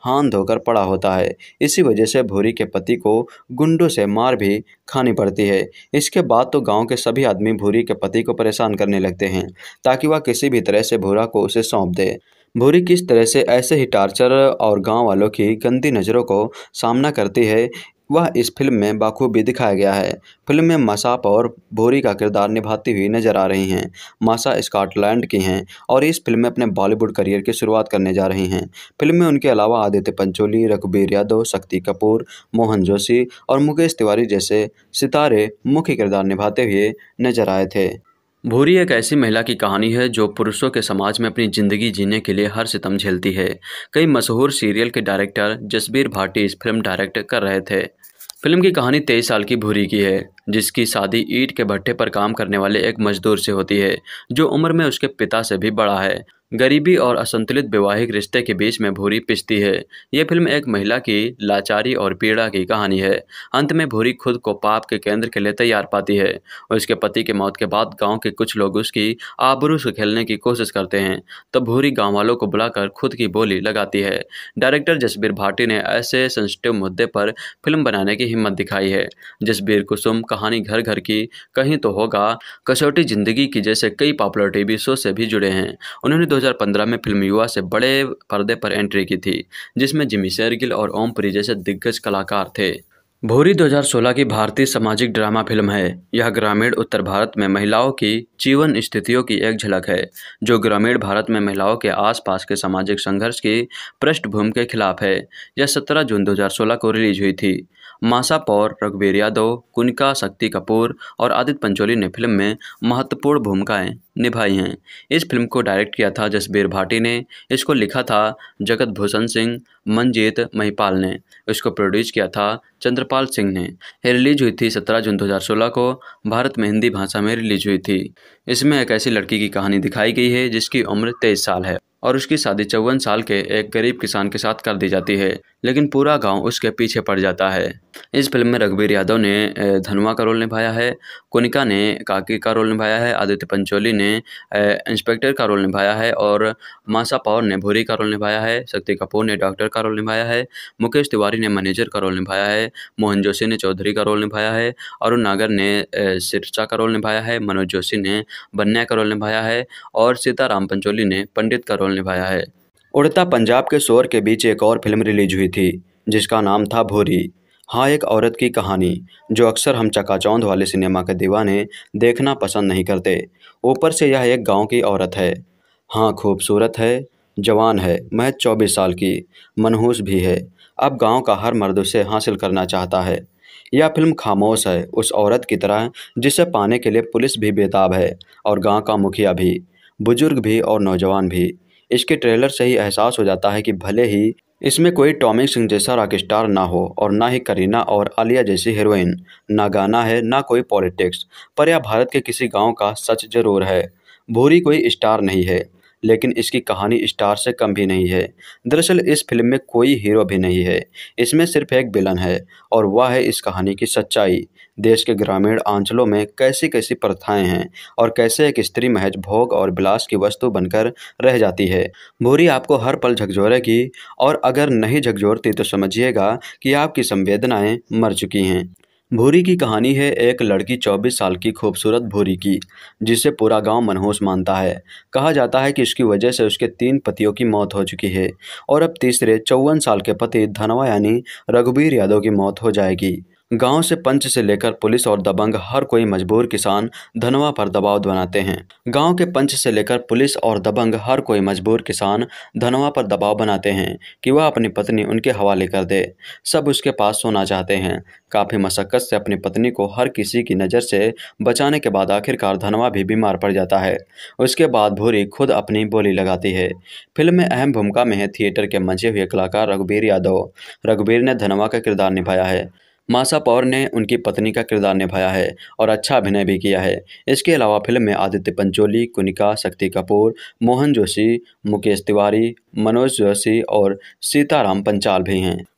हाथ धोकर पड़ा होता है। इसी वजह से भूरी के पति को गुंडों से मार भी खानी पड़ती है। इसके बाद तो गांव के सभी आदमी भूरी के पति को परेशान करने लगते हैं ताकि वह किसी भी तरह से भूरा को उसे सौंप दे। भूरी किस तरह से ऐसे ही टार्चर और गांव वालों की गंदी नज़रों को सामना करती है, वह इस फिल्म में बाखूबी दिखाया गया है। फिल्म में माशा और भूरी का किरदार निभाती हुई नजर आ रही हैं। माशा स्कॉटलैंड की हैं और इस फिल्म में अपने बॉलीवुड करियर की शुरुआत करने जा रही हैं। फिल्म में उनके अलावा आदित्य पंचोली, रघुबीर यादव, शक्ति कपूर, मोहन जोशी और मुकेश तिवारी जैसे सितारे मुख्य किरदार निभाते हुए नजर आए थे। भूरी एक ऐसी महिला की कहानी है जो पुरुषों के समाज में अपनी ज़िंदगी जीने के लिए हर सितम झेलती है। कई मशहूर सीरियल के डायरेक्टर जसबीर भाटी इस फिल्म डायरेक्ट कर रहे थे। फिल्म की कहानी 23 साल की भूरी की है, जिसकी शादी ईंट के भट्टे पर काम करने वाले एक मजदूर से होती है, जो उम्र में उसके पिता से भी बड़ा है। गरीबी और असंतुलित वैवाहिक रिश्ते के बीच में भूरी पिसती है। यह फिल्म एक महिला की लाचारी और पीड़ा की कहानी है। अंत में भूरी खुद को पाप के केंद्र के लिए तैयार पाती है और उसके पति के मौत के बाद गांव के कुछ लोग उसकी आबरू से खेलने की कोशिश करते हैं, तो भूरी गांव वालों को बुलाकर खुद की बोली लगाती है। डायरेक्टर जसबीर भाटी ने ऐसे सेंसिटिव मुद्दे पर फिल्म बनाने की हिम्मत दिखाई है। जसबीर कुसुम कहानी घर घर की, कहीं तो होगा, कसौटी जिंदगी की जैसे कई पॉपुलर टीवी शो से भी जुड़े हैं। उन्होंने 2015 में फिल्म युवा से बड़े पर्दे पर एंट्री की थी, जिसमें जिमी शेरगिल और ओमपुरी जैसे दिग्गज कलाकार थे। भूरी 2016 की भारतीय सामाजिक ड्रामा फिल्म है। यह ग्रामीण उत्तर भारत में महिलाओं की जीवन स्थितियों की एक झलक है, जो ग्रामीण भारत में महिलाओं के आसपास के सामाजिक संघर्ष की पृष्ठभूमि के खिलाफ है। यह 17 जून 2016 को रिलीज हुई थी। माशा पौर, रघुबीर यादव, कुनिका, शक्ति कपूर और आदित्य पंचोली ने फिल्म में महत्वपूर्ण भूमिकाएं निभाई हैं। इस फिल्म को डायरेक्ट किया था जसबीर भाटी ने। इसको लिखा था जगत भूषण सिंह, मंजीत महिपाल ने। इसको प्रोड्यूस किया था चंद्रपाल सिंह ने। ये रिलीज हुई थी 17 जून 2016 को। भारत में हिंदी भाषा में रिलीज हुई थी। इसमें एक ऐसी लड़की की कहानी दिखाई गई है जिसकी उम्र 23 साल है और उसकी शादी 54 साल के एक गरीब किसान के साथ कर दी जाती है, लेकिन पूरा गांव उसके पीछे पड़ जाता है। इस फिल्म में रघुबीर यादव ने धनुआ का रोल निभाया है, कुनिका ने काकी का रोल निभाया है, आदित्य पंचोली ने इंस्पेक्टर का रोल निभाया है और माशा पौर ने भूरी का रोल निभाया है, शक्ति कपूर ने डॉक्टर का रोल निभाया है, मुकेश तिवारी ने मैनेजर का रोल निभाया है, मोहन जोशी ने चौधरी का रोल निभाया है, अरुण नागर ने सिरसा का रोल निभाया है, मनोज जोशी ने बन्या का रोल निभाया है और सीताराम पंचोली ने पंडित का रोल निभाया है। उड़ता पंजाब के शोर के बीच एक और फिल्म रिलीज हुई थी जिसका नाम था भूरी। हाँ, एक औरत की कहानी जो अक्सर हम चकाचौंध वाले सिनेमा के दीवाने देखना पसंद नहीं करते। ऊपर से यह एक गांव की औरत है। हाँ, खूबसूरत है, जवान है, महज 24 साल की, मनहूस भी है। अब गांव का हर मर्द उसे हासिल करना चाहता है। यह फिल्म खामोश है, उस औरत की तरह जिसे पाने के लिए पुलिस भी बेताब है और गांव का मुखिया भी, बुजुर्ग भी और नौजवान भी। इसके ट्रेलर से ही एहसास हो जाता है कि भले ही इसमें कोई टॉमी सिंह जैसा रॉक स्टार ना हो और ना ही करीना और आलिया जैसी हीरोइन, ना गाना है ना कोई पॉलिटिक्स, पर यह भारत के किसी गांव का सच जरूर है। भूरी कोई स्टार नहीं है, लेकिन इसकी कहानी स्टार से कम भी नहीं है। दरअसल इस फिल्म में कोई हीरो भी नहीं है, इसमें सिर्फ एक विलन है और वह है इस कहानी की सच्चाई। देश के ग्रामीण अंचलों में कैसी कैसी प्रथाएं हैं और कैसे एक स्त्री महज भोग और विलास की वस्तु बनकर रह जाती है। भूरी आपको हर पल झकझोरेगी और अगर नहीं झकझोरती तो समझिएगा कि आपकी संवेदनाएं मर चुकी हैं। भूरी की कहानी है एक लड़की 24 साल की खूबसूरत भूरी की, जिसे पूरा गांव मनहूस मानता है। कहा जाता है कि इसकी वजह से उसके 3 पतियों की मौत हो चुकी है और अब तीसरे 54 साल के पति धनवा यानी रघुबीर यादव की मौत हो जाएगी। गांव से पंच से लेकर पुलिस और दबंग हर कोई मजबूर किसान धनवा पर दबाव बनाते हैं। गांव के पंच से लेकर पुलिस और दबंग हर कोई मजबूर किसान धनवा पर दबाव बनाते हैं कि वह अपनी पत्नी उनके हवाले कर दे। सब उसके पास सोना चाहते हैं। काफ़ी मशक्क़त से अपनी पत्नी को हर किसी की नज़र से बचाने के बाद आखिरकार धनवा भी बीमार पड़ जाता है। उसके बाद भूरी खुद अपनी बोली लगाती है। फिल्म में अहम भूमिका में है थिएटर के मंचे हुए कलाकार रघुबीर यादव। रघुबीर ने धनवा का किरदार निभाया है। माशा पौर ने उनकी पत्नी का किरदार निभाया है और अच्छा अभिनय भी किया है। इसके अलावा फिल्म में आदित्य पंचोली, कुनिका, शक्ति कपूर, मोहन जोशी, मुकेश तिवारी, मनोज जोशी और सीताराम पंचाल भी हैं।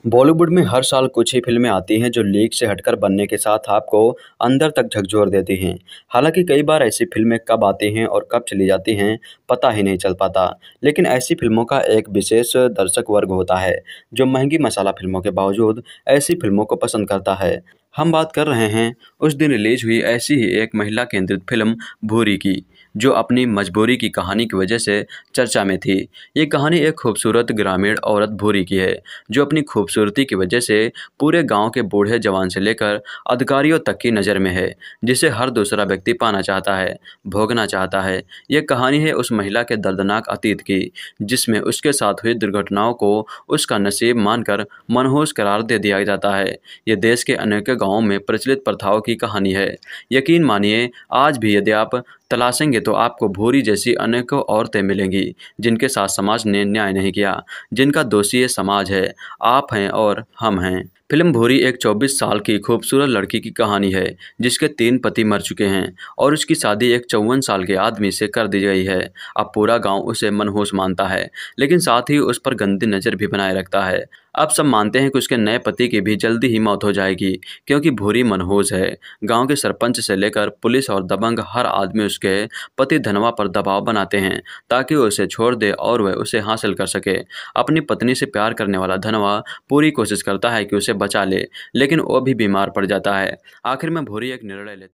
बॉलीवुड में हर साल कुछ ही फिल्में आती हैं जो लीक से हटकर बनने के साथ आपको अंदर तक झकझोर देती हैं। हालांकि कई बार ऐसी फिल्में कब आती हैं और कब चली जाती हैं पता ही नहीं चल पाता। लेकिन ऐसी फिल्मों का एक विशेष दर्शक वर्ग होता है जो महंगी मसाला फिल्मों के बावजूद ऐसी फिल्मों को पसंद करता है। हम बात कर रहे हैं उस दिन रिलीज हुई ऐसी ही एक महिला केंद्रित फिल्म भूरी की, जो अपनी मजबूरी की कहानी की वजह से चर्चा में थी। ये कहानी एक खूबसूरत ग्रामीण औरत भूरी की है, जो अपनी खूबसूरती की वजह से पूरे गांव के बूढ़े जवान से लेकर अधिकारियों तक की नज़र में है, जिसे हर दूसरा व्यक्ति पाना चाहता है, भोगना चाहता है। ये कहानी है उस महिला के दर्दनाक अतीत की, जिसमें उसके साथ हुई दुर्घटनाओं को उसका नसीब मानकर मनहूस करार दे दिया जाता है। ये देश के अनेक गांवों में प्रचलित प्रथाओं की कहानी है। यकीन मानिए, आज भी यदि आप तलाशेंगे तो आपको भूरी जैसी अनेकों औरतें मिलेंगी जिनके साथ समाज ने न्याय नहीं किया, जिनका दोषी ये समाज है, आप हैं और हम हैं। फिल्म भूरी एक 24 साल की खूबसूरत लड़की की कहानी है जिसके 3 पति मर चुके हैं और उसकी शादी एक 54 साल के आदमी से कर दी गई है। अब पूरा गांव उसे मनहूस मानता है, लेकिन साथ ही उस पर गंदी नज़र भी बनाए रखता है। अब सब मानते हैं कि उसके नए पति की भी जल्दी ही मौत हो जाएगी, क्योंकि भूरी मनहूस है। गांव के सरपंच से लेकर पुलिस और दबंग हर आदमी उसके पति धनवा पर दबाव बनाते हैं ताकि वो उसे छोड़ दे और वह उसे हासिल कर सके। अपनी पत्नी से प्यार करने वाला धनवा पूरी कोशिश करता है कि उसे बचा ले, लेकिन वो भी बीमार पड़ जाता है। आखिर में भूरी एक निर्णय लेती है।